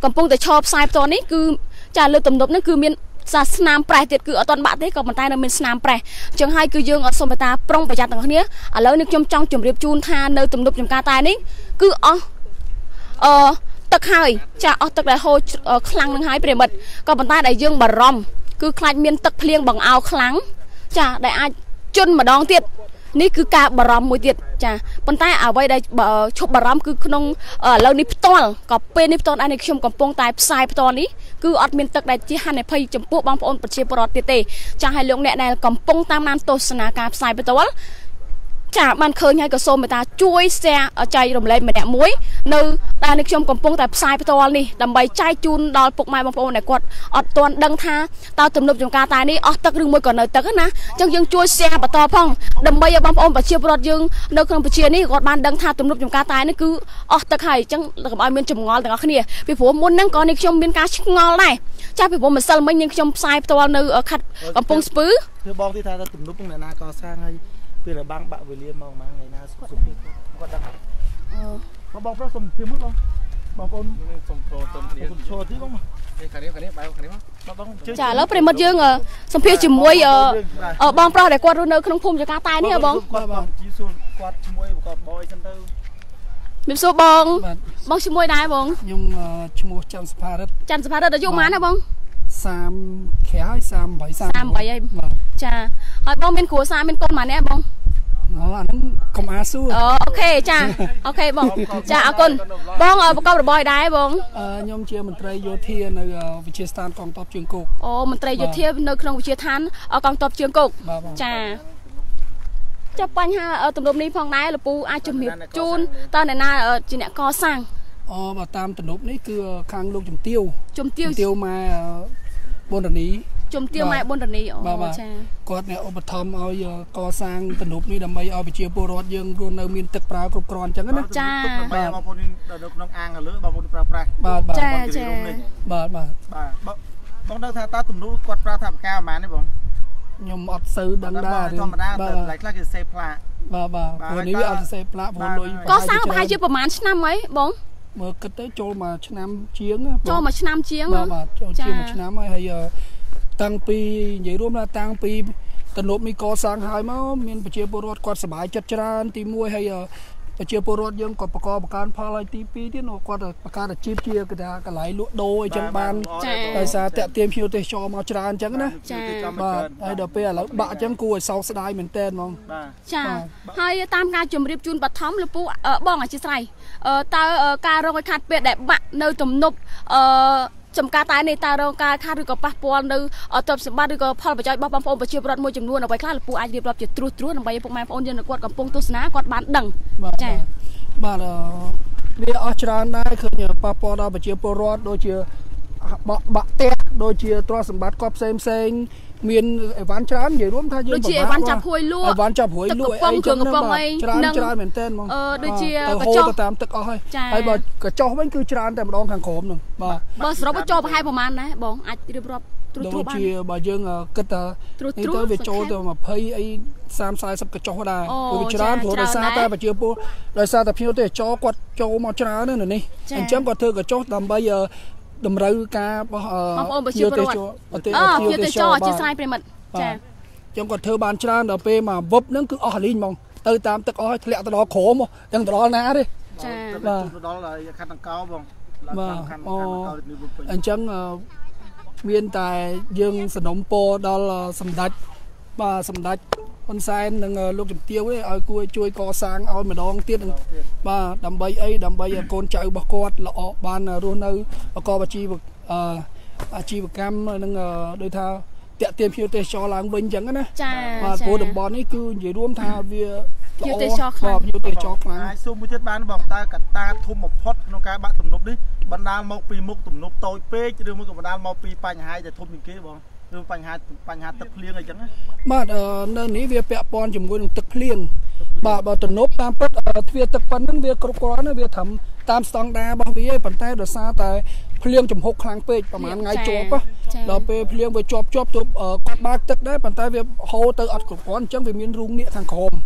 កំពុងតែឈប់ផ្សាយផ្ទាល់នេះគឺចាលើទំនប់ហ្នឹងគឺមានសាស្នាមប្រេះទៀតគឺអត់ទាន់បាក់ទេក៏ប៉ុន្តែនៅមានស្នាមប្រេះអញ្ចឹងហើយគឺយើងអត់សូមតាប្រុងប្រយ័ត្នទាំងគ្នាឥឡូវនេះខ្ញុំចង់ជម្រាបជូនថានៅទំនប់ចំការតែនេះគឺអស់អឺទឹកហើយចាអស់ទឹកដែលហូរខ្លាំងនឹងហើយប្រិមិត្តក៏ប៉ុន្តែដែលយើងបារម្ភគឺខ្លាចមានទឹកភ្លៀងបង្អោខ្លាំងចាដែលអាចជន់ម្ដងទៀតនេះគឺការបារម្ភមួយទៀតចាប៉ុន្តែអ្វីដែលឈប់បារម្ភគឺក្នុងឥឡូវនេះផ្ទាល់ក៏ពេលនេះផ្ទាល់ដែរនេះខ្ញុំកំពុងតែផ្សាយផ្ទាល់នេះគឺអត់មានទឹកដែលជាហានិភ័យចំពោះបងប្អូនប្រជាពលរដ្ឋទៀតទេចាឲ្យលោកអ្នកដែលកំពុងតាមដានទស្សនាការផ្សាយផ្ទាល់ចាបានឃើញហើយក៏សូមមេត្តាជួយ share ចែករំលែកម្នាក់មួយនៅដែលនេះខ្ញុំកំពុងតែផ្សាយផ្ទាល់នេះដើម្បីចែកជូនដល់ពុកម៉ែបងប្អូនដែលគាត់អត់ទាន់ដឹងថាតើទំនប់ចំការតែនេះអស់ទឹកឬមួយក៏នៅទឹកណាអញ្ចឹងយើងជួយ share បន្តផងដើម្បីឲ្យបងប្អូនប្រជាពលរដ្ឋយើងនៅក្នុងប្រជានេះគាត់បានដឹងថាទំនប់ចំការតែនេះគឺអស់ទឹកហើយអញ្ចឹងកុំឲ្យមានចម្ងល់ទាំងអស់គ្នាពីព្រោះមុនហ្នឹងក៏នេះខ្ញុំមានការឆ្ងល់ដែរចាពីព្រោះម្សិលមិញខ្ញុំផ្សាយផ្ទាល់នៅខេត្តកំពង់ស្ពឺគឺបងទីថាទំនប់ហ្នឹងអ្នកណាកសាងហើយពេលបាំងបាក់វេលាមកម៉ាថ្ងៃណាសុខភាពគាត់ដឹងអឺបងប្រុសសុំភាពមួយបងបងប្អូនសុំចូលទៅគ្នាសុំចូលទីបងមកនេះខាងនេះខាងនេះបាយខាងនេះមកបងចាឥឡូវប្រិមិត្តយើងសម្ភាសជាមួយបងប្រុសដែលគាត់រស់នៅក្នុងភូមិចកាតែនេះបងគាត់បងជីសួរគាត់ឈ្មោះគាត់បយសិនទៅមានសួរបងបងឈ្មោះដែរបងខ្ញុំឈ្មោះច័ន្ទសុផារិទ្ធច័ន្ទសុផារិទ្ធអាយុប៉ុន្មានណាបងសាមខែហើយសាមបីសាមបីហើយចាហើយបងមានគ្រួសារមានកូនប៉ុន្មានទេបងអូអាហ្នឹងកុំអាសួរអូអូខេចាអូខេបងចាអរគុណបងប្រកបរបរដែរបងខ្ញុំជាមន្ត្រីយោធានៅវិទ្យាស្ថានកងទ័ពជើងគោកអូមន្ត្រីយោធានៅក្នុងវិទ្យាស្ថានកងទ័ពជើងគោកចាចាប់បញ្ហាទំនប់នេះផងដែរលពូអាចជំរាបជូនតើអ្នកណាជាអ្នកកសាងអូបើតាមទំនប់នេះគឺខាងលោកជំទាវជំទាវជំទាវម៉ែប៊ុនរនីជំទាវម៉ែប៊ុនរនីអូចាគាត់អ្នកឧបត្ថម្ភឲ្យកសាងទំនប់នេះដើម្បីឲ្យប្រជាពលរដ្ឋយើងរស់នៅមានទឹកប្រើគ្រប់គ្រាន់អញ្ចឹងណាចាបាទបងប្អូននៅក្នុងអាងលើបងប្អូនប្រើប្រាស់បាទបាទចាចាបាទបាទបាទបងដឹងថាតើទំនប់គាត់ប្រើថាបកាប្រហែលទេបងខ្ញុំអត់សូវដឹងដែរធម្មតាតែឡៃខ្លះគឺសេផ្លាកបាទបាទព្រោះនេះវាអត់សេផ្លាកព្រោះលុយកសាងប្រហែលជាប្រហែលឆ្នាំហើយបងមើលគិតទៅចូលមួយឆ្នាំជាងចូលមួយឆ្នាំជាងបាទបាទចូលជាងមួយឆ្នាំហើយហើយតាំងពីនិយាយរួមថាតាំងពីទំនប់នេះកសាងហើយមកមានប្រជាពលរដ្ឋគាត់សប្បាយចិត្តច្រើនទីមួយហើយប្រជាពលរដ្ឋយើងគាត់បកកបកានផលហើយទីពីរទៀតគាត់បកកើតអាជីពជាគេថាកន្លែងលក់ដូរអីចឹងបានដោយសារតាក់ទាញភ្ញៀវទេសចរមកច្រើនអញ្ចឹងណាបាទហើយដល់ពេលឥឡូវបាក់អញ្ចឹងគួរឲ្យសោកស្ដាយមែនតើហ្មងចាហើយតាមការជម្រាបជូនបឋមលពូបងអធិស្ឋានតើការរងឲ្យខាត់ពេលដែលបាក់នៅទំនប់អឺចំការតែនេះតើរងការខាតឬក៏ប៉ះពាល់នៅទ្រព្យសម្បត្តិឬក៏ផលប្រយោជន៍របស់បងប្អូនប្រជាពលរដ្ឋមួយចំនួនអ្វីខ្លះលោកពូអាចរៀបរាប់ជាត្រួសត្រាសដើម្បីឲ្យពុកម៉ែបងប្អូនយើងគាត់កំពុងទស្សនាគាត់បានដឹងចា៎បាទវាអស់ច្រើនដែរឃើញប៉ះពាល់ដល់ប្រជាពលរដ្ឋដូចជាបាក់បាក់ផ្ទះដូចជាទ្រព្យសម្បត្តិគាត់ផ្សេងផ្សេងមានអីវ៉ាន់ច្រើននិយាយរួមថាយើងដូចជាអីវ៉ាន់ចាប់ហួយលក់អីវ៉ាន់ចាប់ហួយលក់អីចឹងច្រើនច្រើនមែនតើហ្មងអឺដូចជាកញ្ចុះទៅតាមទឹកអស់ហើយហើយបើកញ្ចុះវិញគឺច្រើនតែម្ដងខាងក្រោមហ្នឹងបាទបើសរុបទៅចូលប្រហែលប្រហែលដែរបងអាចរៀបរាប់ត្រួសត្រាសបានដូចជាបើយើងគិតថានេះទៅវាចូលទៅยี่สิบអីសាម สี่สิบកញ្ចុះដែរព្រោះវាច្រើនព្រោះដោយសារតែប្រជាពលដោយសារតែភ្ញៀវទេសចរគាត់ចូលមកច្រើននៅនេះអញ្ចឹងគាត់ធ្វើកញ្ចុះដើម្បីតម្រូវការរបស់បងប្អូនប្រជាពលរដ្ឋអឺភ្ញៀវទេសចរជាស្រ័យប្រិមិត្តចាចឹងគាត់ធ្វើបានច្រើនដល់ពេលមកវឹបហ្នឹងគឺអស់លីងហ្មងទៅតាមទឹកអស់ឲ្យធ្លាក់ទៅដល់ក្រោមទាំងទៅដល់ណាទេចាបាទទៅដល់ខណ្ឌដង្កោបងបាទអូអញ្ចឹងមានតែយើងสนុំពរដល់សម្ដេចបាទសម្ដេចហ៊ុនសែននិងលោកជំទាវឲ្យគួរជួយកសាងឲ្យម្ដងទៀតបាទដើម្បីអីដើម្បីឲ្យកូនចៅរបស់គាត់ល្អបានរស់នៅប្រកបអាជីវអាជីវកម្មនិងដូចថាតាក់ទាញភ្ញៀវទេសចរឡើងវិញអញ្ចឹងណាបាទព្រោះតំបន់នេះគឺនិយាយរួមថាវាភ្ញៀវទេសចរខ្លាំងភ្ញៀវទេសចរខ្លាំងហើយសូមមួយទៀតបានបងតើកត្តាធំបំផុតក្នុងការបាក់ទំនប់នេះបណ្ដាលមកពីមុខទំនប់តូចពេកឬមួយក៏បណ្ដាលមកពីបញ្ហាដែលធំជាងគេបងឬបញ្ហាបញ្ហាទឹកភ្លៀងអីចឹងណាបាទនៅនេះវាពាក់ព័ន្ធជាមួយនឹងទឹកភ្លៀងបាទបើទំនប់តាមពិតទ្វារទឹកប៉ុណ្្នឹងវាគ្រប់គ្រាន់វាត្រឹមតាមស្តង់ដាររបស់វាប៉ុន្តែដោយសារតែភ្លៀងចំហុកខ្លាំងពេកប្រហែលថ្ងៃជាប់ដល់ពេលភ្លៀងវាជាប់ជាប់ទប់គាត់បាក់ទឹកដែរប៉ុន្តែវាហូរទៅអត់គ្រប់គ្រាន់អញ្ចឹងវាមានរូងនៀកខាងក្រោម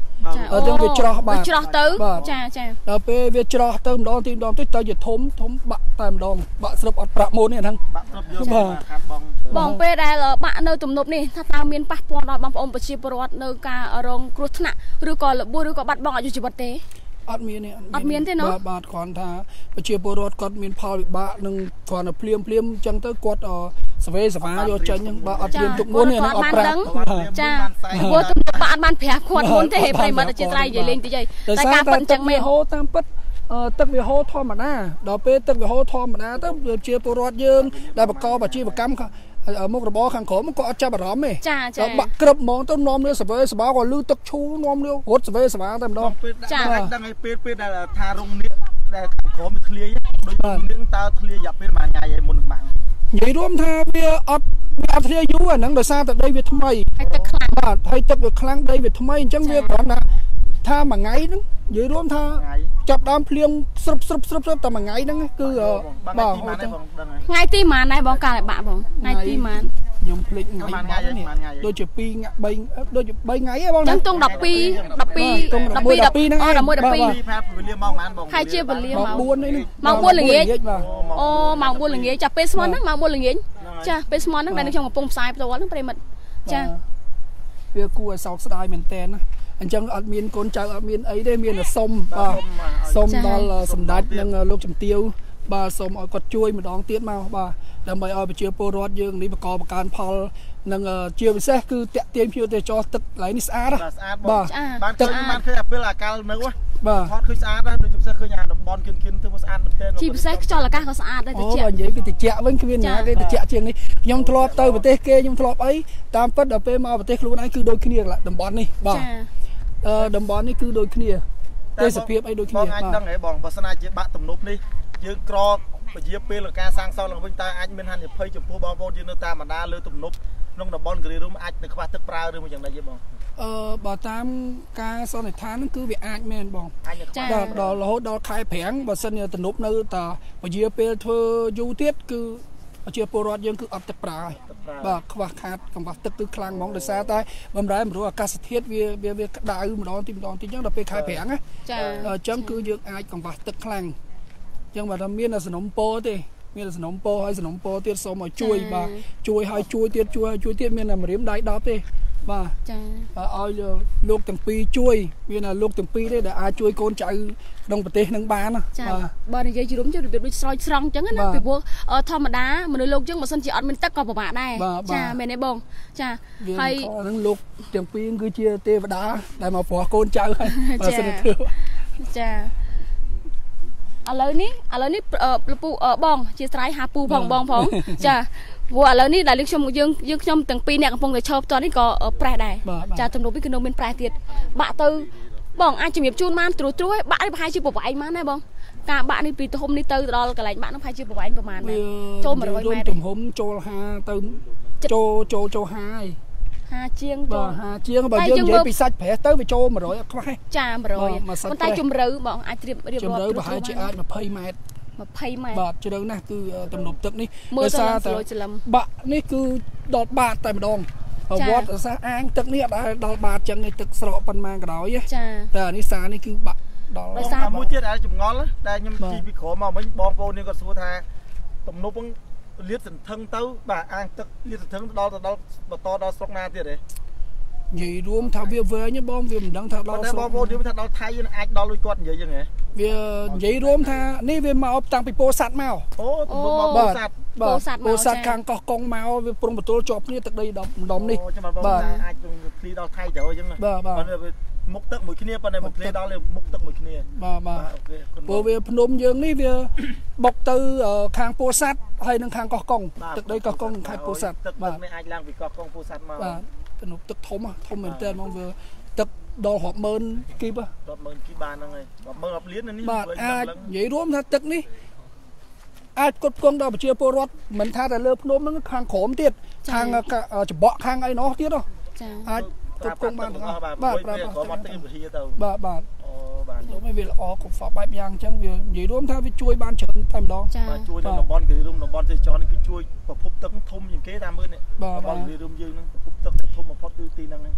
អត់ទាំងវាច្រោះបាទច្រោះទៅចាចាដល់ពេលវាច្រោះទៅម្ដងទីម្ដងទៅទៅជាធំធំបាក់តែម្ដងបាក់ស្រុបអត់ប្រាក់មុននេះហ្នឹងបាក់ស្រុបយកបាទបងបងពេលដែលបាក់នៅទំនប់នេះថាតើមានប៉ះពាល់ដល់បងប្អូនប្រជាពលរដ្ឋនៅការរងគ្រោះថ្នាក់ឬក៏របួសឬក៏បាត់បង់អាយុជីវិតទេអត់មានទេអត់មានទេណ៎បាទបាទគ្រាន់ថាប្រជាពលរដ្ឋគាត់មានផលវិបាកនឹងគ្រាន់តែភ្លាមភ្លាមអញ្ចឹងទៅគាត់សវេសវាយកចេញហ្នឹងបាទអត់មានទុកមុនទេអត់ប្រាប់ចាព្រោះទំនប់បាក់អត់បានប្រាប់គាត់មុនទេប្រិមត្តជាស្រ័យនិយាយលេងតិចហើយតែការប៉ិនអញ្ចឹងមែនហូរតាមពិតទឹកវាហូរធម្មតាដល់ពេលទឹកវាហូរធម្មតាទៅជាពលរដ្ឋយើងដែលបកកអាជីវកម្មមុខរបរខាងក្រោមក៏អត់ចាប់អារម្មណ៍ទេចាចាបាក់ក្រឹបហ្មងទៅនាំលឿសវេសវាក៏លឺទឹកឈូនាំលឿរត់សវេសវាតែម្ដងចាដឹងឲ្យពេលពេលដែលថារងនាគដែលខាងក្រោមវាធ្លាយដូចនាងតើធ្លាយរយៈពេលប្រហែលថ្ងៃហើយមុននឹងបាំងនិយាយរួមថាវាអត់វាអត់ធ្លាយយូរអាហ្នឹងដោយសារតែដីវាថ្មីហើយទឹកខ្លាំងបាទហើយទឹកវាខ្លាំងដីវាថ្មីអញ្ចឹងវាគ្រាន់តែថាមួយថ្ងៃហ្នឹងនិយាយរួមថាចាប់ដើមភ្លៀងស្រុបស្រុបស្រុបស្រុបតែមួយថ្ងៃហ្នឹងគឺបាទថ្ងៃទីប៉ុន្មានដែរបងកាលឲ្យបាក់បងថ្ងៃទីប៉ុន្មានខ្ញុំភ្លេចថ្ងៃដូចជាពីរបីដូចជាបីថ្ងៃហ៎បងចឹងទង12 12 12 ហ្នឹងអូ 11 12 ប្រាប់វេលាម៉ោងប៉ុន្មានបងហើយជាវេលាម៉ោងបួននេះម៉ោងបួនល្ងាចអូម៉ោងបួនល្ងាចចាពេលស្មន់ហ្នឹងម៉ោងបួនល្ងាចចាពេលស្មន់ហ្នឹងដែលខ្ញុំកំពុងផ្សាយផ្ទាល់ហ្នឹងប្រិមិត្តចាវាគួរឲ្យសោកស្ដាយមែនតើណាអញ្ចឹងអត់មានកូនចៅអត់មានអីទេមានតែសុំបាទសុំដល់សម្ដេចនិងលោកជំទាវបាទសូមឲ្យគាត់ជួយម្ដងទៀតមកបាទដើម្បីឲ្យប្រជាពលរដ្ឋយើងនេះបង្កបង្កើនផលនិងជាពិសេសគឺតាក់ទាញភ្ញៀវទេសចរទឹកកន្លែងនេះស្អាតបាទបានទឹកបានឃើញអាពេលអាកាលនៅបាទថតឃើញស្អាតដែរដូចពិសេសឃើញអាតំបន់គិនគិនទៅមកស្អាតមែនទែនជាពិសេសខ្យល់អាកាសក៏ស្អាតដែរតិចអូបើនិយាយគឺតិចវិញគ្មានណាគេតិចជាងនេះខ្ញុំធ្លាប់ទៅប្រទេសគេខ្ញុំធ្លាប់អីតាមពិតដល់ពេលមកប្រទេសខ្លួនឯងគឺដូចគ្នាតំបន់នេះបាទអឺតំបន់នេះគឺដូចគ្នាទេសភាពអីដូចគ្នាបងអាចដឹងហ៎បងបើសិនណាជាបាក់ទំនប់នេះយើងក្រពជាពេលការសាងសង់ឡើងវិញតើអាចមានហានិភ័យចំពោះបងប្អូនយើងនៅតាមបណ្ដាលើទំនប់ក្នុងតំបន់គិរីរំអាចនឹងខ្វះទឹកប្រើឬមួយយ៉ាងណាទេបងអឺបើតាមការសន្និដ្ឋានហ្នឹងគឺវាអាចមែនបងចាដល់រហូតដល់ខែប្រាំងបើសិនជាទំនប់នៅតែពជាពេលធ្វើយូរទៀតគឺប្រជាពលរដ្ឋយើងគឺអត់ទឹកប្រើហើយបាទខ្វះខាតកង្វះទឹកគឺខ្លាំងហ្មងដោយសារតែបំរែបំរួលអាកាសធាតុវាវាវាក្តៅម្ដងទីម្ដងទីអញ្ចឹងដល់ពេលខែប្រាំងណាចាអញ្ចឹងគឺយើងអាចកង្វះទឹកខ្លាំងអញ្ចឹងបើថាមានសំណុំពរទេមានសំណុំពរហើយសំណុំពរទៀតសូមឲ្យជួយបាទជួយឲ្យជួយទៀតជួយឲ្យជួយទៀតមានតែម្រាមដៃដប់ទេបាទចាឲ្យលោកទាំងពីរជួយមានតែលោកទាំងពីរទេដែលអាចជួយកូនចៅក្នុងប្រទេសនឹងបានណាបាទបើនិយាយជ្រុំជិះរបៀបដូចស្រោចស្រង់អញ្ចឹងណាពីព្រោះធម្មតាមនុស្សលោកយើងបើសិនជាអត់មានទឹកក៏ពិបាកដែរចាមែនទេបងចាហើយនឹងលោកទាំងពីរគឺជាទេវតាដែលមកព្រោះកូនចៅហើយបើសិនធ្វើចាឥឡូវនេះឥឡូវនេះពូបងជាស្រ័យហាពូផងបងផងចាព្រោះឥឡូវនេះដែលខ្ញុំយើងយើងខ្ញុំទាំងពីរអ្នកកំពុងតែឈរផ្ទាល់នេះក៏ប្រេះដែរចាទំនប់នេះគឺនៅមានប្រេះទៀតបាក់ទៅបងអាចជំរាបជូនបានត្រួសត្រួសបាក់នេះប្រហែលជាប្រវែងប៉ុន្មានដែរបងការបាក់នេះពីទំហំនេះទៅដល់កន្លែងបាក់នោះប្រហែលជាប្រវែងប្រហែលចូលមួយរយម៉ែត្រទំហំចូលហាទៅចូលចូលចូលហាហើយហាជាងបាទហាជាងបើយើងនិយាយពីសាច់ប្រេះទៅវាចូលមួយរយអត់ខ្វះចាមួយរយប៉ុន្តែជម្រៅបងអាចត្រៀមរៀបរាប់ជម្រៅប្រហែលជាអាចยี่สิบម៉ែត្រยี่สิบម៉ែត្របាទជ្រៅណាស់គឺទំនប់ទឹកនេះដោយសារតែបាក់នេះគឺដល់បាតតែម្ដងវត្តសាសអាងទឹកនេះអត់ដល់បាតចឹងនេះទឹកស្រកប៉ុន្មានក៏ដោយចាតែអានេះសានេះគឺបាក់ដល់ដោយសារមួយទៀតដែលចម្ងល់ដែលខ្ញុំជីពីក្រោមមកវិញបងប្អូននេះគាត់សួរថាទំនប់ហ្នឹងលាតសន្ធឹងទៅបាទអាងទឹកលាតសន្ធឹងដល់ទៅដល់បន្តដល់ស្រុកណាទៀតទេនិយាយរួមថាវាវែងបងវាមិនដឹងថាដល់ស្រុកបងប្អូនយើងថាដល់ថៃអាចដល់លុយគាត់និយាយចឹងហ៎វានិយាយរួមថានេះវាមកតាំងពីពោធិ៍សាត់មកអូទំនប់មកពោធិ៍សាត់ពោធិ៍សាត់ពោធិ៍សាត់ខាងកោះកុងមកវាព្រំបន្ទល់ជាប់គ្នាទឹកដីដុំដុំនេះបាទអាចឃ្លីដល់ថៃទៅអញ្ចឹងបាទមុខទឹកមួយគ្នាប៉ុន្តែមកឃ្លីដល់មុខទឹកមួយគ្នាបាទបាទអូខេព្រោះវាភ្នំយើងនេះវាបុកទៅខាងពោធិ៍សាត់ហើយនឹងខាងកោះកុងទឹកដីកោះកុងខេត្តពោធិ៍សាត់ទឹកនេះអាចឡើងពីកោះកុងពោធិ៍សាត់មកបាទទំនប់ទឹកធំធំមែនតើហ្មងវាទឹកដល់រាប់ម៉ឺនគីបរាប់ម៉ឺនគីបានហ្នឹងហើយរាប់ម៉ឺនរាប់លាននេះបាទអាចនិយាយរួមថាទឹកនេះអាចគ្រប់គ្រងដល់ប្រជាពលរដ្ឋមិនថាតែលើភ្នំហ្នឹងខាងក្រោមទៀតខាងច្បក់ខាងអីនោះទៀតចាអាចគ្រប់គ្រងបានទាំងអស់បាទប្រើប្រាស់ក្រោមអត់ទីវិធីទៅបាទបាទអូបាទលោកមិនវាល្អគ្រប់សពបែបយ៉ាងអញ្ចឹងវានិយាយរួមថាវាជួយបានច្រើនតែម្ដងបាទជួយនៅតំបន់គិរីរំតំបន់ទេសចរនេះគឺជួយប្រភពទឹកធំជាងគេតាមមើលនេះតំបន់គិរីរំយើងហ្នឹងប្រភពទឹកដែលធំបំផុតគឺទីហ្នឹងប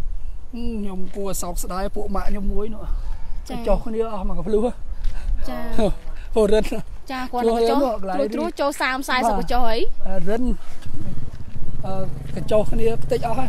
nhom cua sọc sải bộ mạng nhom muối nữa cho con đi mà gặp lúa hồ rân cha còn cho trôi trôi cho sam sai sao cho ấy rân cái cho con đi tích ó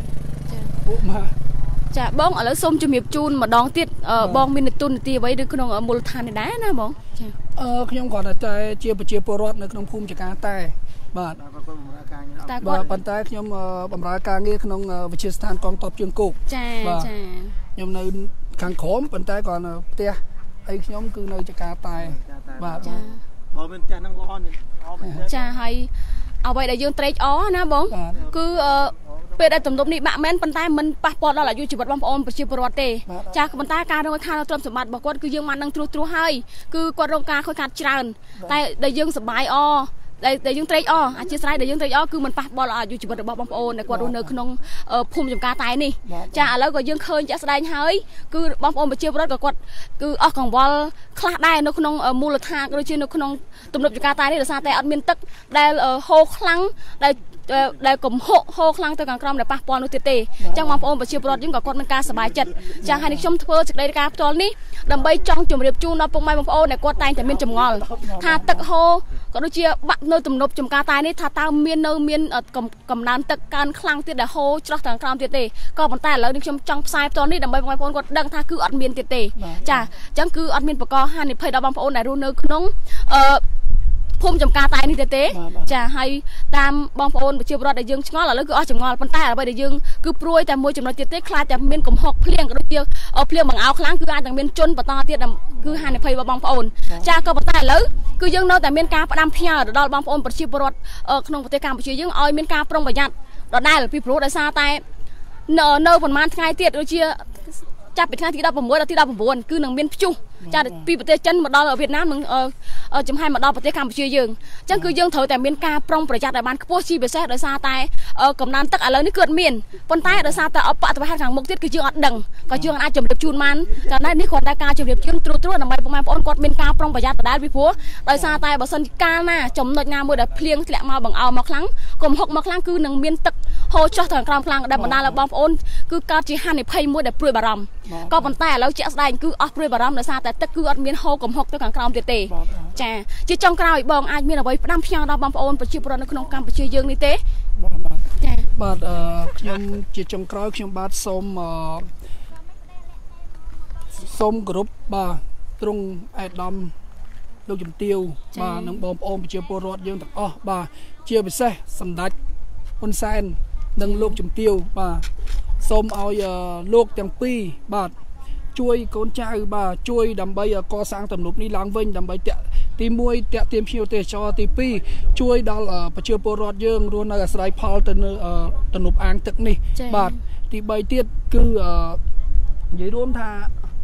bộ mà chà bong ở lỡ sông chùm hiệp chun mà đón tiết bong min tun tì vậy được không ở mùa than này đá nè bong ờ nhom còn là trái chia chia bò rót nữa không phun chỉ cá tayបាទបាទប៉ុន្តែខ្ញុំបម្រើការងារក្នុងវិទ្យាស្ថានកងទ័ពជើងគោកចាចាខ្ញុំនៅខាងក្រោមប៉ុន្តែគាត់នៅផ្ទះអីខ្ញុំគឺនៅចកាតែបាទចាបើមានផ្ទះហ្នឹងល្អនេះចាហើយអ្វីដែលយើងត្រេកអរណាបងគឺពេលដែលទំនប់នេះបាក់មែនប៉ុន្តែមិនប៉ះពាល់ដល់អាយុជីវិតបងប្អូនប្រជាពលរដ្ឋទេចាប៉ុន្តែការរងខានទ្រព្យសម្បត្តិរបស់គាត់គឺយើងបាននឹងត្រួសត្រាសហើយគឺគាត់រងការខូចខាតច្រើនតែដែលយើងសប្បាយអរដែលយើងត្រេកអរអធិស្ឋានដែលយើងត្រេកអរគឺមិនប៉ះពាល់អាយុជីវិតរបស់បងប្អូនដែលគាត់រស់នៅក្នុងភូមិចំការតែនេះចាឥឡូវក៏យើងឃើញជាក់ស្ដែងហើយគឺបងប្អូនប្រជាពលរដ្ឋក៏គាត់គឺអស់កង្វល់ខ្លះដែរនៅក្នុងមូលដ្ឋានដូចជានៅក្នុងទំនប់ចំការតែនេះដោយសារតែអត់មានទឹកដែលហូរខ្លាំងដែលដែលកំហុហូរខ្លាំងទៅខាងក្រោមដែលប៉ះពាល់នោះទៀតទេអញ្ចឹងបងប្អូនប្រជាពលរដ្ឋយើងក៏គាត់មានការសប្បាយចិត្តចាហើយនេះខ្ញុំធ្វើសេចក្តីការផ្ទាល់នេះដើម្បីចង់ជម្រាបជូនដល់ពុកម៉ែបងប្អូនដែលគាត់តែងតែមានចម្ងល់ថាទឹកហូរក៏ដូចជាបាក់នៅទំនប់ចំការតែនេះថាតើមាននៅមានកំណើនទឹកកើនខ្លាំងទៀតដែលហូរច្រោះទៅខាងក្រោមទៀតទេក៏ប៉ុន្តែឥឡូវនេះខ្ញុំចង់ផ្សាយផ្ទាល់នេះដើម្បីបងប្អូនគាត់ដឹងថាគឺអត់មានទៀតទេចាអញ្ចឹងគឺអត់មានបកហានិភ័យដល់បងប្អូនដែលរស់នៅក្នុងអឺភូមិចំការតែនេះទេទេចាហើយតាមបងប្អូនប្រជាពលរដ្ឋដែលយើងឆ្ងល់ឥឡូវគឺអស់ចម្ងល់ប៉ុន្តែអ្វីដែលយើងគឺព្រួយតែមួយចំណុចទៀតទេខ្លាចតែមានកំហុកភ្លៀងក៏ដូចជាភ្លៀងបង្អោខ្លាំងគឺអាចនឹងមានជន់បន្តទៀតគឺហានិភ័យរបស់បងប្អូនចាក៏ប៉ុន្តែឥឡូវគឺយើងនៅតែមានការផ្ដាំផ្ញើដល់បងប្អូនប្រជាពលរដ្ឋក្នុងប្រទេសកម្ពុជាយើងឲ្យមានការប្រុងប្រយ័ត្នដដែលពីព្រោះដោយសារតែនៅនៅប្រហែលថ្ងៃទៀតដូចជាចាប់ពីថ្ងៃទីដប់ប្រាំមួយដល់ទីដប់ប្រាំ៩គឺនឹងមានព្យុះចាពីប្រទេសចិនមកដល់វៀតណាមនឹងចំហាយមកដល់ប្រទេសកម្ពុជាយើងអញ្ចឹងគឺយើងត្រូវតែមានការប្រុងប្រយ័ត្នឲ្យបានខ្ពស់ជាពិសេសដោយសារតែកំណើនទឹកឥឡូវនេះគឺអត់មានប៉ុន្តែដោយសារតែអបអត្តវហេតុខាងមុខទៀតគឺយើងអត់ដឹងក៏យើងអាចជម្រាបជូនបានតែនេះគ្រាន់តែការជម្រាបជូនត្រួសត្រាសដើម្បីបងប្អូនគាត់មានការប្រុងប្រយ័ត្នដដែលពីព្រោះដោយសារតែបើសិនកាលណាចំណុចណាមួយដែលភ្លៀងធ្លាក់មកបង្អោមកខ្លាំងកំហុកមកខ្លាំងគឺនឹងមានទឹកហូរចុះទៅខាងក្រោមខ្លាំងដែលបណ្ដាលឲ្យបងប្អូនគឺកើតជាហានិភ័យមួយដែលព្រួយបារម្ភក៏ប៉ុន្តែឥឡូវជាក់ស្ដែងគឺអស់ព្រួយបារម្ភដោយសារតែទឹកគឺអត់មានហូរកំហុកទៅខាងក្រោមទៀតទេចាជាចុងក្រោយបងអាចមានអ្វីផ្ដាំផ្ញើដល់បងប្អូនប្រជាពលរដ្ឋនៅក្នុងកម្ពុជាយើងនេះទេចាបាទខ្ញុំជាចុងក្រោយខ្ញុំបាទសូមសូមគោរពបាទទ្រង់អាដាមលោកជំទាវបាទនិងបងប្អូនប្រជាពលរដ្ឋយើងទាំងអស់បាទជាពិសេសសម្ដេចហ៊ុនសែននិងលោកជំទាវបាទសូមឲ្យលោកទាំងពីរបាទជួយកូនចៅបាទជួយដើម្បីកសាងទំនប់នេះឡើងវិញដើម្បីតាក់ទីមួយតាក់ទាញភ្ញៀវទេសចរទីពីរជួយដល់ប្រជាពលរដ្ឋយើងរស់នៅអាស្រ័យផលទៅនៅទំនប់អាងទឹកនេះបាទទីបីទៀតគឺនិយាយរួមថា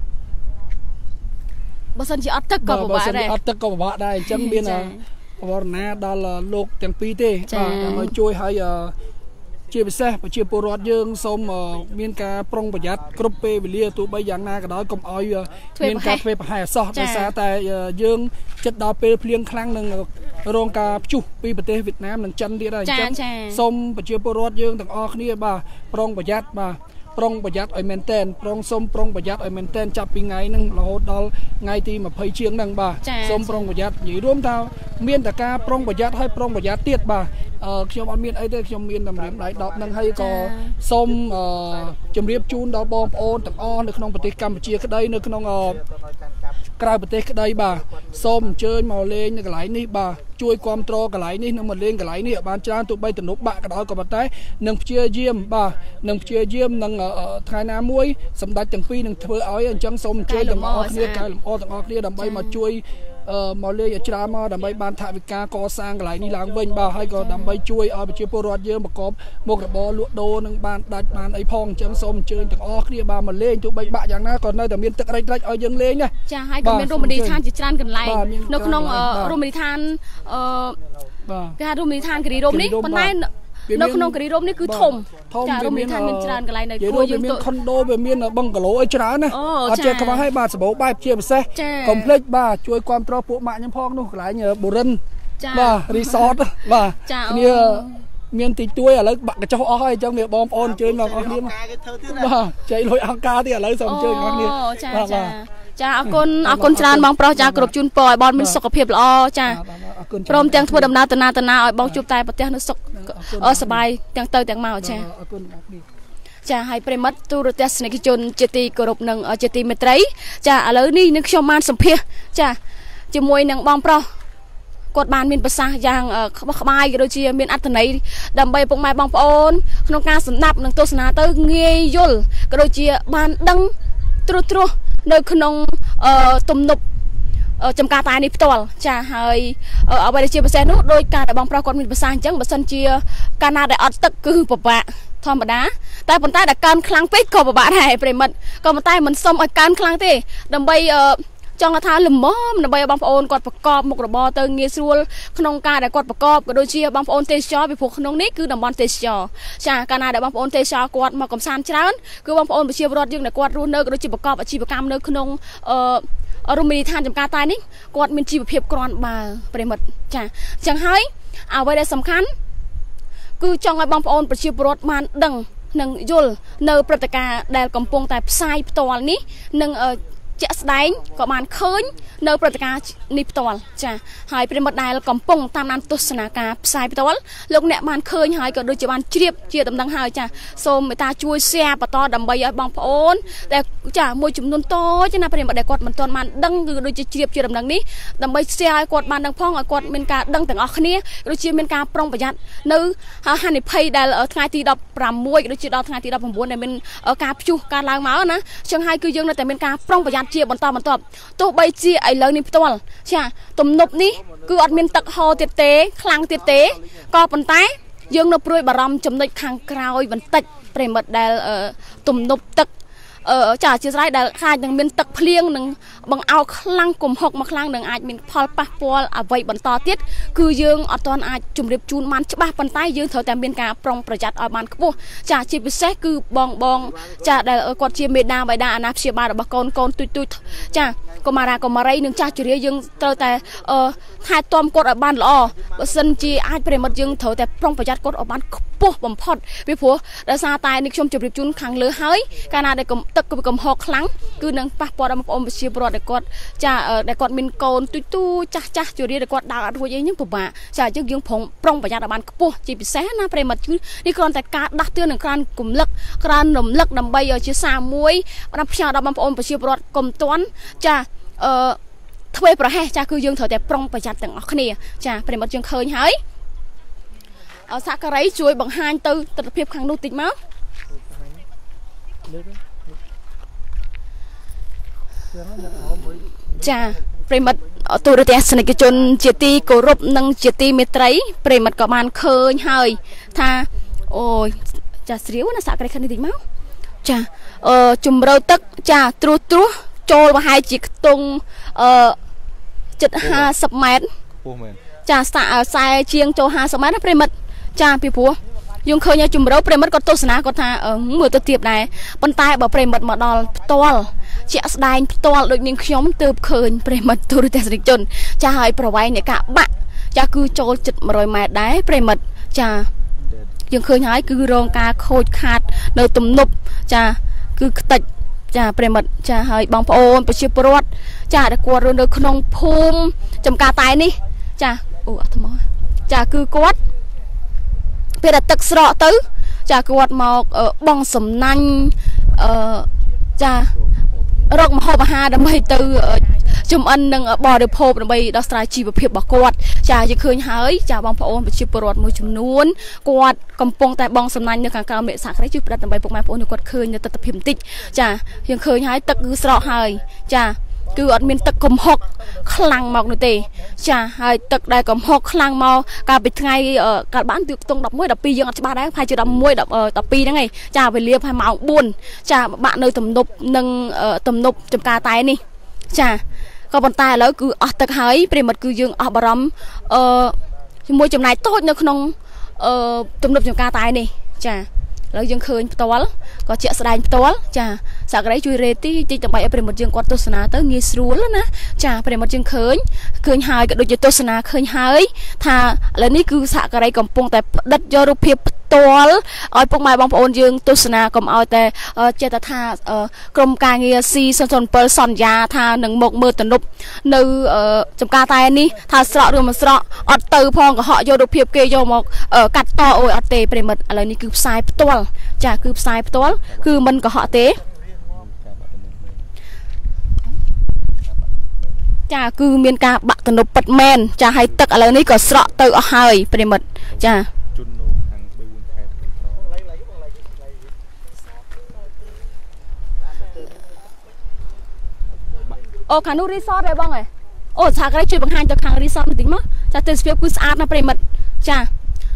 បើសិនជាអត់ទឹកក៏ពិបាកដែរអត់ទឹកក៏ពិបាកដែរអញ្ចឹងមានវរណាដល់លោកទាំងពីរទេបាទដើម្បីជួយឲ្យជាពិសេសប្រជាពលរដ្ឋយើងសូមមានការប្រុងប្រយ័ត្នគ្រប់ពេលវេលាទោះបីយ៉ាងណាក៏ដោយកុំឲ្យមានការធ្វើប្រហែសអសោះដោយសារតែយើងចិត្តដល់ពេលភ្លៀងខ្លាំងនឹងរងការព្យុះពីប្រទេសវៀតណាមនិងចិនទៀតហើយអញ្ចឹងសូមប្រជាពលរដ្ឋយើងទាំងអស់គ្នាបាទប្រុងប្រយ័ត្នបាទប្រុងប្រយ័ត្នឲ្យមែនតែនប្រុងសូមប្រុងប្រយ័ត្នឲ្យមែនតែនចាប់ពីថ្ងៃហ្នឹងរហូតដល់ថ្ងៃទីម្ភៃជាងហ្នឹងបាទសូមប្រុងប្រយ័ត្ននិយាយរួមថាមានតែការប្រុងប្រយ័ត្នឲ្យប្រុងប្រយ័ត្នទៀតបាទអឺខ្ញុំអត់មានអីទេខ្ញុំមានតែម្រាមដៃដប់ហ្នឹងហើយក៏សូមជម្រាបជូនដល់បងប្អូនទាំងអស់នៅក្នុងប្រទេសកម្ពុជាក្តីនៅក្នុងក្រៅប្រទេសក្តីបាទសូមអញ្ជើញមកលេងនៅកន្លែងនេះបាទជួយគ្រប់គ្រងកន្លែងនេះនិងមកលេងកន្លែងនេះឲ្យបានច្រើនទោះបីទំនប់បាក់ក៏ដោយក៏ប៉ុន្តែនឹងព្យាយាមបាទនឹងព្យាយាមនឹងថ្ងៃណាមួយសម្ដេចទាំងពីរនឹងធ្វើឲ្យអញ្ចឹងសូមអញ្ជើញទាំងអស់គ្នាកែលម្អទាំងអស់គ្នាដើម្បីមកជួយមកលេងឲ្យច្រើនមកដើម្បីបានថវិកាកសាងកន្លែងនេះឡើងវិញបាទហើយក៏ដើម្បីជួយឲ្យប្រជាពលរដ្ឋយើងប្រកបមុខរបរលក់ដូរនឹងបានដាច់បានអីផងអញ្ចឹងសូមអញ្ជើញទាំងអស់គ្នាបាទមកលេងទោះបីបាក់យ៉ាងណាក៏នៅតែមានទឹករិចរិចឲ្យយើងលេងណាចាហើយក៏មានរមណីយដ្ឋានជាច្រើនកន្លែងនៅក្នុងរមណីយដ្ឋានអឺបាទគេហៅរមណីយដ្ឋានគិរីរម្យនេះប៉ុន្តែនៅក្នុងគិរីរម្យនេះគឺធំចារមណីយដ្ឋានមានច្រើនកន្លែងនៅគួរយើងទៅមានខុនដូវាមានបឹងគីឡូអីច្រើនណាអត់ចេះខ្វះឲ្យបាទសម្បូរបែបជាពិសេសកុំភ្លេចបាទជួយគ្រប់គ្រងពួកម៉ាក់ខ្ញុំផងនោះកន្លែងបូរិនបាទរីសតបាទគ្នា miền tây chuối ở lấy bạn cái cho ó hay trong miệng bom ôn chơi mà có đi mà chạy lôi ăn ca thì ở lấy xong chơi ngon đi ចាអរគុណអរគុណច្រើនបងប្រុសចាគ្រប់ជូនពរឲ្យបងមានសុខភាពល្អចាព្រមទាំងធ្វើដំណើរទៅណាទៅណាឲ្យបងជួបតែប្រទេសនោះសុខសប្បាយទាំងទៅទាំងមកចាអរគុណចាឲ្យប្រិមិត្តទូរទស្សនិកជនជាទីគោរពនិងជាទីមេត្រីចាឥឡូវនេះនឹងខ្ញុំបានសម្ភាសចាជាមួយនឹងបងប្រុសគាត់បានមានប្រសាសន៍យ៉ាងក្បោះក្បាយក៏ដូចជាមានអត្ថន័យដើម្បីពុកម៉ែបងប្អូនក្នុងការសម្ដាប់និងទស្សនាទៅងាយយល់ក៏ដូចជាបានដឹងត្រួសត្រាសនៅក្នុងទំនប់ចំការតែនេះផ្ទាល់ចាហើយអ្វីដែលជាពិសេសនោះដោយការដែលបងប្រុសគាត់មានប្រសាសន៍អញ្ចឹងបើសិនជាកាលណាដែលអត់ទឹកគឺពិបាកធម្មតាតែប៉ុន្តែដែលកើនខ្លាំងពេកក៏ពិបាកដែរប្រិមិត្តក៏ប៉ុន្តែមិនសុំឲ្យកើនខ្លាំងទេដើម្បីចង់ថាលំមដើម្បីឲ្យបងប្អូនគាត់ប្រកបមុខរបរទៅងាយស្រួលក្នុងការដែលគាត់ប្រកបក៏ដូចជាបងប្អូនទេសចរពីព្រោះក្នុងនេះគឺតំបន់ទេសចរចាកាលណាដែលបងប្អូនទេសចរគាត់មកកំសាន្តច្រើនគឺបងប្អូនប្រជាពលរដ្ឋយើងដែលគាត់រស់នៅក៏ដូចជាប្រកបអាជីវកម្មនៅក្នុងអឺរមណីយដ្ឋានចំការតែនេះគាត់មានជីវភាពគ្រាន់បើប្រិមិត្តចាអញ្ចឹងហើយអ្វីដែលសំខាន់គឺចង់ឲ្យបងប្អូនប្រជាពលរដ្ឋបានដឹងនិងយល់នៅព្រឹត្តិការណ៍ដែលកំពុងតែផ្សាយផ្ទាល់នេះនិងជាក់ស្ដែងក៏បានឃើញនៅព្រឹត្តិការណ៍នេះផ្ទាល់ចាហើយប្រិមិត្តដែលកំពុងតាមដានទស្សនាការផ្សាយផ្ទាល់លោកអ្នកបានឃើញហើយក៏ដូចជាបានជ្រាបជាដំណឹងហើយចាសូមមេត្តាជួយ share បន្តដើម្បីឲ្យបងប្អូនដែលចាមួយចំនួនតូចណាប្រិមិត្តដែលគាត់មិនទាន់បានដឹងគឺដូចជាជ្រាបជាដំណឹងនេះដើម្បី share ឲ្យគាត់បានដឹងផងឲ្យគាត់មានការដឹងទាំងអស់គ្នាដូចជាមានការប្រុងប្រយ័ត្ននៅហានិភ័យដែលថ្ងៃទីដប់ប្រាំមួយដូចជាដល់ថ្ងៃទីដប់ប្រាំបួនដែលមានការព្យុះការឡើងមកណាអញ្ចឹងហើយគឺយើងនៅតែមានការប្រុងប្រយ័ត្នជាបន្តបន្ទាប់ទោះបីជាឥឡូវនេះផ្ទាល់ចាទំនប់នេះគឺអត់មានទឹកហូរទៀតទេខ្លាំងទៀតទេក៏ប៉ុន្តែយើងនៅព្រួយបារម្ភចំណុចខាងក្រោយបន្តិចប្រិមិត្តដែលទំនប់ទឹកអឺចាអធិស្ឋានដែលអាចនឹងមានទឹកភ្លៀងនឹងបង្អោខ្លាំងគំហុកមកខ្លាំងនឹងអាចមានផលប៉ះពាល់អ្វីបន្តទៀតគឺយើងអត់ទាន់អាចជម្រាបជូនបានច្បាស់ប៉ុន្តែយើងត្រូវតែមានការប្រុងប្រយ័ត្នឲ្យបានខ្ពស់ចាជាពិសេសគឺបងបងចាដែលគាត់ជាមេដាបៃតាអាណាព្យាបាលរបស់កូនកូនទូចទូចចាកុមារាកុមារីនឹងចាស់ជរាយើងត្រូវតែអឺថែទាំគាត់ឲ្យបានល្អបើសិនជាអាចប្រិមិត្តយើងត្រូវតែប្រុងប្រយ័ត្នគាត់ឲ្យបានខ្ពស់បំផុតពីព្រោះដោយសារតែនេះខ្ញុំជម្រាបជូនខាងលើហើយកាលណាដែលទឹកគឺកំហុសខ្លាំងគឺនឹងប៉ះពាល់ដល់បងប្អូនប្រជាពលរដ្ឋដែលគាត់ចាដែលគាត់មានកូនទូចទូចចាស់ចាស់ជរាដែលគាត់ដើរអត់រួចអីហ្នឹងពិបាកចាយើងយើងប្រុងប្រុងប្រយ័ត្នឲ្យបានខ្ពស់ជាពិសេសណាប្រិមិត្តនេះគ្រាន់តែការដាស់តឿននិងក្រានគំលឹកក្រានរំលឹកដើម្បីជាសារមួយបានផ្សាយដល់បងប្អូនប្រជាពលរដ្ឋកុំទាន់ចាអឺធ្វេសប្រហែសចាគឺយើងត្រូវតែប្រុងប្រយ័ត្នទាំងអស់គ្នាចាប្រិមិត្តយើងឃើញហើយអសាការីជួយបង្ហាញទៅទស្សនវិជ្ជាខាងនោះតិចមកចាប្រិមិត្តទូរទស្សនិកជនជាទីគោរពនិងជាទីមេត្រីប្រិមិត្តក៏បានឃើញហើយថាអូយចាស្រាវណាសាការីខាងនេះតិចមកចាអឺជំរឿទឹកចាត្រួសត្រាសចូលប្រហែលជាខ្ទង់អឺជិតห้าสิบម៉ែត្រខ្ពស់មែនចាខ្សែជាងចូលห้าสิบម៉ែត្រណាប្រិមិត្តចាពីព្រោះយើងឃើញជំរឿប្រិមិត្តគាត់ទស្សនាគាត់ថាមើលទៅទៀតដែរប៉ុន្តែបើប្រិមិត្តមកដល់ផ្ទាល់ជាក់ស្ដែងផ្ទាល់ដូចនាងខ្ញុំទើបឃើញប្រិមិត្តទូរទស្សនិកជនចាហើយប្រវែងនៃការបាក់ចាគឺចូលជិតmột trămម៉ែត្រដែរប្រិមិត្តចាយើងឃើញហើយគឺរងការខូចខាតនៅទំនប់ចាគឺខ្ទេចចាប្រិមិត្តចាហើយបងប្អូនប្រជាពលរដ្ឋចាដែលគាត់រស់នៅក្នុងភូមិចំការតែនេះចាអូអត់ថ្មចាគឺគាត់ពេលដែលទឹកស្រកទៅចាគាត់មកបងសំណាញ់អឺចារកម្ហូបអាហារដើម្បីទៅចំអិននិងបរិភោគដើម្បីដោះស្រាយជីវភាពរបស់គាត់ចាយើងឃើញហើយចាបងប្អូនប្រជាពលរដ្ឋមួយចំនួនគាត់កំពុងតែបងសំណាញ់នៅខាងក្រៅមេសាក្រីជួយប្រឌិតដើម្បីពុកម៉ែបងប្អូនគាត់ឃើញនៅទស្សនវិជ្ជាបន្តិចចាយើងឃើញហើយទឹកគឺស្រកហើយចាគឺអត់មានទឹកកំហុកខ្លាំងមកនោះទេចាហើយទឹកដែលកំហុកខ្លាំងមកកាលពីថ្ងៃកាលបានទល់ដប់មួយដប់ពីរយើងអត់ច្បាស់ដែរប្រហែលជាដប់មួយដប់ពីរហ្នឹងឯងចាវេលាប្រហែលម៉ោងបួនចាបាក់នៅទំនប់នឹងទំនប់ចំការតែនេះចាក៏ប៉ុន្តែឥឡូវគឺអស់ទឹកហើយប្រិមិត្តគឺយើងអស់បារម្ភអឺជាមួយចំណាយតូចនៅក្នុងអឺទំនប់ចំការតែនេះចាឥแล้วยังเคยตอลก็เจาะแสดงตอลจ้าสักไรช่วยเรตี้จีต่างไปเอาไปหมดยังกอดตัวสนาเตอร์งี้รู้แล้วนะจ้าไปหมดยังเคยเคยหายก็โดยจะตัวสนาเคยหายถ้าแล้วนี่คือสักไรกำปงแต่ดัดยอรูปเพียบตัวเอาพวกไม้บางปอนยังตัวสนากรมเอาแต่เจตธากรมการเงียซีสนเปิลสัญญาทาหนึ่งหมกมือตนุบในจำการตายนี้ทาสระหรือมันสระอัดตือพองกับhọโยดูเพียบเกยโยมกกัดต่อโอยอัดเตะไปหมดอะไรนี่คือสายตัวจ้าคือสายตัวคือมันกับhọเตะจ้าคือเมียนกาบักตนุบปัดแมนจ้าให้ตึกอะไรนี่ก็สระตือเอาหายไปหมดจ้าโอ้ขานูรีสอร์ทได้บ้างไงโอ้ชาก็ได้ช่วยบางฮันจากทางรีสอร์ทมาถึงมั้ยจะเตสเฟียกุสอาร์ตนะเปรมัดจ้า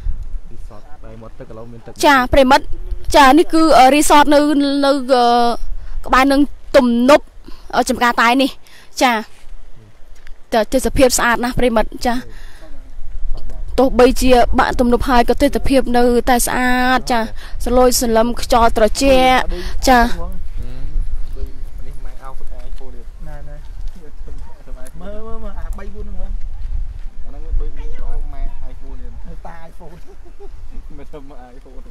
จ้าเปรมัดจ้านี่คือรีสอร์ทในในบ้านนึงตุ่มนบจำการตายนี่จ้าแต่เตสเฟียสอาร์ตนะเปรมัดจ้าตัวใบเจียบ้านตุ่มนบหายก็เตสเฟียในแต่สะอาดจ้าสโลยสลัมจอตระเจจ้ามอมอมอใบบุญมั้งอันนั้นโดยแม่ไอโฟนเนี่ยตาไอโฟนไม่ทำไอโฟน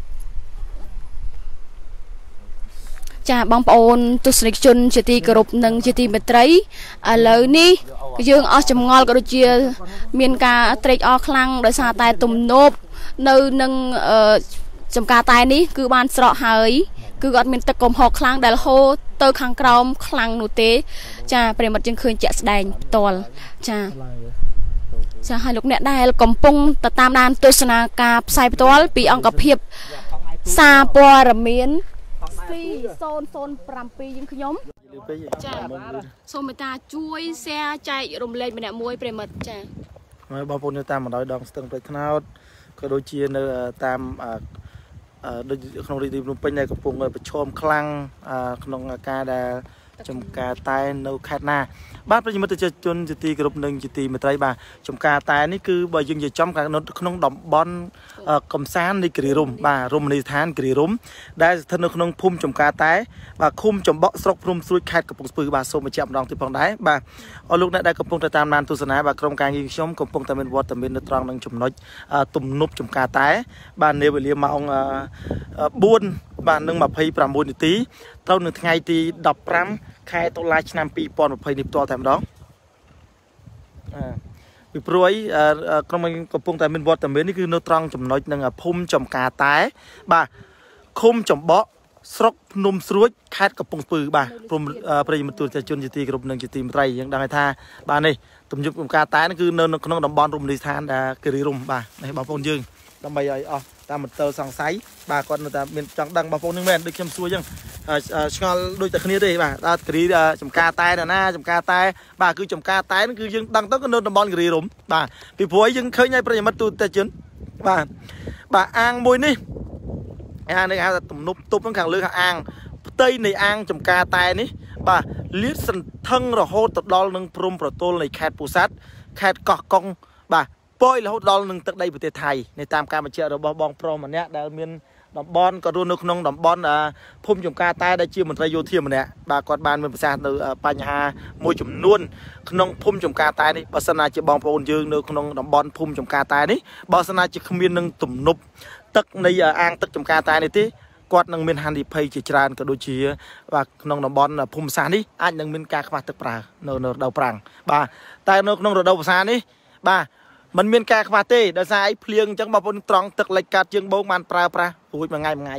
จ้าบางปอนตุสนิกชนจิตีกรุบหนึ่งจิตีเมตรัยเลยนี่ยังอจมงอลก็ดูเชียมีนกาเตรอคลังโดยสาตายตุ่มนบในหนึ่งจำการตายนี้คือบ้านสระหายคือกอดมีนตะกมหอกคลังแต่ละโฮเตอร์ขังกรอมคลังหนูเตจ้าเปรมัดจึงเคยจะแสดงตัวจ้าจ้าให้ลูกเนี่ยได้กำปงแต่ตามด้านตัวสนากาใส่ตัวปีองกับเพียบซาปัวระเมียนซีโซนโซนปรำปียังขยมจ้าโซมตาช่วยแซ่ใจรวมเล่นเป็นเนี่ยมวยเปรมัดจ้าไม่บางคนจะตามมาโดยดองสตึงไปขนาดก็โดยเชียร์ในตามโดยขนมดีๆลงไปในกระปุกเลยไปชมคลังขนมกาดาจมกาตายในคาดนาบ้านประยุทธ์จะจนจะตีกระปุกหนึ่งจะตีมาไตรบาจมกาตายนี่คือบ่ยังจะจำการนขนมดอมบอลกำซานในกรีรุมบ่ารุมในฐานกรีรุมได้ถนนขนมพุ่มจมกาตายบ่าคุมจมเบาสกพรมสุดขาดกระปุกปืนบ่าโซมาจับรองที่พองได้บ่าเอาลูกนั้นได้กระปุกตามนานตุสนาบ่ากรมการยิงชมกระปุกตามเป็นวอตตามเป็นตรองนังจมน้อยตุ่มนุบจมกาตายบ้านเนเวเลียมาองบุญบ้านนึงมาพายปรามบุญตีเท่าหนึ่งไงตีดับปรามใครตัวลายชนปีปอนมาพายนิบตัวแถมดองวิปรวยกรมกระปุกแต่เป็นวอตแต่เป็นนี่คือเนื้อตรองจมน้อยนึงพุ่มจมกาตายบ่าคุมจมเบาสกนุ่มสรุปคาดกระปุกปืนบ่าพรมประยุทธ์ตัวจะจนจะตีกระปุกหนึ่งจะตีไรยังดังไงท่าบ้านนี่ตุ่มยุบจมกาตายนั่นคือเนื้อขนมดำบอลรุมในทานดากรีรุมบ่าในบางคนยืนดำใบใหญ่อ๋อตามมันเตอร์สังไซบ่าก่อนแต่เป็นจังดังบางคนนึงแม่ด้วยเข้มซัวยังชงอโดยแต่คนนี้ได้บ่าตากรีจมกาตายนะนะจมกาตายบ่าคือจมกาตายนั่นคือยังดังต้องก็เนินดำบอลกรีรุมบ่าปีผัวยังเคยไงประยุทธ์ตัวแต่จนบ่าบ่าอ่างมวยนี่อ่างในอ่างตุ่มนุบตุบต้องขังเลือกอ่างเตยในอ่างจมกาตายนี่บ่าเลี้ยสันทั้งระโหดตัดดอลนึงพรมประตูในแคดปูซัดแคดกอกกงบ่าปอยแล้วดอลนึงตักได้ประเทศไทยในตามการมาเชื่อเราบองโปรมันเนี้ยได้เมียนดอมบอลก็รู้นึกน้องดอมบอลพุ่มจมกาตายได้ชื่อมันไรโยเทียมมันเนี้ยบากอดบานเป็นภาษาในปัญหามวยจุ่มนวลน้องพุ่มจมกาตายนี่บาสนาจะบองโปรยืนนึกน้องดอมบอลพุ่มจมกาตายนี่บาสนาจะขมิ้นนึงตุ่มนุบตักในอ่างตักจมกาตายนี่ที่กอดนังเมียนฮันดิเพย์จิตรานก็โดยเชี่ยว่าน้องดอมบอลพุ่มสานี่อาจนังเมียนกาขมาตักปลาเนอเนอดาวปรางบ่าแต่น้องน้องดาวภาษานี่บ่ามันเมียนกาขมาเต้โดยสายเพลียงจังบางคนตรองตึกเหล็กกัดยังโบมันปลาปลาโอ้ยมันไงมันไง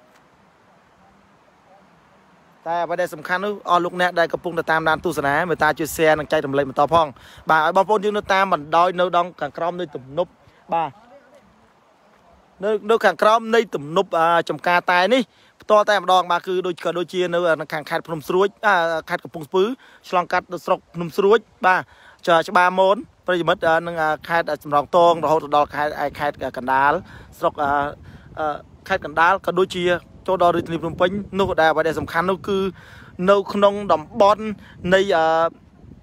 แต่ประเด็นสำคัญนู้อลูกเนี่ยได้กระปุกตามด้านตู้สนามเมื่อตาจุดเสียนังใจทำเลยมันต่อพองบ่าบางคนยังนึกตามมันดอยนึกดองขังกรอมนึกตุ่มนุบบ่านึกนึกขังกรอมนึกตุ่มนุบจมกาตายนี่ตัวแต่ดองมาคือโดยโดยเชียนึกขังขาดพนมสรุปขาดกระปุกปื้อฉลองกัดสกพนมสรุปบ่าจะจะบาโมนประยุทธ์นึงคาดจำลองตองเราดอลคาดไอคาดกันดาลสกคาดกันดาลก็โดยเชียโจดอริทลิมปิงนู่นแต่ประเด็นสำคัญนู่นคือนู่นขนมดอมบอลใน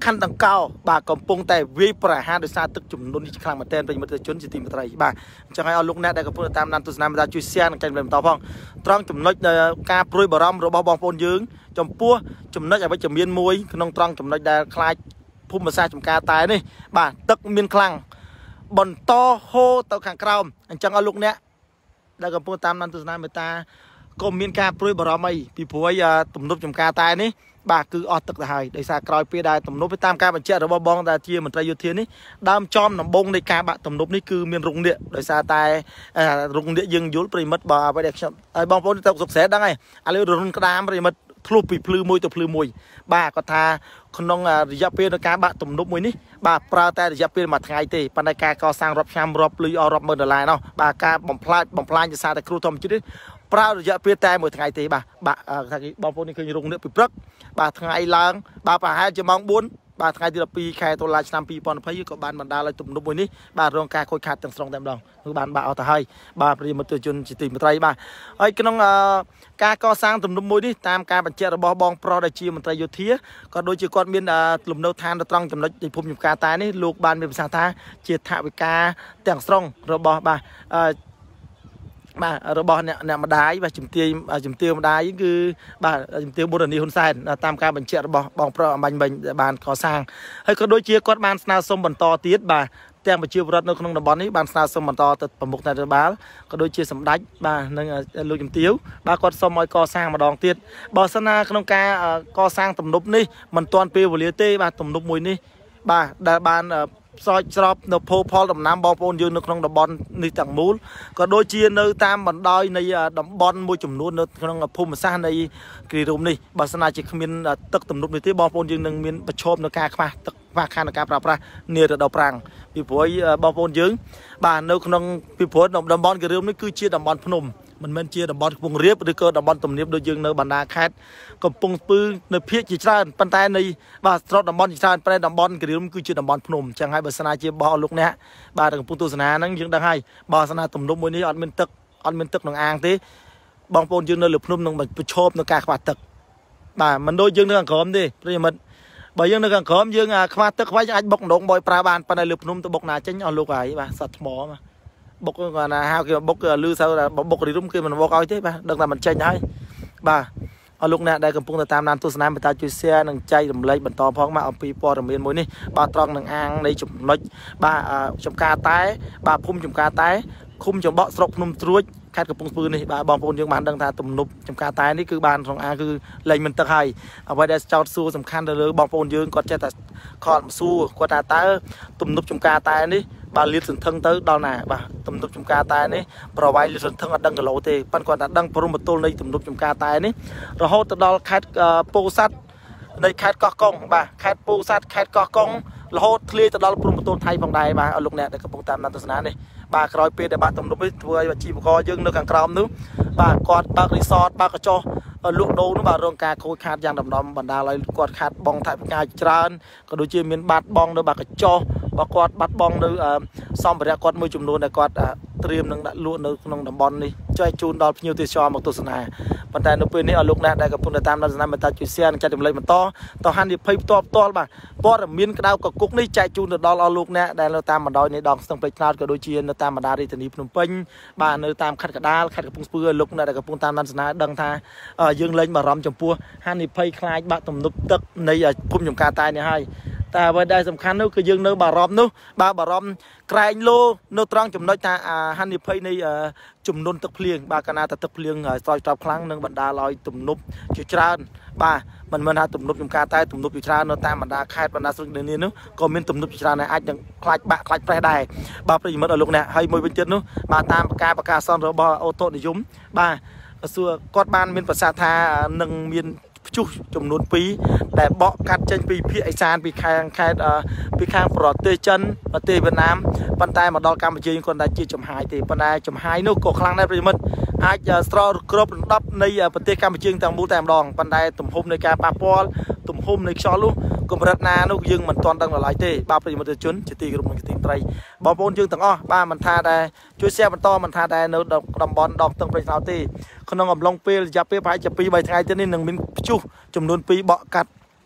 ខណ្ឌដង្កោបាទកំពុងតែវាយប្រហារដោយសារទឹកជំនន់នេះខ្លាំងមែនទែនប្រិយមិត្តជនជាទីមេត្រីបាទអញ្ចឹងហើយអស់លោកអ្នកដែលកំពុងតាមដានទស្សនាមេតាជួយ share និងចែករំលែកបន្តផងត្រង់ចំណុចការព្រួយបារម្ភរបស់បងប្អូនយើងចំពោះចំណុចអវិជ្ជមានមួយក្នុងត្រង់ចំណុចដែលខ្លាចភូមិសាស្ត្រចំការតែនេះបាទទឹកមានខ្លាំងបន្តហូរទៅខាងក្រោមអញ្ចឹងអស់លោកអ្នកដែលកំពុងតាមដានទស្សនាមេតាក៏មានការព្រួយបារម្ភអីពីព្រោះទំនប់ចំការតែនេះបាទគឺអស់ទឹកទៅហើយដោយសារក្រោយពេលដែលទំនប់ទៅតាមការបញ្ជាក់របស់បងដែលជាមន្ត្រីយោធានេះដើមចំដំបងនៃការបាក់ទំនប់នេះគឺមានរងនាគដោយសារតែរងនាគយើងយល់ប្រិមិត្តបាទអ្វីដែលខ្ញុំហើយបងប្អូនទៅសុខសែដឹងហើយឥឡូវរុនក្តាមប្រិមិត្តធ្លុះពីភ្លឺមួយទៅភ្លឺមួយបាទគាត់ថាក្នុងរយៈពេលនៃការបាក់ទំនប់មួយនេះបាទប្រើតែរយៈពេលមួយថ្ងៃទេប៉ុន្តែការកសាងរាប់ឆ្នាំរាប់លុយអស់រាប់ម៉ឺនដុល្លារនោះបាទការបំផ្លាញបំផ្លាញដោយសារតែគ្រោះធម្មជាតិនេះប្រើរយៈពេលតែមួយថ្ងៃទេបាទបាទថាគេបងប្អូននេះឃើញរងនាគពីព្រឹកបាទថ្ងៃឡើងបាទប្រហែលជាម៉ោងបួនបាទថ្ងៃទីដប់ពីរខែតុលាឆ្នាំពីរពាន់ยี่สิบក៏បានបណ្ដាលឲ្យទំនប់មួយនេះបាទរងការខូចខាតទាំងស្រុងតែម្ដងគឺបានបាក់អស់ទៅហើយបាទប្រិយមិត្តជនជាទីមេត្រីបាទហើយក្នុងការកសាងទំនប់មួយនេះតាមការបញ្ជាក់របស់បងប្រុសដែលជាមន្ត្រីយោធាក៏ដូចជាគាត់មានលំនៅឋាននៅត្រង់ចំណុចភូមិចំការតែនេះលោកបានមានប្រសាសន៍ថាជាថវិកាទាំងស្រុងរបស់បាទបាទរបស់អ្នកអ្នកម្ដាយបាទជំទាវជំទាវម្ដាយគឺបាទជំទាវបុរនីហ៊ុនសែនតាមការបញ្ជាក់របស់បងប្រុសអមាញ់វិញបានកសាងហើយក៏ដូចជាគាត់បានស្នើសុំបន្តទៀតបាទទាំងប្រជាពលរដ្ឋនៅក្នុងតំបន់នេះបានស្នើសុំបន្តទៅប្រមុខរដ្ឋាភិបាលក៏ដូចជាសម្ដេចបាទនិងលោកជំទាវបាទគាត់សុំឲ្យកសាងម្ដងទៀតបើសិនណាក្នុងការកសាងទំនប់នេះមិនទាន់ពេលវេលាទេបាទទំនប់មួយនេះបាទដែលបានស្រោចស្រពនៅភោផលដំណាំបងប្អូនយើងនៅក្នុងតំបន់នេះទាំងមូលក៏ដូចជានៅតាមបណ្ដោយនៃតំបន់មួយចំនួននៅក្នុងភូមិសាស្ត្រនៃគិរីរម្យនេះបើសិនណាជាគ្មានទឹកទំនប់នេះទេបងប្អូនយើងនឹងមានប្រឈមនឹងការខ្វះទឹកខ្វះខាតនៃការប្រើប្រាស់នារដូវប្រាំងពីព្រោះបងប្អូនយើងបាទនៅក្នុងពីព្រោះតំបន់គិរីរម្យនេះគឺជាតំបន់ភ្នំមិនមែនជាតំបន់កំពង់រាបឬក៏តំបន់ទំនាបដូចយើងនៅបណ្ដាខេត្តកំពង់ស្ពឺនៅភៀកជាច្រើនប៉ុន្តែនៃបាទស្រុកតំបន់ជាច្រើនប្រែតំបន់គិរីរម្យគឺជាតំបន់ភ្នំអញ្ចឹងហើយបើសិនណាជាបោះលោកអ្នកបាទកំពុងទស្សនាហ្នឹងយើងដឹងហើយបើសិនណាទំនប់មួយនេះអត់មានទឹកអត់មានទឹកក្នុងអាងទេបងប្អូនយើងនៅលើភ្នំនឹងប្រឈមនឹងការខ្វះទឹកបាទមិនដូចយើងនៅខាងក្រោមទេប្រិយមិត្តបើយើងនៅខាងក្រោមយើងខ្វះទឹកខ្វះយើងអាចបុកម្ដងបយប្រើបានប៉ុន្តែលើភ្នំទៅបុកណាចេញអស់លោកហើយបាទសត្វថ្មមកបុកគាត់ណាហៅគេបុកលឺសូវបុករីរុំគេមិនបុកឲ្យទេបាទដឹងថាមិនចេញហើយបាទអស់លោកអ្នកដែលកំពុងតែតាមដានទស្សនាមេតាជួយ share និងចែករំលែកបន្តផងមកអំពីព័ត៌មានមួយនេះបាទត្រង់នឹងអាងនៃចំណុចបាទចំការតែបាទភូមិចំការតែឃុំចំបក់ស្រុកភ្នំត្រួចខេត្តកំពង់ស្ពឺនេះបាទបងប្អូនយើងបានដឹងថាទំនប់ចំការតែនេះគឺបានក្នុងអាងគឺលែងមិនទឹកហើយអ្វីដែលចោតសួរសំខាន់ទៅលើបងប្អូនយើងគាត់ចេះតែខកសួរគាត់ថាតើទំនប់ចំការតែនេះបាទលាតសន្ធឹងទៅដល់ណាបាទទំនប់ចំការតែនេះប្រវែងលាតសន្ធឹងអត់ដឹងគីឡូទេប៉ុន្តែគាត់ថាដឹងព្រំប្រទល់នៃទំនប់ចំការតែនេះរហូតទៅដល់ខេត្តពោធិ៍សាត់នៃខេត្តកោះកុងបាទខេត្តពោធិ៍សាត់ខេត្តកោះកុងរហូតធ្លាយទៅដល់ព្រំប្រទល់ថៃផងដែរបាទអស់លោកអ្នកដែលកំពុងតាមដានទស្សនានេះបាទក្រោយពេលដែលបាក់ទំនប់នេះធ្វើឲ្យអាជីវករយើងនៅខាងក្រោមនោះបាទគាត់បើករីសតបើកកញ្ចុះលក់ដូរនោះបាទរងការខូចខាតយ៉ាងដំណំបណ្ដាលឲ្យគាត់ខាតបងថវិកាច្រើនក៏ដូចជាមានបាត់បងនៅបាទកញ្ចុះបើគាត់បាត់បងនៅសម្ភារៈគាត់មួយចំនួនដែលគាត់ត្រៀមនឹងដាក់លក់នៅក្នុងតំបន់នេះចែកជូនដល់ភ្ញៀវទេសចរមកទស្សនាប៉ុន្តែនៅពេលនេះអស់លោកអ្នកដែលកំពុងតាមដានទស្សនាមេតាជួយ share និងចែករំលែកបន្តតហានិភ័យផ្ទាល់ផ្ទាល់បាទព័ត៌មានក្តៅកគុកនេះចែកជូនទៅដល់អស់លោកអ្នកដែលនៅតាមបណ្ដោយនៃដងស្ទឹងព្រែកថ្នោតក៏ដូចជានៅតាមបណ្ដារាជធានីភ្នំពេញបាទនៅតាមខេត្តកណ្ដាលខេត្តកំពង់ស្ពឺឲ្យលោកអ្នកដែលកំពុងតាមដានទស្សនាដឹងថាយើងលែងបារម្ភចំពោះហានិភ័យខ្លាចបាក់ទំនប់ទឹកនៃភូមិចំការតែនេះហើយតែអ្វីដែលសំខាន់នោះគឺយើងនៅបារម្ភនោះបាទបារម្ភក្រែងលោនៅត្រង់ចំណុចថាហានិភ័យនៃចំនួនទឹកភ្លៀងបាទកាលណាតែទឹកភ្លៀងស្រោចស្រពខ្លាំងនឹងបណ្ដាលឲ្យទំនប់ជាច្រើនបាទមិនមែនថាទំនប់ចំការតែទំនប់ជាច្រើននៅតាមបណ្ដាខេត្តបណ្ដាស្រុកនានានោះក៏មានទំនប់ជាច្រើនដែរអាចនឹងខ្លាចបាក់ខ្លាចប្រេះដែរបាទប្រិយមិត្តឲ្យលោកអ្នកហើយមួយវិញទៀតនោះបាទតាមការប្រកាសសន្នរបស់អូតូនិយមបាទសួរគាត់បានមានប្រសាសន៍ថានឹងមានព្យុះចំនួនពីរដែលបកកាត់ចេញពីភាគឥសានពីខាងខេត្តពីខាងប្រទេសចិនប្រទេសវៀតណាមប៉ុន្តែមកដល់កម្ពុជាយើងគាត់តែជាចំហាយទេប៉ុន្តែចំហាយនោះក៏ខ្លាំងដែរប្រិយមិត្តអាចស្រោគ្របដណ្ដប់នៃប្រទេសកម្ពុជាទាំងមូលតែម្ដងប៉ុន្តែទំហំនៃការប៉ះពាល់ទំហំនៃខ្យល់នោះកម្រិតណានោះយើងមិនទាន់ដឹងឡើយទេបាទប្រិយមិត្តជនជាទីគោរពនិងជាទីត្រីបងប្អូនយើងទាំងអស់បាទមិនថាតែជួយ share បន្តមិនថាតែនៅតំបន់ដងស្ទឹងព្រែកថ្នោតទេក្នុងអំឡុងពេលរយៈពេលប្រហែលជាពីរបីថ្ងៃទៀតនេះនឹងមានព្យុះចំនួនពីរបកកាត់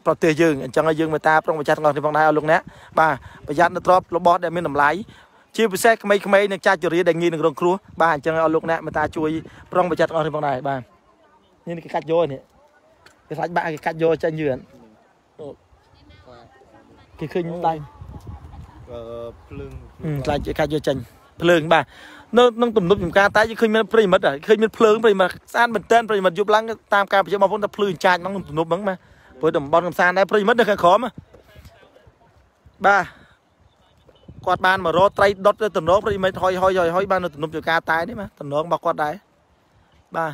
ប្រទេសយើងអញ្ចឹងយើងមេតាប្រុងប្រយ័ត្នទាំងអស់គ្នាផងដែរលោកអ្នកបាទប្រយ័ត្ននៅទ្រព្យរបស់ដែលមានតម្លៃជាពិសេសក្មេងៗនិងចាស់ជរាដែលងាយនឹងរងគ្រោះបាទអញ្ចឹងឲ្យលោកអ្នកមេតាជួយប្រុងប្រយ័ត្នទាំងអស់គ្នាផងដែរបាទនេះគេកាច់យកនេះគេសាច់បាក់គេកាច់យកចាញ់យឺនគេឃើញដៃភ្លើងខ្លាចគេកាច់យកចាញ់ភ្លើងបាទនៅក្នុងទំនប់ចំការតែយើងឃើញមានប្រិមិត្តឃើញមានភ្លើងប្រិមិត្តស្អាតមែនតើប្រិមិត្តយប់ឡើងតាមការបញ្ជាបងប្អូនថាភ្លឺចាច់ក្នុងទំនប់ហ្នឹងបាទព្រោះតំបន់កំសាន្តដែរប្រិមិត្តនៅខាងក្រោមបាទគាត់បានមករកត្រីដុតទៅតំណងប្រិមិត្តហុយហុយហុយបាននៅទំនប់ចំការតែនេះបាទតំណងរបស់គាត់ដែរបាទ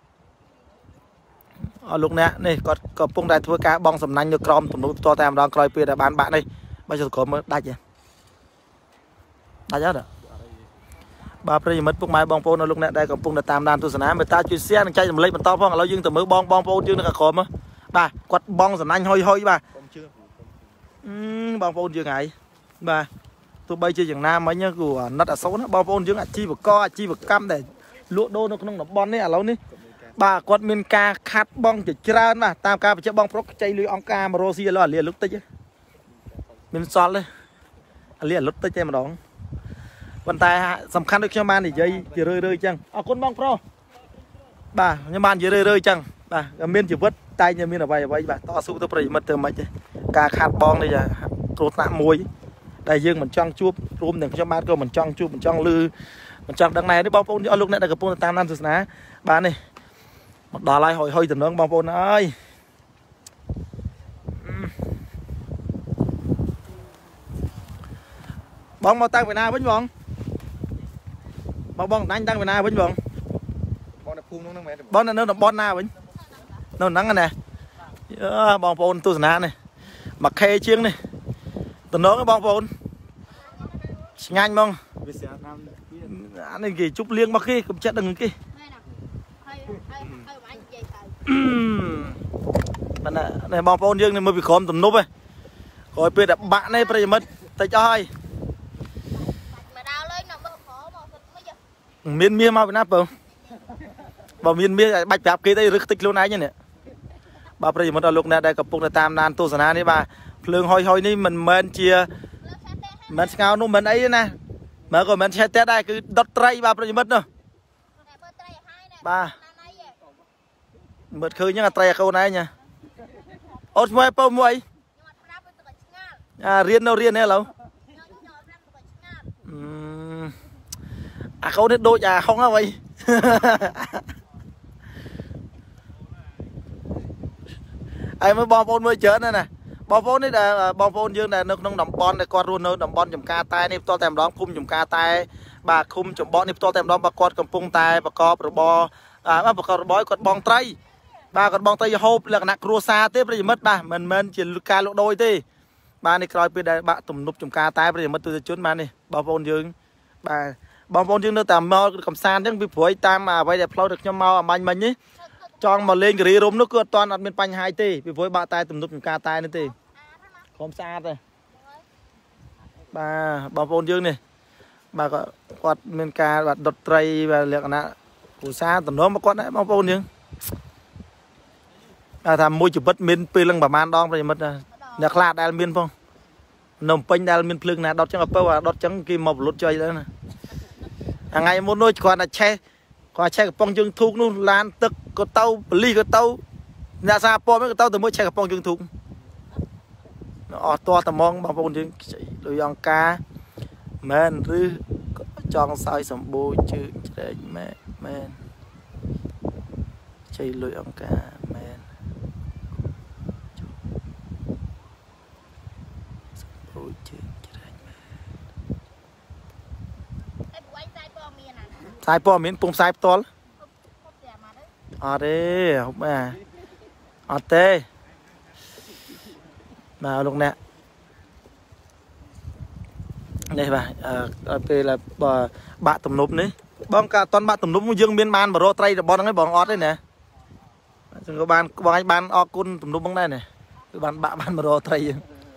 អរលោកអ្នកនេះគាត់កំពុងតែធ្វើការបងសំណាញ់នៅក្រោមទំនប់តតែម្ដងក្រោយពេលដែលបានបាក់នេះបើចុះក្រោមមើលដាច់ដាច់អត់បាទប្រិយមិត្តពុកម៉ែបងប្អូននៅលោកអ្នកដែលកំពុងតែតាមដានទស្សនាមេត្តាជួយ share និងចែករំលែកបន្តផងឥឡូវយើងទៅមើលបងបងប្អូនយើងនៅខាងក្រោមបាទគាត់បងសំណាញ់ហុយហុយបាទអឺបងប្អូនយើងហើយបាទទោះបីជាយ៉ាងណាមិញគឺអាណិតអាសូរណាបងប្អូនយើងអាជីវករអាជីវកម្មដែលលក់ដូរនៅក្នុងតំបន់នេះឥឡូវនេះបាទគាត់មានការខាត់បងជាច្រើនបាទតាមការបញ្ជាក់បងប្រុសខ្ចីលុយអង្គការមករស់ស៊ីឥឡូវអាលីលុតតិចមានសល់ទេអាលីលុតតិចតែម្ដងប៉ុន្តែសំខាន់ដូចខ្ញុំបាននិយាយជារឿយៗអញ្ចឹងអរគុណបងប្រុសបាទខ្ញុំបាននិយាយរឿយៗអញ្ចឹងបាទមានជីវិតតែតែមានអ្វីអ្វីបាទតស៊ូទៅប្រិយមិត្តទៅមិនទេការខាត់បងនេះគ្រោះថ្នាក់មួយដែលយើងមិនចង់ជួបរួមទាំងខ្ញុំបានក៏មិនចង់ជួបមិនចង់លឺមិនចង់ដឹងណែនេះបងប្អូនអស់លោកអ្នកដែលកំពុងតាមដានទស្សនាបាទនេះមកដល់ហើយហុយហុយតំណងបងប្អូនអើយបងមកតាំងពីណាវិញបងបងបងតាំងតាំងពីណាវិញបងបងនៅភូមិនោះហ្នឹងមែនបងនៅតំបន់ណាវិញនៅហ្នឹងណាបងប្អូនទស្សនានេះមួយខេជាងនេះតំណងបងប្អូនឆ្ងាញ់ហ្មងអានេះគេជប់លៀងមកគេកុំចិត្តដឹងគេបាទនេះបងប្អូនយើងនេះមើលពីក្រោមទំនប់ឯងក្រោយពេលតែបាក់នេះប្រិយមិត្តតិចអស់ហើយមានមាសមកពីណាបងបើមានមាសបាច់ប្រាប់គេទៅរឹសតិចខ្លួនឯងនេះបាទប្រិយមិត្តអស់លោកអ្នកដែលកំពុងតែតាមដានទស្សនានេះបាទភ្លើងហុយហុយនេះមិនមែនជាមិនស្ងោនោះមិនអីណាមើលក៏មិនឆេះតែដែរគឺដុតត្រីបាទប្រិយមិត្តនោះបាទមើលឃើញហ្នឹងអាត្រីអាកូនឯងអូនស្មើពៅមួយអារៀននៅរៀននេះឥឡូវអាកូននេះដូចអាហុងហ្នឹងវិញហើយមើលបងប្អូនមើលច្រើនណាស់ណាបងប្អូននេះដែលបងប្អូនយើងដែលនៅក្នុងតំបន់ដែលគាត់រស់នៅតំបន់ចំការតែនេះផ្ទាល់តែម្ដងភូមិចំការតែបាទឃុំចំបក់នេះផ្ទាល់តែម្ដងបាទគាត់កំពុងតែប្រកបរបរបាទប្រកបរបរគាត់បងត្រីបាទគាត់បងត្រីហូបលក្ខណៈគ្រួសារទេប្រិយមិត្តបាទមិនមែនជាការលក់ដូរទេបាទនេះក្រោយពេលដែលបាក់ទំនប់ចំការតែប្រិយមិត្តទូទៅជនបាទនេះបងប្អូនយើងបាទបងប្អូនយើងនៅតែមកកំសាន្តអញ្ចឹងពីព្រួយតាមអ្វីដែលផ្លូវដែលខ្ញុំមកអាមាញ់មិញនេះចង់មកលេងគិរីរំនោះគឺអត់ទាន់អត់មានបញ្ហាទេពីព្រួយបាក់តែទំនប់ចំការតែនេះទេក្រុមស្អាតទេបាទបងប្អូនយើងនេះបាទគាត់មានការបាទដុតត្រីបាទលក្ខណៈឧស្សាហ៍តំណងមកគាត់ដែរបងប្អូនយើងតែថាមួយជីវិតមានពេលឡើងប្រហែលដងប្រិមិត្តអ្នកខ្លះដែលមានផងនៅពេញដែលមានភ្លើងណាដុតចឹងអពើដុតចឹងគេមកបលុតចុយដែរណាថ្ងៃមុននោះគាត់តែឆេះគាត់ឆេះកំប៉ុងជើងធូកនោះឡានទឹកក៏ទៅបលីក៏ទៅអ្នកសារពណ៌ក៏ទៅទៅមួយឆេះកំប៉ុងជើងធូកអស់តតត្មងបងប្អូនយើងដោយអង្គការមែនឬចង់សើយសម្បូរជើងជ្រែកមែនមែនជ័យលុយអង្គការមែនសម្បូរជើងជ្រែកមែនផ្សាយព័ត៌មានពងផ្សាយផ្ទាល់អត់ទេហូបម៉ាអត់ទេបាទលោកអ្នកនេះបាទអឺពេលបាក់ទំនប់នេះបងក៏អត់តន់បាក់ទំនប់យើងមានបានបរោត្រីរបស់ហ្នឹងឯងបងអត់ទេណាចឹងក៏បានបងឯងបានអរគុណទំនប់ហ្នឹងដែរណាគឺបានបាក់បានបរោត្រីយើង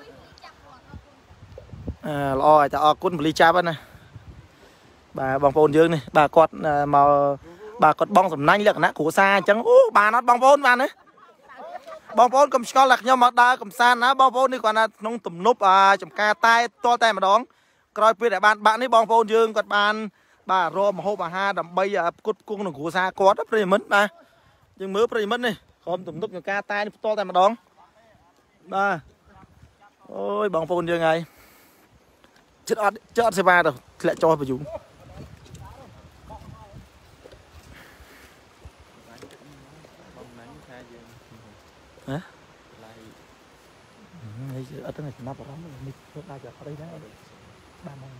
អឺល្អហើយតែអរគុណបលីចាប់ហ្នឹងណាបាទបងប្អូនយើងនេះបាទគាត់មកបាទគាត់បងសំណាញ់លក្ខណៈគ្រួសារអញ្ចឹងអូបានអត់បងប្អូនបានណាបងប្អូនកុំឆ្ងល់តែខ្ញុំមកដើរកំសាន្តណាបងប្អូននេះគាត់ថាក្នុងទំនប់ចំការតែតតែម្ដងក្រោយពេលដែលបានបាក់នេះបងប្អូនយើងគាត់បានបាទរកម្ហូបអាហារដើម្បីផ្គត់ផ្គង់នឹងគ្រួសារគាត់ប្រិយមិត្តបាទយើងមើលប្រិយមិត្តនេះក្រុមទំនប់ចំការតែនេះផ្ទាល់តែម្ដងបាទអូយបងប្អូនយើងហើយចិត្តអត់ចិត្តអត់សេវាទៅធ្លាក់ចុះបញ្យូហ៎អត់ទៅចំណាប់អារម្មណ៍នេះធ្វើដាច់តែប្តីដែរបានមក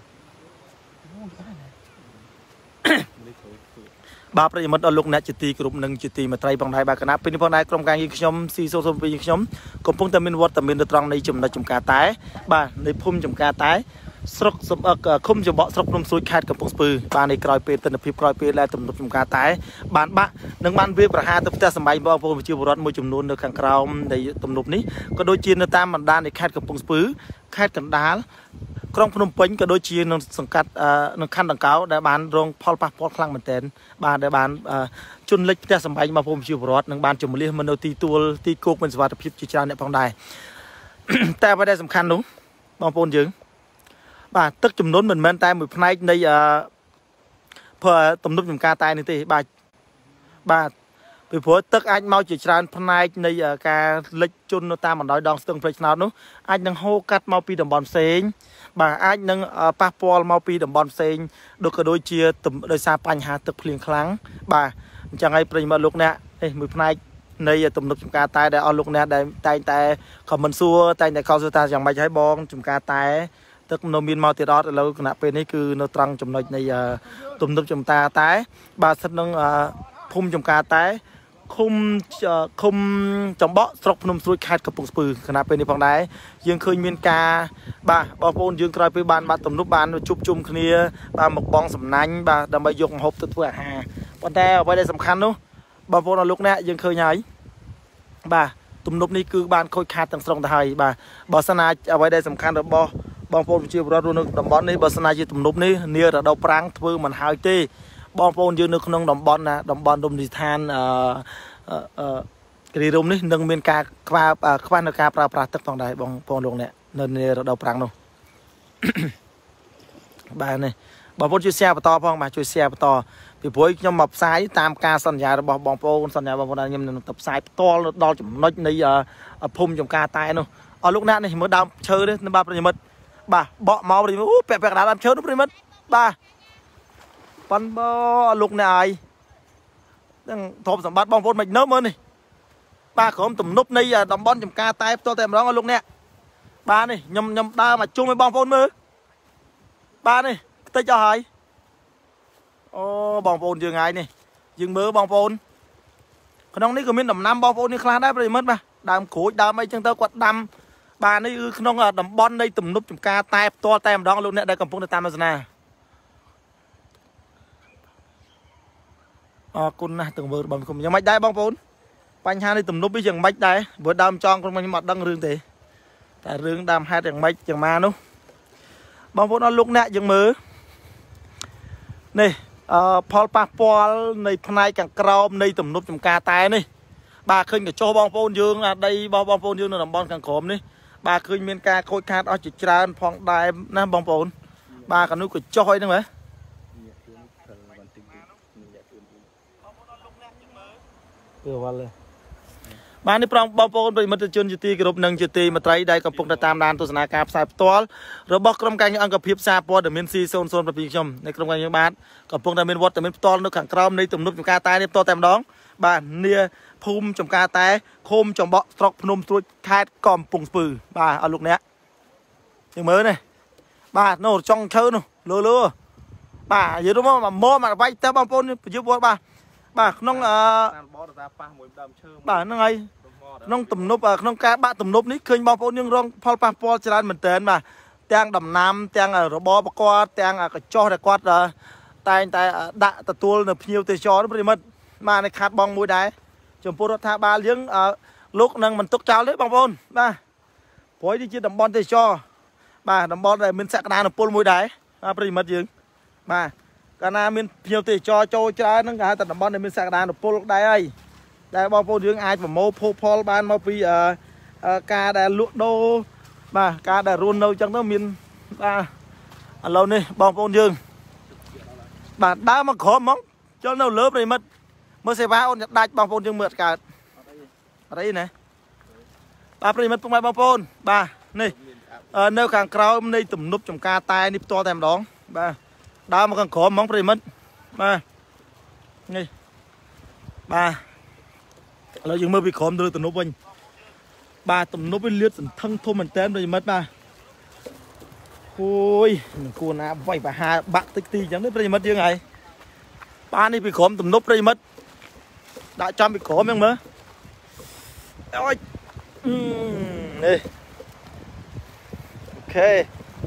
បាទប្រិយមិត្តអស់លោកអ្នកជាទីគោរពនិងជាទីមេត្រីផងដែរបាទគណៈពេលនេះផងដែរក្រុមការងារខ្ញុំស៊ីសូសូពីខ្ញុំកំពុងតែមានវត្តមាននៅត្រង់នៃចំណុចចំការតែបាទនៅភូមិចំការតែស្រុកសំអឹកឃុំចំបក់ស្រុកភ្នំស្រួយខេត្តកំពង់ស្ពឺបាទនៃក្រោយពេលទិដ្ឋភាពក្រោយពេលដែលទំនប់ចំការតែបានបាក់និងបានវាប្រហារទៅផ្ទះសម្បែងបងប្អូនប្រជាពលរដ្ឋមួយចំនួននៅខាងក្រោមនៃទំនប់នេះក៏ដូចជានៅតាមបណ្ដានៃខេត្តកំពង់ស្ពឺខេត្តកណ្ដាលក្រុងភ្នំពេញក៏ដូចជានៅសង្កាត់នៅខណ្ឌដង្កោដែលបានរងផលប៉ះពាល់ខ្លាំងមែនទែនបាទដែលបានជន់លិចផ្ទះសម្បែងបងប្អូនប្រជាពលរដ្ឋនិងបានជំនះមកនៅទីទួលទីគោកមានសុវត្ថិភាពជាច្រើនអ្នកផងដែរតែអ្វីដែលសំខាន់នោះបងប្អូនយើងបាទទឹកចំនួនមិនមែនតែមួយផ្នែកនៃអឺព្រោះទំនប់ចំការតែនេះទេបាទបាទពីព្រោះទឹកអាចមកជាច្រើនផ្នែកនៃការលិចជន់នៅតាមបណ្ដោយដងស្ទឹងព្រៃឆ្នោតនោះអាចនឹងហូរកាត់មកពីតំបន់ផ្សេងបាទអាចនឹងប៉ះពាល់មកពីតំបន់ផ្សេងដូចក៏ដូចជាដោយសារបញ្ហាទឹកភ្លៀងខ្លាំងបាទអញ្ចឹងហើយប្រិយមិត្តលោកអ្នកនេះមួយផ្នែកនៃទំនប់ចំការតែដែលអស់លោកអ្នកដែលតែងតែខមមិនសួរតែងតែខលសួរថាយ៉ាងម៉េចហើយបងចំការតែទឹកនៅមានមកទៀតអត់ឥឡូវគណៈពេលនេះគឺនៅត្រង់ចំណុចនៃទំនប់ចំការតែបាទស្ថិតនឹងភូមិចំការតែឃុំឃុំចំបក់ស្រុកភ្នំស្រួយខេត្តកំពង់ស្ពឺគណៈពេលនេះផងដែរយើងឃើញមានការបាទបងប្អូនយើងក្រោយពេលបានបាត់ទំនប់បានជួបជុំគ្នាបាទមកបងសំណាញ់បាទដើម្បីយកម្ហូបទៅធ្វើអាហារប៉ុន្តែអ្វីដែលសំខាន់នោះបងប្អូនអរលោកអ្នកយើងឃើញហើយបាទទំនប់នេះគឺបានខូចខាតទាំងស្រុងទៅហើយបាទបើសិនណាអ្វីដែលសំខាន់របស់បងប្អូនប្រជាពលរដ្ឋនៅតំបន់នេះបើសិនណាជាទំនប់នេះនារដូវប្រាំងធ្វើមិនហើយទេបងប្អូនយើងនៅក្នុងតំបន់ណាតំបន់រមណីយដ្ឋានអឺអឺគ្រីរមនេះនឹងមានការខ្វះខ្វះនៅការប្រើប្រាស់ទឹកផងដែរបងប្អូនលោកអ្នកនៅនារដូវប្រាំងនោះបាទនេះបងប្អូនជួយ share បន្តផងបាទជួយ share បន្តពីព្រោះខ្ញុំមកផ្សាយតាមការសន្យារបស់បងប្អូនសន្យាបងប្អូនខ្ញុំនឹងទៅផ្សាយផ្ទាល់ដល់ចំណុចនៃភូមិចំការតែនោះអស់លោកអ្នកនេះមើលដើមឈើនេះបាទប្រិយមិត្តបាទបកមកប្រិយមិត្តអូពាក់ពាក់កណ្ដាលដើមឈើនោះប្រិយមិត្តបាទប៉ុនបើលោកអ្នកហើយនឹងធំសម្បត្តិបងប្អូនមិននៅមើលនេះបាទក្រុមទំនប់នៃតំបន់ចំការតែផ្ទាល់តែម្ដងលោកអ្នកបាទនេះខ្ញុំខ្ញុំដើរមកជុំឲ្យបងប្អូនមើលបាទនេះខ្ទេចអស់ហើយអូបងប្អូនយើងហើយនេះយើងមើលបងប្អូនក្នុងនេះក៏មានដំណាំបងប្អូននេះខ្លះដែរប្រិមិត្តបាទដើមក្រូចដើមអីចឹងទៅគាត់ដាំបាទនេះគឺក្នុងតំបន់នៃទំនប់ចំការតែផ្ទាល់តែម្ដងលោកអ្នកដែលកំពុងតាមទស្សនាអរគុណណាស់ទាំងមើលបងគុំយ៉ាងម៉េចដែរបងប្អូនបញ្ហានៃទំនប់នេះយ៉ាងម៉េចដែរព្រោះដើមចង់ខ្ញុំអត់ដឹងរឿងទេតែរឿងដើមហេតុយ៉ាងម៉េចយ៉ាងម៉ានោះបងប្អូនអស់លោកអ្នកយើងមើលនេះអឺផលប៉ះពាល់នៃផ្នែកខាងក្រោមនៃទំនប់ចំការតែនេះបាទឃើញកញ្ចុះបងប្អូនយើងដីរបស់បងប្អូនយើងនៅតំបន់ខាងក្រោមនេះបាទឃើញមានការខូចខាតអស់ជាច្រើនផងដែរណាបងប្អូនបាទកានោះកញ្ចុះអីហ្នឹងហ៎គឺវល់បាទនេះប្រងបងប្អូនប្រិមិត្តជនជាទីគោរពនិងជាទីមេត្រីដែលកំពុងតែតាមដានទស្សនាការផ្សាយផ្ទាល់របស់ក្រុមការងារអង្គភាពសារព័ត៌មាន ស៊ី សូន សូន bảy ខ្ញុំในក្រុមការងារបាទកំពុងតែមានវត្តមានផ្ទាល់នៅខាងក្រោមនៃទំនប់ចំការតែនេះផ្ទាល់តែម្ដងបាទនាភូមិចំការតែឃុំចំបក់ស្រុកភ្នំស្រួយខេត្តកំពង់ស្ពឺបាទអស់លោកអ្នកយើងមើលនេះបាទនោះចង់ឈើនោះលើលើបាទនិយាយទៅមកមកមកវាយទៅបងប្អូនប្រជាពលរដ្ឋបាទបាទក្នុងអឺបតតាប៉ះមួយដើមឈើបាទហ្នឹងហើយក្នុងទំនប់ក្នុងការបាក់ទំនប់នេះឃើញបងប្អូនយើងរងផលប៉ះពាល់ច្រើនមែនទែនបាទទាំងដំណាំទាំងរបបគាត់ទាំងកញ្ចុះដែលគាត់តែងតែដាក់ទទួលនៅភ្ញៀវទេសចរប្រិមិត្តបាទនៅខាត់បងមួយដែរចំពោះរដ្ឋាភិបាលយើងលោកនឹងមិនទុកចោលទេបងប្អូនបាទព្រោះនេះជាតំបន់ទេសចរបាទតំបន់ដែលមានសក្តានុពលមួយដែរប្រិមិត្តយើងបាទកាលណាមានភ្ញៀវទេសចរចូលច្រើនហ្នឹងគេហៅថាតំបន់ដែលមានសក្តានុពលដែរហើយដែលបងប្អូនយើងអាចប្រមូលភោផលបានមកពីការដែលលក់ដូរបាទការដែលរស់នៅចឹងទៅមានបាទឥឡូវនេះបងប្អូនយើងបាទដើរមកក្រោមហ្មងចូលនៅលើប្រិមិត្តមើលសេវាអូនដាច់បងប្អូនយើងមើលកើតអត់អីណាបាទប្រិមិត្តពុកម៉ែបងប្អូនបាទនេះនៅខាងក្រោមនៃទំនប់ចំការតែនេះផ្ទាល់តែម្ដងបាទដើរមកខាងក្រោមហ្មងប្រិមិត្តបាទនេះបាទឥឡូវយើងមើលពីក្រោមទៅលើទំនប់វិញបាទទំនប់វាលាតសន្ធឹងធំមែនតើប្រិមិត្តបាទអូយមិនគួរណាវាយប្រហាបាក់តិចទីអញ្ចឹងទេប្រិមិត្តយើងហើយបាទនេះពីក្រោមទំនប់ប្រិមិត្តដាក់ចំពីក្រោមហ្នឹងមើលអូយនេះអូខេ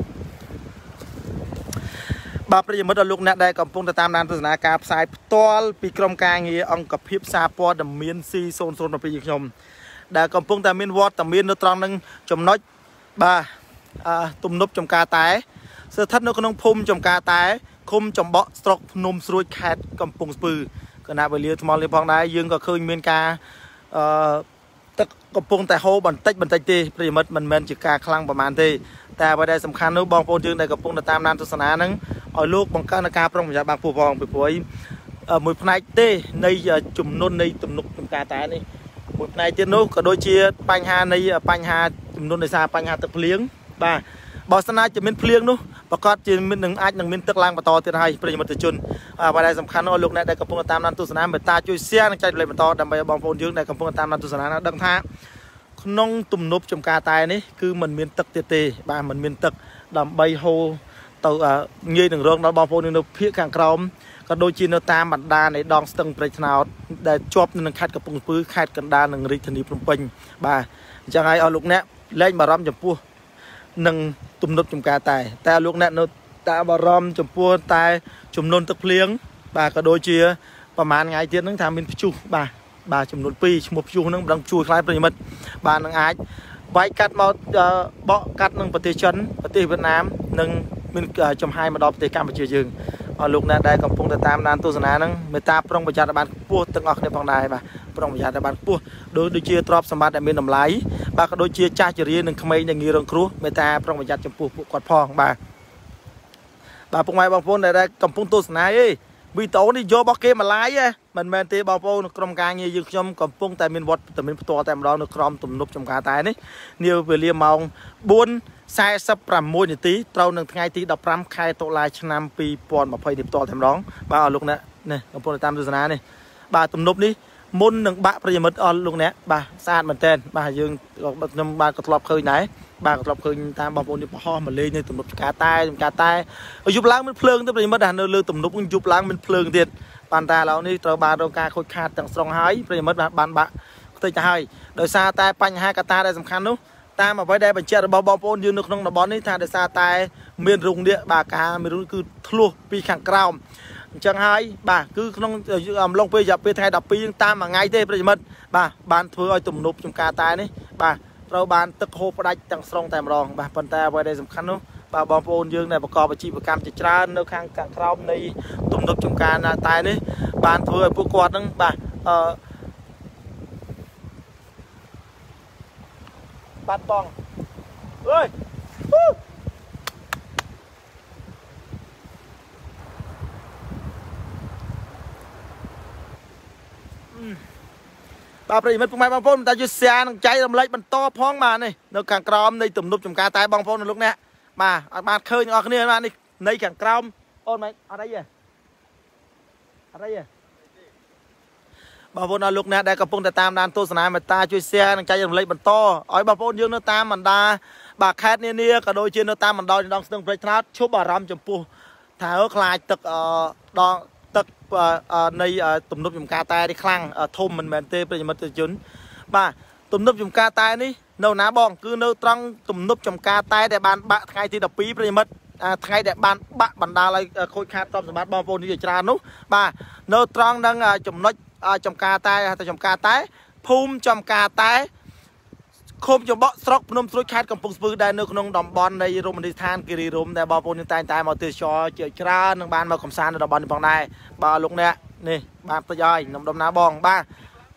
បាទប្រិយមិត្តលោកអ្នកដែលកំពុងតាមដានទស្សនាការផ្សាយផ្ទាល់ពីក្រុមការងារអង្គភាពសារព័ត៌មាន ស៊ី ศูនย์ ศูនย์ bảy ខ្ញុំដែលកំពុងតែមានវត្តមាននៅត្រង់នឹងចំណុចបាទអឺទំនប់ចំការតែស្ថិតនៅក្នុងភូមិចំការតែឃុំចំបក់ស្រុកភ្នំស្រួយខេត្តកំពង់ស្ពឺគណៈវេលាថ្មនេះផងដែរយើងក៏ឃើញមានការអឺទឹកកំពុងតែហូរបន្តិចបន្តិចទេប្រិយមិត្តមិនមែនជាការខ្លាំងប្រហែលទេតែអ្វីដែលសំខាន់នោះបងប្អូនយើងដែលកំពុងតាមដានទស្សនាហ្នឹងឲ្យលោកបង្កើនការប្រុងប្រយ័ត្នបានពូផងពីព្រោះមួយផ្នែកទេនៃចំនួននៃទំនុកចំការតែនេះមួយផ្នែកទៀតនោះក៏ដូចជាបញ្ហានៃបញ្ហាចំនួនដោយសារបញ្ហាទឹកភ្លៀងបាទបើស្នាជាមានភ្លៀងនោះប្រកាសជាមាននឹងអាចនឹងមានទឹកឡើងបន្តទៀតហើយប្រិយមិត្តជនអ្វីដែលសំខាន់នោះលោកអ្នកដែលកំពុងតាមដានទស្សនាមេត្តាជួយ share និងចែករំលែកបន្តដើម្បីឲ្យបងប្អូនយើងដែលកំពុងតាមដានទស្សនាដឹងថាក្នុងទំនប់ចំការតែនេះគឺมันមានទឹកទៀតទេបាទมันមានទឹកដើម្បីហូរទៅងាយនឹងរងដល់បងប្អូននៅភាគខាងក្រោមក៏ដូចជានៅតាមបណ្ដានៃដងស្ទឹងព្រែកថ្នោតដែលជាប់នៅខេត្តកំពង់ស្ពឺខេត្តកណ្ដាលនិងរាជធានីភ្នំពេញបាទអញ្ចឹងហើយឲ្យលោកអ្នកលែងបារម្ភចំពោះនឹងទំនប់ចំការតែតែលោកអ្នកនៅតែបារម្ភចំពោះតែចំនួនទឹកភ្លៀងបាទក៏ដូចជាប្រហែលថ្ងៃទៀតហ្នឹងថាមានព្យុះបាទបាទចំនួនពីរឈ្មោះព្យុះហ្នឹងមិនដឹងព្យុះខ្លាំងប្រិមិត្តបាទនឹងអាចវាយកាត់មកបកកាត់នឹងប្រទេសចិនប្រទេសវៀតណាមនិងមានចំហាយមកដល់ប្រទេសកម្ពុជាយើងឲ្យលោកអ្នកដែលកំពុងតែតាមដានទស្សនាហ្នឹងមេត្តាប្រុងប្រយ័ត្នឲ្យបានខ្ពស់ទាំងអស់គ្នាផងដែរបាទប្រុងប្រយ័ត្នឲ្យបានខ្ពស់ដូចដូចជាទ្រព្យសម្បត្តិដែលមានតម្លៃបាទក៏ដូចជាចាស់ជរានិងក្មេងដែលងាយរងគ្រោះមេត្តាប្រុងប្រយ័ត្នចំពោះពួកគាត់ផងបាទបាទពុកម៉ែបងប្អូនដែលកំពុងទស្សនាអីវីដេអូនេះយករបស់គេមកឡាយមិនមែនទេបងប្អូនក្រុមការងារយើងខ្ញុំកំពុងតែមានវត្តតែមានផ្ទាល់តែម្ដងនៅក្រោមទំនប់ចំការតែនេះនាវេលាម៉ោងបួនសែសិបប្រាំមួយនាទីត្រូវនឹងថ្ងៃទីដប់ប្រាំខែតុលាឆ្នាំពីរពាន់ម្ភៃនេះផ្ទាល់តែម្ដងបាទអស់លោកអ្នកនេះកំពុងតាមទស្សនានេះបាទទំនប់នេះមុននឹងបាក់ប្រិយមិត្តអស់លោកអ្នកបាទស្អាតមែនតើបាទយើងខ្ញុំបាទក៏ធ្លាប់ឃើញដែរបាទក៏ធ្លាប់ឃើញតាមបងប្អូននេះបោះមកលេងនៅទំនប់ចំការតែចំការតែយប់ឡើងមានភ្លើងទៅប្រិយមិត្តនៅលើទំនប់យប់ឡើងមានភ្លើងទៀតប៉ុន្តែឥឡូវនេះត្រូវបានរងការខូចខាតទាំងស្រុងហើយប្រិយមិត្តបានបាក់ផ្ទៃទៅហើយដោយសារតែបញ្ហាកត្តាដែលសំខាន់នោះតាមអ្វីដែលបញ្ជាក់របស់បងប្អូនយើងនៅក្នុងតំបន់នេះថាដោយសារតែមានរោងនេះបាទការមានរោងគឺធ្លុះពីខាងក្រោមអញ្ចឹងហើយបាទគឺក្នុងអំឡុងពេលរយៈពេលថ្ងៃដប់ពីរតាមមួយថ្ងៃទេប្រិយមិត្តបាទបានធ្វើឲ្យទំនប់ចំការតែនេះបាទត្រូវបានទឹកហូរផ្ដាច់ទាំងស្រុងតែម្ដងបាទប៉ុន្តែអ្វីដែលសំខាន់នោះបាទបងប្អូនយើងដែលប្រកបអាជីវកម្មជាច្រើននៅខាងខាងក្រោមនៃទំនប់ចំការតែនេះបានធ្វើឲ្យពួកគាត់នឹងបាទអឺបាត់បង់អើយបាទប្រិយមិត្តពុកម៉ែបងប្អូនតែជួយ share និងចែករំលែកបន្តផងបាទនេះនៅខាងក្រោមនៃទំនប់ចំការតែបងប្អូនលោកអ្នកបាទអត់បានឃើញទាំងអស់គ្នាបាទនេះនៃខាងក្រោមអូនមិនអត់អីទេអត់អីទេបងប្អូនលោកអ្នកដែលកំពុងតែតាមដានទស្សនាមេត្តាជួយ share និងចែករំលែកបន្តឲ្យបងប្អូនយើងនៅតាមបណ្ដាបាទខេត្តនានាក៏ដូចជានៅតាមបណ្ដោយដងស្ទឹងព្រែកថ្នោតឈប់អារម្មណ៍ចំពោះថាអើខ្លាចទឹកអដងទឹកនៃទំនប់ចំការតែនេះខ្លាំងធំមិនមែនទេប្រិយមិត្តជនបាទទំនប់ចំការតែនេះនៅណាបងគឺនៅត្រង់ទំនប់ចំការតែដែលបានបាក់ថ្ងៃទីដប់ពីរប្រិយមិត្តថ្ងៃដែលបានបាក់បណ្ដាលឲ្យខូចខាតទ្រព្យសម្បត្តិបងប្អូនជាច្រើននោះបាទនៅត្រង់នឹងចំណុចចំការតែទៅចំការតែភូមិចំការតែឃុំចំបក់ស្រុកភ្នំស្រួយខេត្តកំពង់ស្ពឺដែលនៅក្នុងតំបន់នៃរមណីយដ្ឋានគិរីរម្យដែលបងប្អូនយើងតែងតែមកទេសចរជាច្រើននឹងបានមកកំសាន្តនៅតំបន់នេះផងដែរបាទលោកអ្នកនេះបានផ្ទៃហើយខ្ញុំដំណើរបងបាទ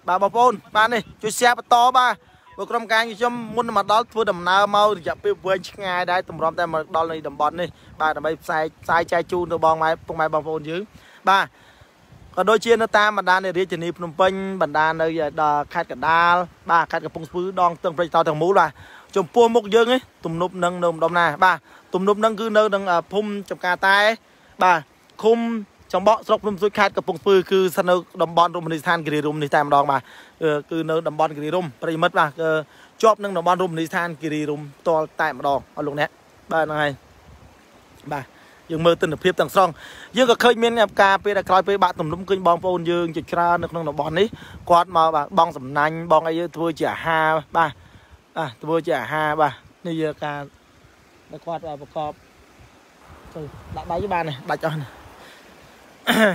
bà bà phôn bà này chui xe bà to bà một trong cái như trong muốn mà đó vừa đầm nào mau thì chậm với ngay đây tầm rом tay mà đó là đầm bón đi bà đầm bay sai sai chai chu nó bong máy bong máy bà phôn chứ bà còn đôi chia nó ta mà đan này đi trên Phnom Penh bản đan nơi giờ khai cả đa ba khai cả phong phứ đong tương phải tao thằng mũ là chồng pua một dương ấy tùm núp nâng nôm đông nà ba tùm núp nâng cứ nơi nâng phum trong cà tai ba khum trong bọ sọc nôm suối khai cả phong phứ cứ sân nơi đầm bòn rùm này than kiri rùm này tam đong mà cứ nơi đầm bòn kiri rùm phải mất mà chóp nâng đầm bòn rùm này than kiri rùm to tam đong ở lúc này ba này ba dương mơ tin được phép tầng song dương có khơi miên cà phê là coi phê bạn tùm lum kinh bong phôn dương chụp ra được nông bòn ấy quạt mà bà bong sầm nanh bong ấy thua chả ha ba à thua chả ha ba bây giờ cà nó quạt vào cọp đặt bay với ba này đặt cho này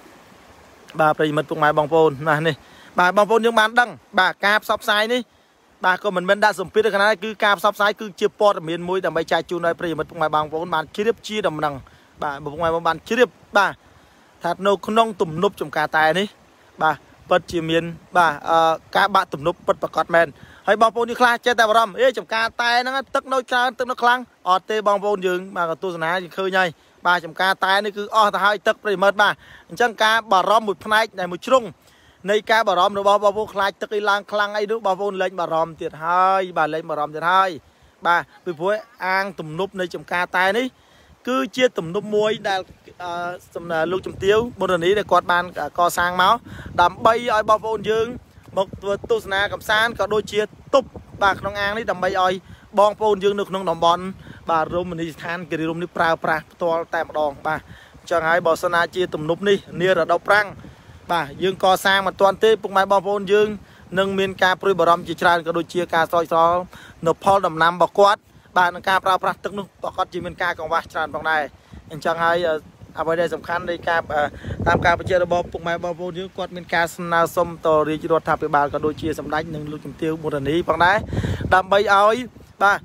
bà phải mật cùng mai bong phôn này này bà bong phôn dương bán đăng bà cà sọc sai đi bà có mình bên đã dùng biết được cái này cứ cà sắp sái cứ chia pot ở miền mũi đầm bay chai chu nói bây giờ mình ngoài bằng vốn bàn chia điệp chia đầm nằng bà một ngoài bàn chia điệp bà thật nô không tụm núp trong cà tài đấy bà bật chia miền bà các bạn tụm núp bật bật cọt men hay bong vốn như khai chơi tay vào đầm ê trong cà tài nó tức nôi cha tức nó khăng ở tê bong vốn dừng bà còn tu ná thì khơi nhai bà trong cà tài nó cứ o ta hai tức bây giờ bà chẳng cá bà rom một phai này một chungในการบารมเราบอกว่าคลายตะกี้ลางคลังไอ้ดูบอกว่าเล่นบารมเตียดให้บ่าเล่นบารมเตียดให้บ่าไปพูดอ้างตุ่มนุบในจมกาตายนี่คือเชี่ยตุ่มนุบมวยได้สำนักลูกจมเตี้ยวบนนี้ได้กอดบานกอสร้างเมาส์ดำใบอ้อยบอกว่ายืงบอกตัวตุสนากับซานก็โดยเชี่ยตุบบ่าน้องอ้างนี่ดำใบอ้อยบองปูนยืงนึกน้องดำบอลบ่ารุมมันนี่ทานกิริรุมนี่ปลาปลาตัวแต่ดองบ่าจังไงบอกสนาเชี่ยตุ่มนุบนี่เนี่ยระดับปรังbà dương co sang mà toàn tê bụng máy bom phôn dương nâng miền ca prui bờ chỉ tràn có đôi chia ca soi soi nộp phò đầm nam bọc quát bà nâng ca prao prao tức nước bọc quát chỉ miền ca còn vài tràn bằng này anh chẳng hay à bây giờ sầm khăn đây ca tam ca bây giờ bom bụng máy bom phôn dương quát miền ca na sôm to đi chỉ đột tháp với bà có đôi chia sầm đánh nâng lưu chìm tiêu một lần ý bằng đấy đầm bay ơi bà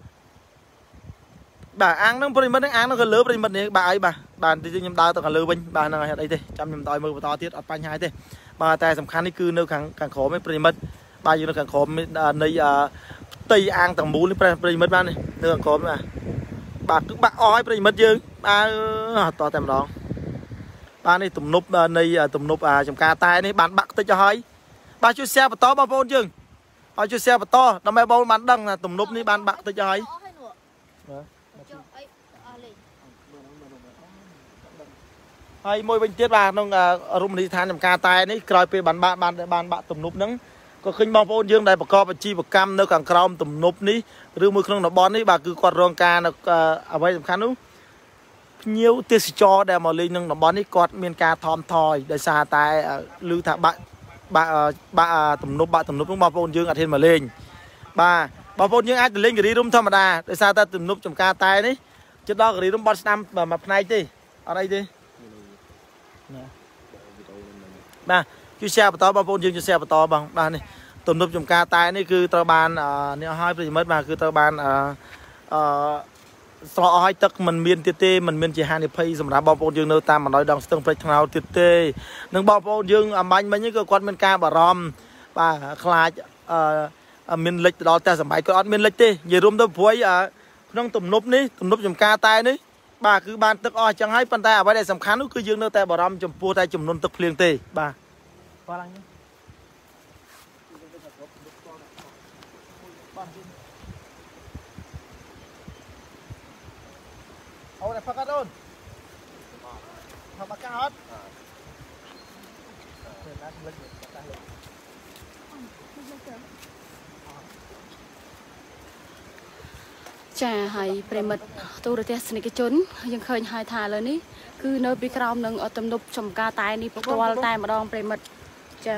bà ăn nó prui mất ăn nó gần lứa prui mất này bà ấy bà bàn thì nhầm đau tao cả lừa bình bàn này đây thế trăm nhầm tỏi mưa to tiết ở pan hai thế mà tay sầm khănนี่คือnơi càng càng khó mới prey mất bao nhiêu nó càng khó mới nơi tây an tầng mũ lên prey mất ban này nơi càng khó mà bà cứ bạc ói prey mất chứ ba to tầm đó ba này tụm núp nơi tụm núp à trong ca tay này bán bạc tới cho hơi ba chú xe to bao phôn chứ ba chú xe to đâm bay bao bán đằng là tụm núp này bán bạc tới cho hơi hay môi bên tiết bà nông rung đi than làm ca tai đấy coi về bàn bạn bàn bàn bạn tụm núp nắng có khinh bong phôn dương đây bạc co bạc chi bạc cam nơi càng crom tụm núp ní rư môi không nó bón đấy bà cứ quạt rong ca nó ở đây tầm khăn đúng nhiều tiết cho để mà lên nông nó bón đấy quạt miền ca thom thòi để xa tai lưu thả bạn bà bà tụm núp bạn tụm núp bong phôn dương ở trên mà lên bà bong phôn dương ai từ lên cái đi rung thầm đà để xa ta tụm núp trong ca tai đấy trước đó cái đi rung bón năm mà mặt này đi ở đây đi bà chú xe to bao phôn dương chú xe to bằng bà này tụm núp trong ca tai này cứ tao bàn nếu hai mươi mất mà cứ tao bàn so hai tấc mình miên tê tê mình miên chỉ hai pay xong ra bao phôn dương nơi ta mà nói đang stung plek nào tê tê nâng bao phôn dương à bánh mấy những cơ quan bên ca bà rom bà khai miên lịch đó ta sắm bài có miên lịch tê về room tôi phối nâng tụm núp ní tụm núp trong ca tai ní bà cứ ban tức oi chẳng hay bàn tay ở đây sầm khán nó cứ dương nơi tay bảo ram chùm pua tay chùm nôn tức liền tê bà qua lăng nhé ô này phát cát ôn học bạc cao hết chà hay prey mật tôi được test này cái chốn nhưng khơi hai thàเลยní cứ nơi bị còng nâng ở tầm núp trong ca tai ní bắt toal tai mà đong prey mật chà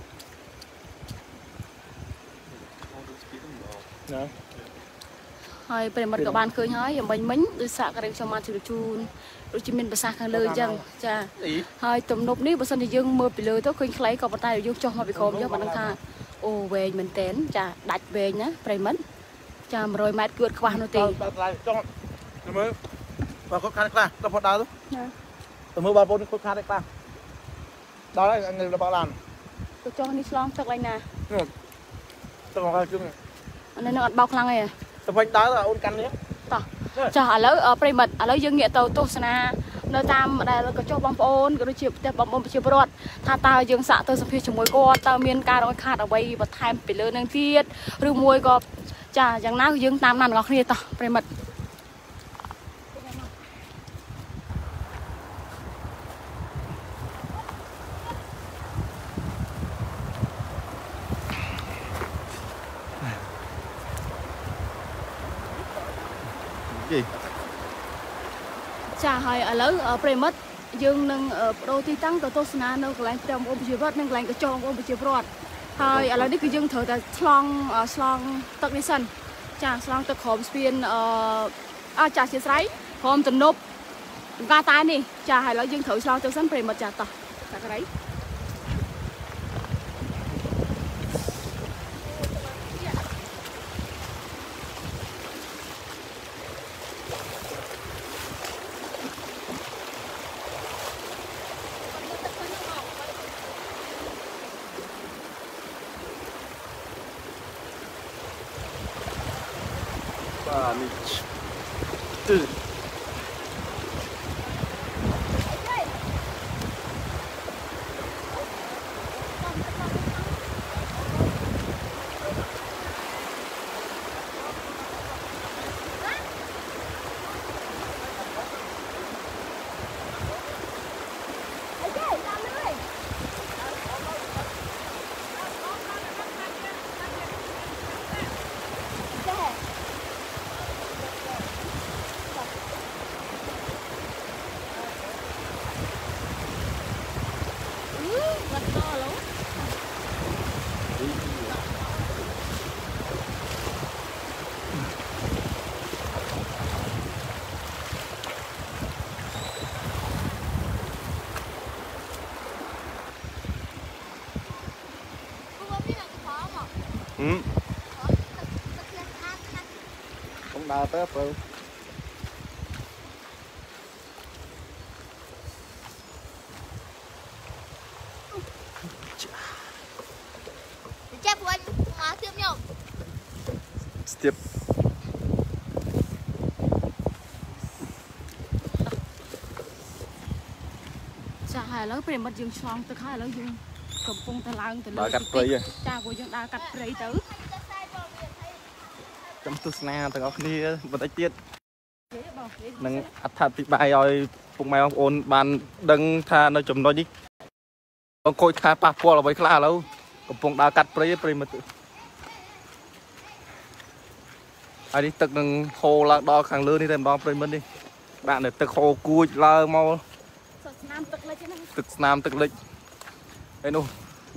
hay prey mật các bạn khơi hỏi giờ mình mình đưa xạ cái cho man thì chun đôi chỉ mình bớt xạ khơi lời chăng chà hay tầm núp ní bớt sân thì dương mưa bị lừa tôi khơi lấy còn bàn tay dương cho họ bị khom cho bạn đang tha ô về mình tén chà đạch về nhá prey mật chà rồi mát cuột qua nó tì mới và có khăn qua tập hoạt đá thôi từ mưa ba bốn có khăn đấy qua đó là người là bao làm ก็จอนี่ลองตึกอะไรนะตึกของเราจุ่มอันนั้นอัดเบาคลังไงแต่พอตายแล้วโอนกันเนี้ยต่อจะหาแล้วปริมาณแล้วยังเงี้ยเตาตุสนาเนื้อตามได้แล้วก็จบบางปอนก็ได้เชียบแต่บางปอนไปเชียบรอดถ้าตายังสะเตอสเปียชมวยก็ตาเมียนการร้อยขาดเอาไว้บัดไทม์ไปเลยนั่งเทียดหรือมวยก็จะอย่างนั้นยังตามนั่นก็เครียดต่อปริมาณจะให้แล้วปริมาณยังนั่งโรตีตั้งตัวโตสนาเนื้อกลางเตรียมอมไปเชียบรอดนั่งกลางก็จองอมไปเชียบรอดให้อะไรนี่คือยังเถอะแต่สลองสลองตักนิสันจะสลองตะขอมสเปียนอาจ่าเสียสายพร้อมจนนบกาตายนี่จะให้แล้วยังเถอะสลองตัวสั้นปริมาณจะต่อจากอะไรป่านี่ตื่น Ừ. Không đào tới rồi. Chắc anh mà tiếp nhau. Tiếp. Chả hài lỡ phải mất dương xoong từ khai lỡ dương cầm phong ta lang từ lỡ cắt cây cha của dương đã cắt cây tới trong tu sna từ ngọc ni vật ấy tiết nâng ắt thật thì bài rồi cùng mày ông ôn bàn đừng tha nó chùm nó đi ông coi tha pa po là vậy khá lâu cầm phong đã cắt cây cây mà tự ai điตึก nâng hồ là đo khang lươn đi tìm đo cây mình đi bạn đểตึก hồ cùi là mauตึก nam ตึก lịch đây nô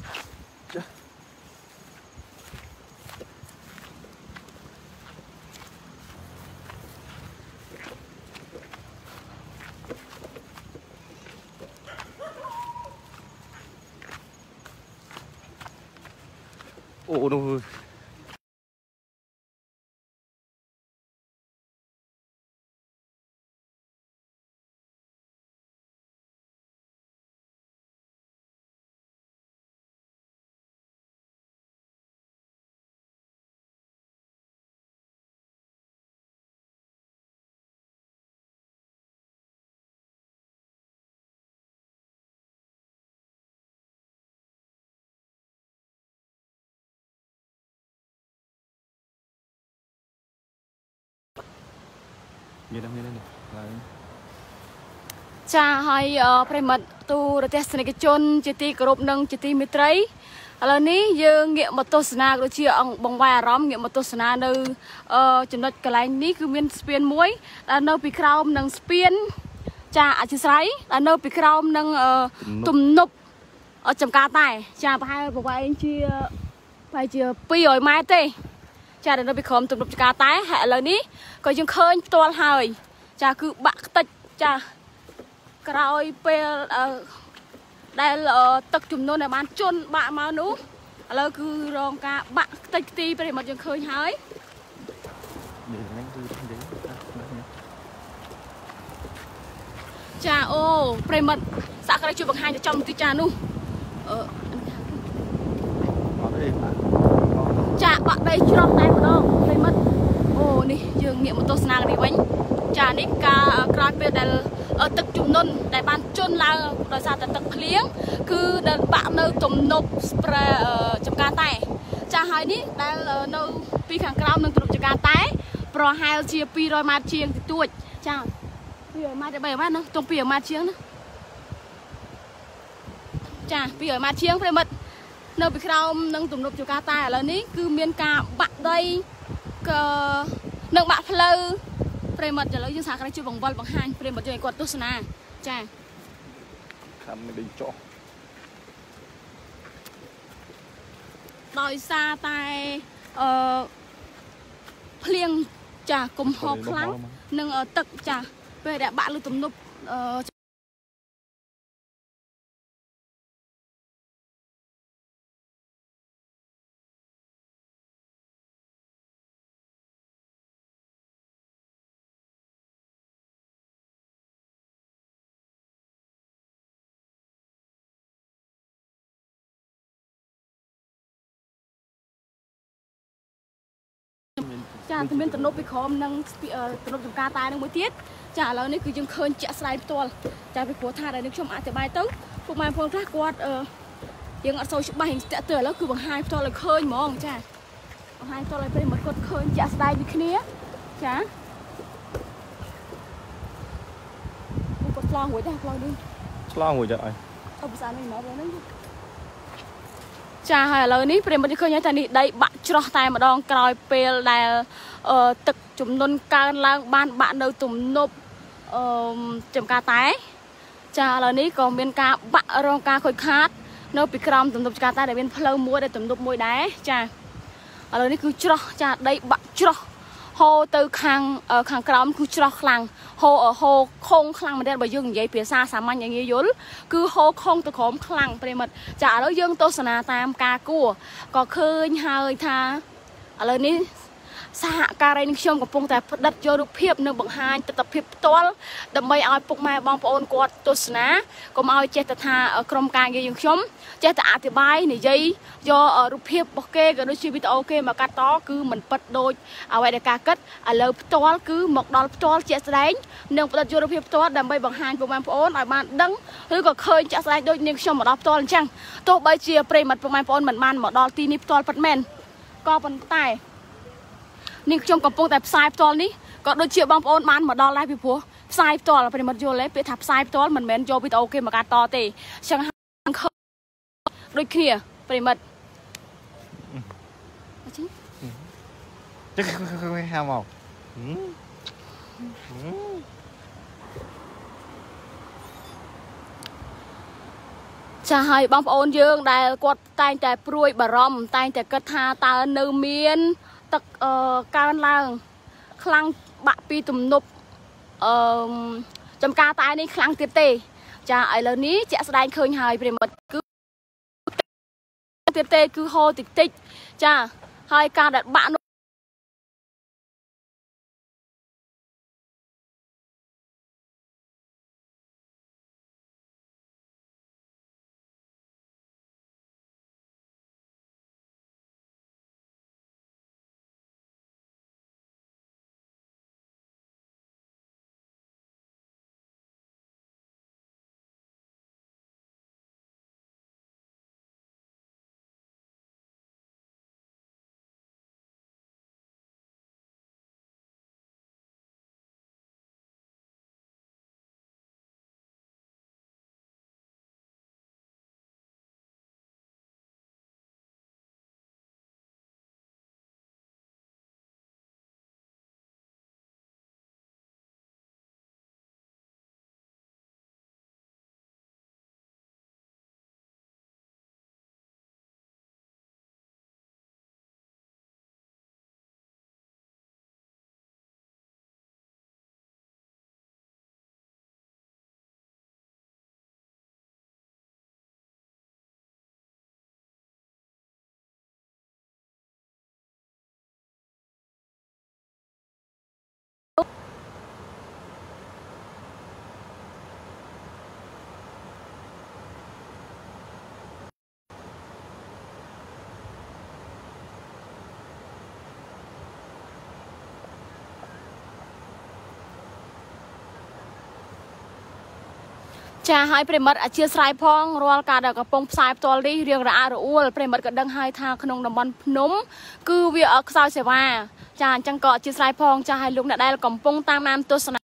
ồ nô như đây như đây này cha hay phải mất tu rồi test này cái chôn chỉ ti group nâng chỉ ti mít đấy là ní dương nghiệm một tô sna rồi chia ông bông vai róm nghiệm một tô sna nơi chấm đất cái này ní cứ miên spiên muối là nơi bị crown nâng spiên cha ở trên sấy là nơi bị crown nâng tùm nục ở chấm cá tài cha hai bông vai anh chia phải chia pi rồi mai tê cha để nó bị khom tụm nục cá tái hệ là ní coi dương khơi toan hơi cha cứ bạc tách cha cày pe đây là tập trung nôn này bán chôn bạn mà nú là cứ rong cả bạn tách tiไปmà dương khơi hơi cha ôไปmà sao cái chụp bằng hai trong tí cha nú ចាបាក់ដីច្រោះតែម្ដងប្រិមិត្តអូនេះយើងងាកមកទស្សនានេះវិញចានេះការក្រោយពេលដែលទឹកជំនន់ដែលបានជន់ឡើងដោយសារតែទឹកភ្លៀងគឺដែលបាក់នៅទំនប់ប្រែចំការតែចាហើយនេះដែលនៅពីខាងក្រោមនឹងទំនប់ចំការតែប្រហែលជាពីររយម៉ែត្រជាងតិចតួចចាពីររយម៉ែត្រដល់បីរយម៉ែត្រណាទុំពីររយម៉ែត្រជាងណាចាពីររយម៉ែត្រជាងប្រិមិត្តនៅពីក្រោមនឹងទំនប់ចំការតែឥឡូវនេះគឺមានការបាក់ដីក៏នឹងបាក់ផ្លូវប្រិមិត្តឥឡូវយើងសាកជួយបង្វិលបង្ហាញប្រិមិត្តជួយឲ្យគាត់ទស្សនាចាខាំមិនដេញចុះដោយសារតែអឺភ្លៀងចាគំហកខ្លាំងនឹងទឹកចាពេលដែលបាក់លើទំនប់អឺចាតែមានទំនប់ពីក្រោមនឹងទំនប់ចំការតែនឹងមួយទៀតចាឥឡូវនេះគឺយើងឃើញជាក់ស្ដែងផ្ទាល់ចាពីព្រោះថាដែលនេះខ្ញុំអធិប្បាយទៅពុកម៉ែបងប្អូនខ្លះគាត់យើងអត់សូវច្បាស់តាក់ទើឥឡូវគឺបង្ហាញផ្ទាល់ឲ្យឃើញហ្មងចាបង្ហាញផ្ទាល់ឲ្យប្រិមត្តគាត់ឃើញជាក់ស្ដែងពីគ្នាចាគាត់ឆ្លងរួចដែរផ្លូវនេះឆ្លងរួចដែរអីអបសាននេះមកបងនេះចាហើយឥឡូវនេះប្រិមត្តឃើញថានេះដីបាក់ច្រោះតែម្ដងក្រោយពេលដែលទឹកជំនន់កើនឡើងបានបាក់នៅទំនប់អឺចំការតែចាឥឡូវនេះក៏មានការបាក់រងការខូចខាតនៅពីក្រោមទំនប់ចំការតែដែលមានផ្លូវមួយដែលទំនប់មួយដែរចាឥឡូវនេះគឺច្រោះចាដីបាក់ច្រោះហូរទៅខាងខាងក្រោមគឺច្រោះខ្លាំងហូរហូរខុងខ្លាំងមែនទែនបើយើងនិយាយភាសាសាមញ្ញឲ្យងាយយល់គឺហូរខុងទៅក្រោមខ្លាំងប្រិមិត្តចាឥឡូវយើងទស្សនាតាមការគួរក៏ឃើញហើយថាឥឡូវនេះសហការីនឹងខ្ញុំកំពុងតែផ្ដិតយករូបភាពនិងបង្ហាញទស្សនវិជ្ជាផ្ទាល់ដើម្បីឲ្យពុកម៉ែបងប្អូនគាត់ទស្សនាកុំឲ្យចេះតែថាក្រុមការងារយើងខ្ញុំចេះតែអធិប្បាយនិយាយយករូបភាពរបស់គេក៏ដូចជាវីដេអូគេមកកាត់តគឺមិនពិតដូចអ្វីដែលការគិតឥឡូវផ្ទាល់គឺមកដល់ផ្ទាល់ជាក់ស្ដែងនិងផ្ដិតយករូបភាពផ្ទាល់ដើម្បីបង្ហាញពុកម៉ែបងប្អូនឲ្យបានដឹងឬក៏ឃើញជាក់ស្ដែងដូចនាងខ្ញុំមកដល់ផ្ទាល់អញ្ចឹងទោះបីជាប្រិមត្តពុកម៉ែបងប្អូនមិនបានមកដល់ទីនេះផ្ទាល់ពិតមែនក៏ប៉ុន្តែនាងខ្ញុំកំពុងតែផ្សាយផ្ទាល់នេះក៏ដូចជាបងប្អូនបានមកដល់ដែរពីព្រោះផ្សាយផ្ទាល់ប្រិមត្តយល់ទេពេលថាផ្សាយផ្ទាល់មិនមែនយកវីដេអូគេមកកាត់តទេអញ្ចឹងដូចគ្នាប្រិមត្តអញ្ចឹងចឹងហាមកចាហើយបងប្អូនយើងដែលគាត់តែងតែព្រួយបារម្ភតែងតែគិតថាតើនៅមានទឹកកើនឡើងខ្លាំងបាក់ពីទំនប់អឺចំការតែនេះខ្លាំងទៀតទេចាឥឡូវនេះជាក់ស្ដែងឃើញហើយប្រិមិត្តគឺទៀតទេគឺហូរតិចតិចចាហើយការដែលបាក់ cha hai premit ở chia sài phong rồi cả đời cái phong sài to đi riêng ra rồi uol premit cái đăng hai thang khung đồng bón núm cứ việc ở sao sẽ va cha chẳng có chia sài phong cha hai lúc đã đây là cầm phong tam nam tôi sẵn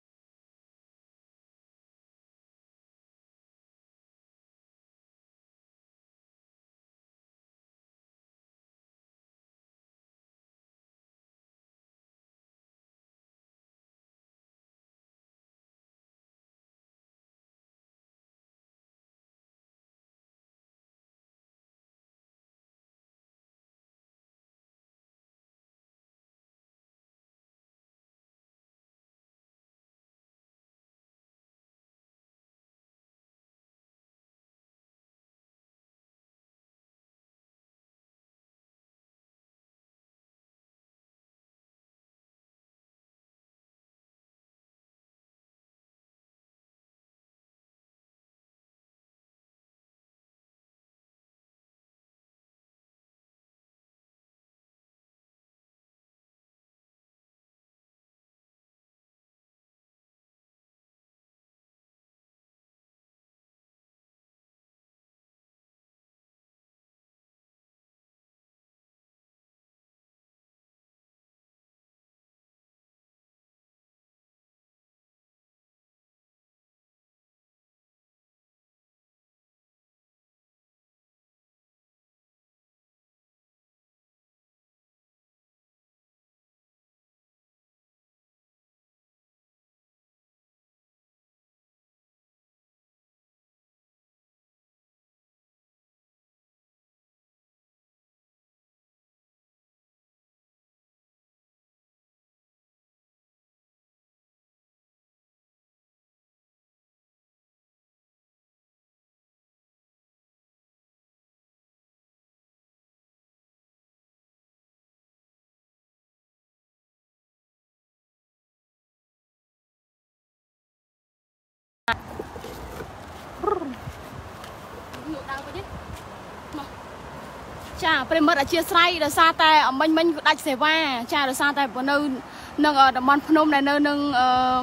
cha premit ở chia sài rồi sao ta mình mình đặt xe va cha rồi sao ta bữa nơi nâng ở đồng bón phnom này nơi nâng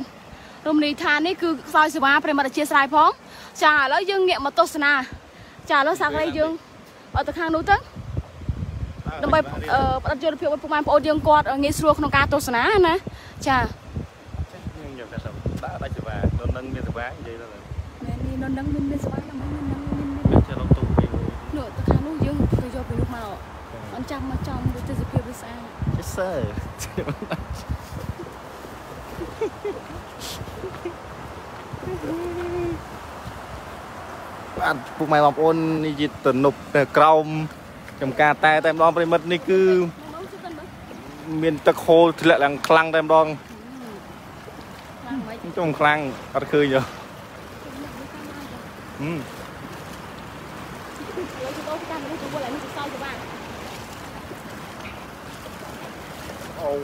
rùm đi than ấy cứ soi xe va premit ở chia sài phong cha lấy dương nghiệm mà tốt na cha lấy sang đây dương ở từ khang núi tới đồng bay đặt cho được phiếu của bạn dương quạt ở nghe xua không cá tốt na nè cha nó nâng lên lên sớm nó nâng lên nửa từ khang núi dương từ cho về lúc màu anh chăm mà chăm được từ phiếu với sao chết sơ bạn phụ mày bọc ôn đi dịch tuần nộp còng trong cà tay tem đong premit này cứ miền tây khô thì lại là khăng tem đong trong khăng bắt khơi nhở ừ. Oh.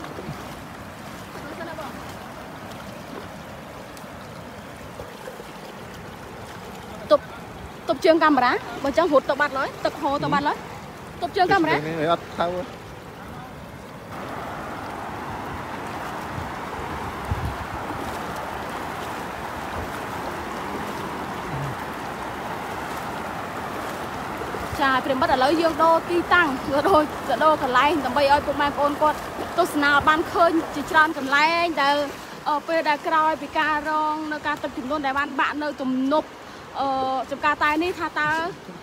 Tục tục trường camera,បើចង់ហូតទៅបាត់ឡើយទឹកហូរទៅបាត់ឡើយtục trường camera អត់ទៅចាព្រមឥឡូវយើងដូរទីតាំងដូរដូរកន្លែងដើម្បីឲ្យពុកម៉ែបងប្អូនគាត់ទស្សនាបានឃើញជាច្រើនកន្លែងដែលពេលដែលក្រោយពីការរងនៅការទឹកជំនន់ដែលបានបាក់នៅទំនប់អឺចំការតែនេះថាតើ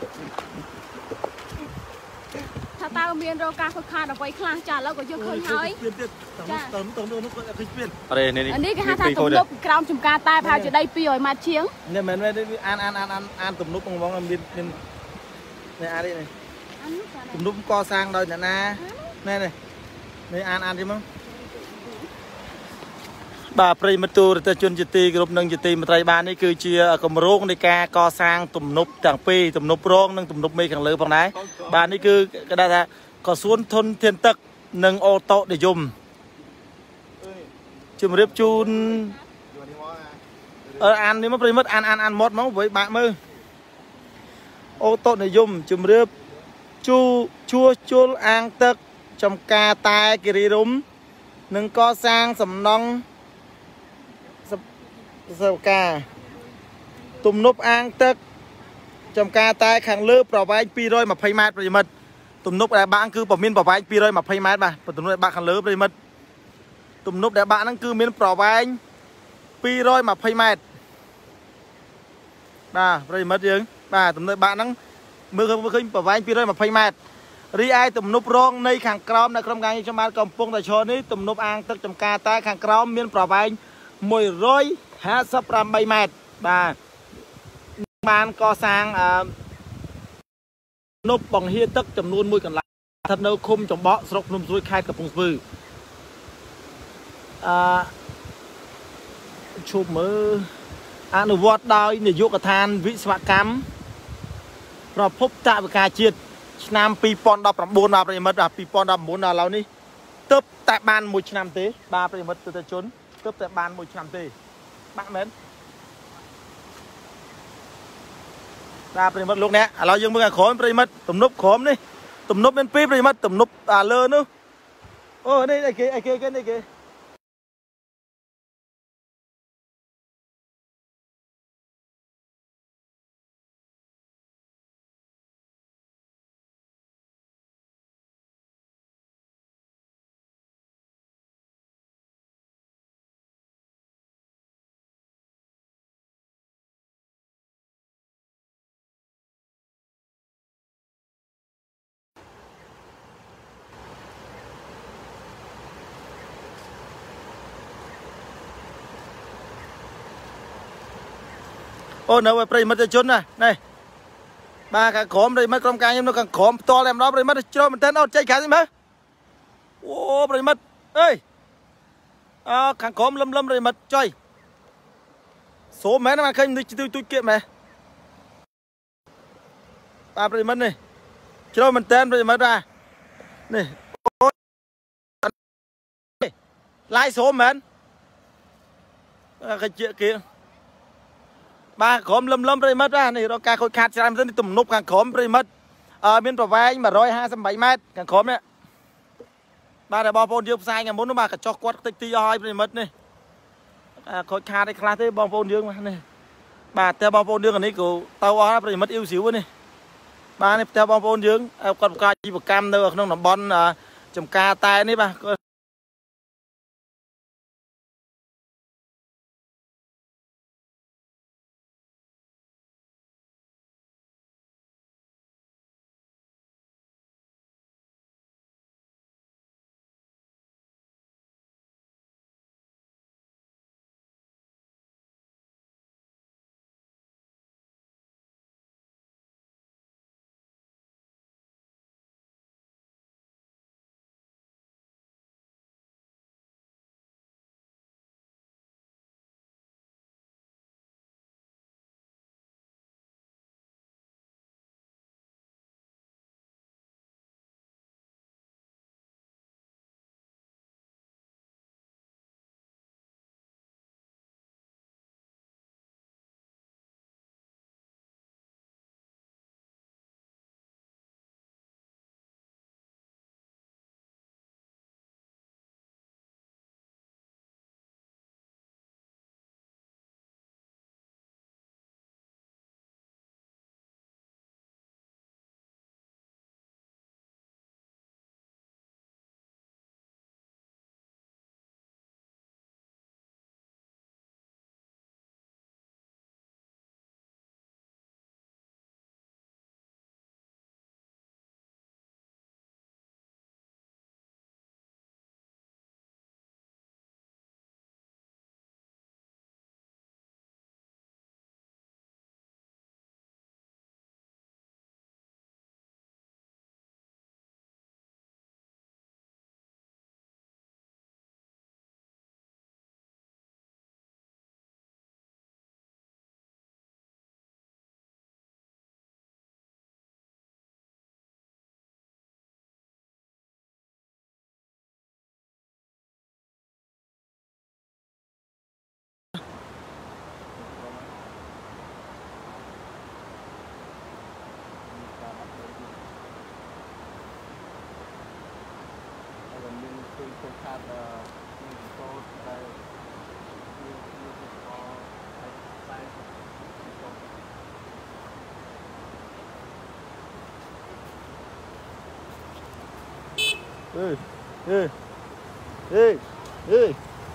ថាតើមានរកការខុសខាតអ្វីខ្លះចាឥឡូវក៏យើងឃើញហើយចាទៅទៅនោះគាត់ឃើញស្ពានអរេនេះនេះគេហៅថាទំនប់ក្រោមចំការតែប្រហែលជាដីពីររយម៉ែត្រជាងនេះមិនមែនអានអានអានអានទំនប់បងបងមានមាននេះអានេះនេះទំនប់កសាងដោយអ្នកណានេះនេះនេះអានអានទីមកបាទប្រិមិត្តទូរទស្សន៍ជនជាទីគោរពនិងជាទីមេត្រីបាននេះគឺជាគម្រោងនៃការកសាងទំនប់ទាំងពីរទំនប់រងនិងទំនប់មេខាងលើផងដែរបាទនេះគឺគេថាក្រសួងធនធានទឹកនិងអូតូនិយមជំរាបជូនអឺអាននេះមកប្រិមិត្តអានអានអានម៉ត់មកវិញបាក់មើលអូតូនិយមជំរាបជូជួសជុលអាងទឹកចំការតែគិរីរំនិងកសាងសំណង់សវកា tùm núp an tức trong ca tay kháng lơ bảo vai pi rồi mà phay mát rồi mất tùm núp đại bạn cứ bảo miên bảo vai pi rồi mà phay mát mà tùm núp đại bạn kháng lơ rồi mất tùm núp đại bạn đang cứ miên bảo vai pi rồi mà phay mát bà rồi mất dương bà tùm núp bạn đang mưa không khinh bảo vai pi rồi mà phay mát ri ai tùm núp rong nay kháng crom là crom gang trong ban cầm pung tại chỗ ní tùm núp an tức trong ca tay kháng crom miên bảo vai mùi rồi há sắp ram bay mát bà ban co sang nộp bằng hiên tức chấm luôn môi còn lại thật đâu không trong bọ sọc nôm rồi khai cả vùng vư chụp mơ anh vót đào để vô cả than vị sạ cắm rồi phúc tại với cà chiết nam pi pon đập làm bốn đập rồi mất đập pi pon đập bốn đập lâu ní tấp tại ban một năm tế ba rồi mất từ từ trốn tấp tại ban một năm tế bạn mến ra bây mất lúc nè à lo dương mới khóm bây mất tụm núp khóm đi tụm núp bên pi bây mất tụm núp à lơ nữa ô đây này kia kia cái này kia ô nấu bây mất chốn này này ba cái khóm đây mất trong cái nhưng nó càng khóm to làm nó bây mất cho mình tên nó chạy cả gì mà ô bây mất ơi à, càng khóm lâm lâm bây mất chơi số mấy nó mà khinh đi tôi tôi kiện mày ba bây mất này cho mình tên bây mất ra này lái số mến cái chuyện kia ba khóm lâm lâm rồi mất ra này nó ca khôi khát xem đến tụm núp càng khóm rồi mất ở bên tòa vai mà rồi hai trăm bảy mét càng khóm đấy ba là bao phôn dương sai ngày muốn nó mà cả cho quát tích ti oi rồi mất này khôi khát đây khá thế bao phôn dương mà này ba theo bao phôn dương ở đây của tàu ó rồi mất yêu xíu này ba này theo bao phôn dương còn ca chi một cam đâu không làm bon chồng ca tay đấy ba ê ê ê ê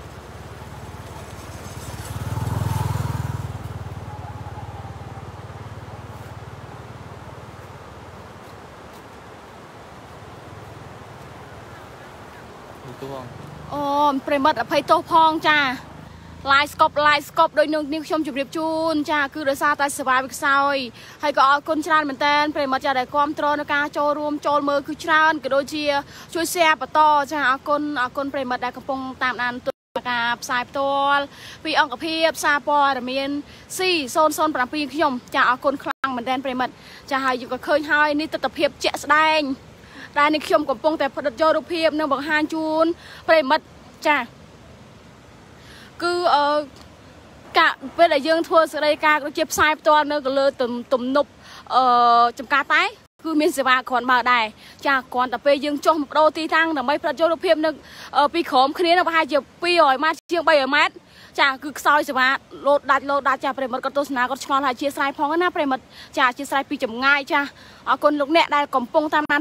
Ồ, phải mất phải tô phong cha. Live scope live scope đôi nương nương trong chụp điệp chun cha cứ đưa xa tay survive việc sao hay có con trai mình tên phải mất cha để con tròn nó ca cho room cho mơ cứ tràn cái đôi chia chui xe và to cha con con phải mất đại cầm phong tạm ăn tụi cả sai to vì ôngกับพี่ซาปอร์มีนสี่โซนโซนประปีขยมจะเอาคนคลังเหมือนเดิมไปหมดจะให้อยู่กับเคยให้นี่ตัดเพียบเจ๊แสดงได้ในขยมกับปงแต่พอดจอรูปเพียบเนื่องบอกฮานจูนไปหมดจ้าcứ ờ cả bây giờ dương thua sự đây cả chụp sai to nữa lơ tùm tùm nục ờ chụp cá tái cứ miền sài còn mà đài cha còn tập bây dương cho một đô ti thăng là mấy phần cho được phim nữa ờ pi khóm khi nó hai chụp pi rồi mát chiêng bay ở mát cha cứ soi sài lột đặt lột đặt cha phải mất con tôi nào con con lại chia sai phong cái nào phải mất cha chia sai pi chụp ngay cha ở con lúc nè đây còn pong tam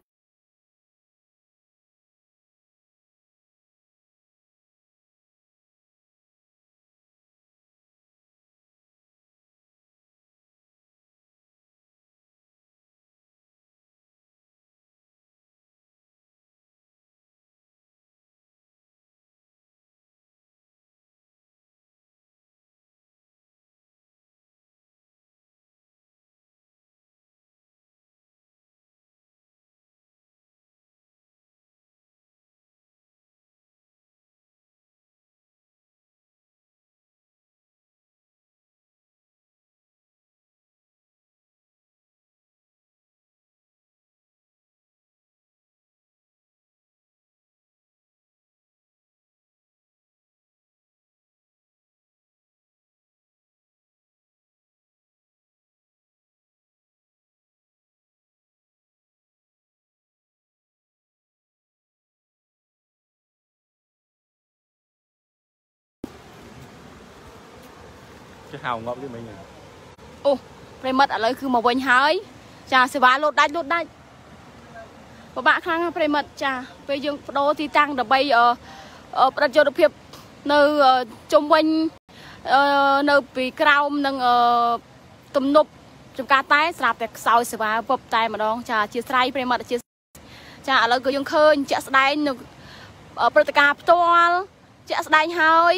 hào ngọc đi mình ô phải mất ở đâyคือมาวันหายจ้าสบายรถได้รถได้ปะบะครั้งไปหมดจ้าไปยังโดที่ตั้งดับไปเออเออประโยชน์เพียบในจมวันเออในปีกราวนึงเออตุ่มนบจมกาใต้สลับแต่สาวสบายปบใจมาดองจ้าเชียร์ไซไปหมดเชียร์จ้าแล้วก็ยังเคยจะแสดงหนึ่งเออประกาศตัวจะแสดงหาย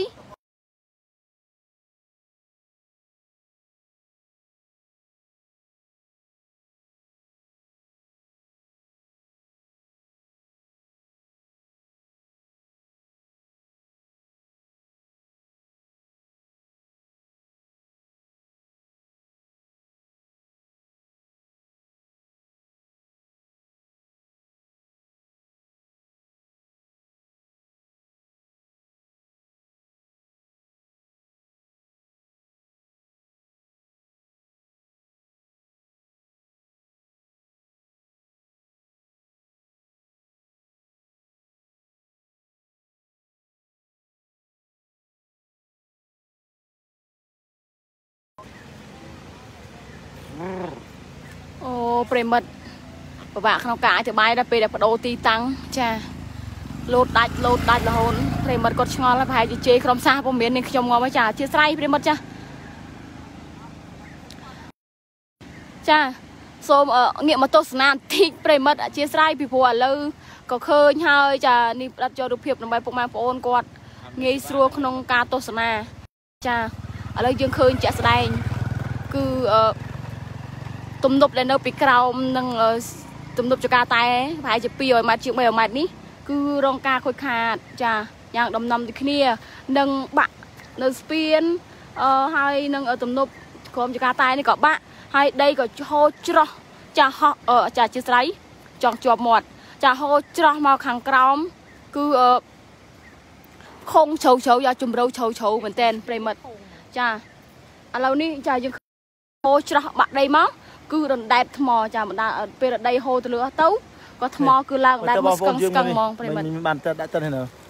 โอ้เปรมบัดปะบะขนมกาจะใบได้ไปได้ปะโดตีตังจ้าโลดดัดโลดดัดละหนเปรมบัดกดชงอแล้วพายจะเจครมซาผมเห็นในขยมงอมาจ้าเชื่อไซเปรมบัดจ้าจ้าโซมเออเงี้ยมาโตสนานทิ้งเปรมบัดเชื่อไซพี่ผัวเลยก็เคยเฮยจ้านี่รับจอรูปเพียบลงไปพวกมาปนกอดเงี้ยสัวขนมกาโตสนาจ้าอะไรยังเคยจะแสดงคือเออตุ่มนบเลยเนอะปีกเราหนึ่งตุ่มนบจะกาตายภายจะปีออกมาเชียงใหม่ออกมานี้คือรองกาค่อยขาดจ้ะอย่างดำนำติดเนี่ยหนึ่งบะหนึ่งสเปียนเอ่อให้หนึ่งตุ่มนบของจะกาตายนี่ก็บะให้ได้ก็โฮจรจะฮเออจะจะไรจองจวบหมดจะโฮจรมาขังกรอมคือเออคงโฉวโฉวอย่าจุ่มเราโฉวโฉวเหมือนเต้นเปรย์หมดจ้ะเรานี่จะยังโฮจรบะได้มั้งcứ đòn đẹp thò chả một đà về đây hồ từ lửa tấu có thò cứ lang đẹp một căng căng mong phải mình bàn đã tên này nữa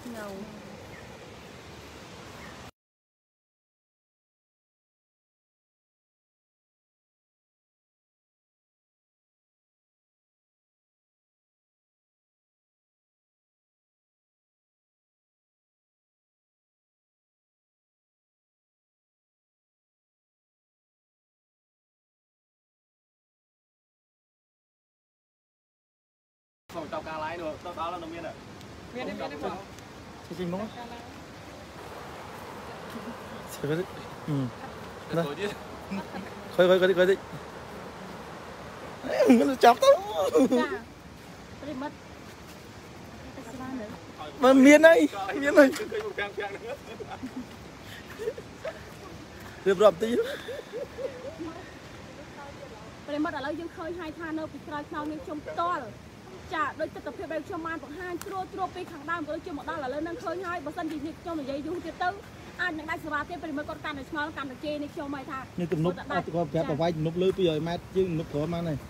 không tàu cá lái nữa tàu đó là nó miên à miên miên miên chính chính đúng không sẽ có đi ừ khơi khơi khơi đi khơi đi nó chọc tao mà miên này miên này được rồi tí bây mất ở lâu dương khơi hai than đâu bị cày khao nên trông to rồi chả đôi tất tập phim đây cho man bằng hai trô trô pi khẳng đam có chưa một đau là lên nâng khơi hai bờ sân gì cho một giây du tiết tư anh những đại sứ tiếp bây mất con can này small can được chê này cho mày tha như tụm nút có kẹp vào vai nút lưới bây giờ mát chứ nút khó mang này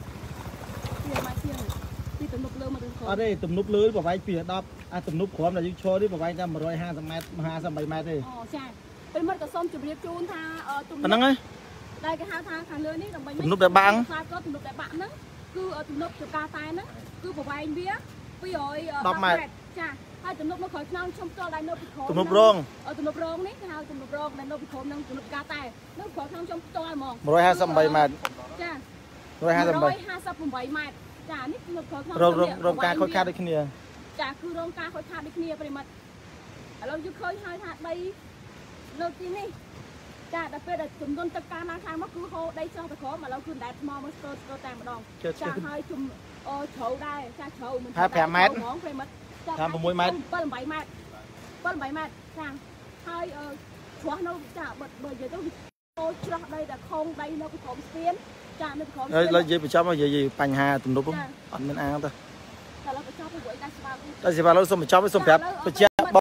ở đây tụm nút lưới vào vai phía đắp à tụm nút khó là dương cho đi vào vai ra một rồi hai trăm mét hai trăm bảy mét đi bây mất cả xôm chụp điệp chun tha tụm nút ấy đây cái hai thang thang lưới ní đồng bánh tụm nút để băng có tụm nút để bạn đó cứ ở tụm nút chụp ca tay đó cứ vào vai anh bía bây giờ đắp mệt hai tụm nút nó khỏi nong trong to đây nó bị khổ tụm nút rong ở tụm nút rong ní hai tụm nút rong đây nó bị khổ nong tụm nút ca tay nó khỏi nong trong to mòn một rồi hai trăm bảy mét cha rồi hai trăm bảy hai trăm bảy mét cha ní tụm nút khỏi nong rong rong rong ca khôi khát đấy kia cha cứ rong ca khôi khát đấy kia bây mặt ở lâu chưa khơi hai hạt đây lâu tí ní cha đặc biệt là chúng tôi tất cả năng khai mất cứ hô đây cho thật khó mà lâu cứ đẹp mò mất cơ cơ tàn một đòn cha hai chùm chậu đây cha chậu mình hai bảy mét món về mất cha một mũi mét ba bảy mét ba bảy mét cha hai xóa nâu cha bật bởi giờ tôi tôi cho đây là không đây nó có khóm xiên cha nó khóm xiên là gì bị chó mà gì gì bành hà tụm nút không anh mình ăn thôi đây sẽ vào lâu xong mình chó với xong phép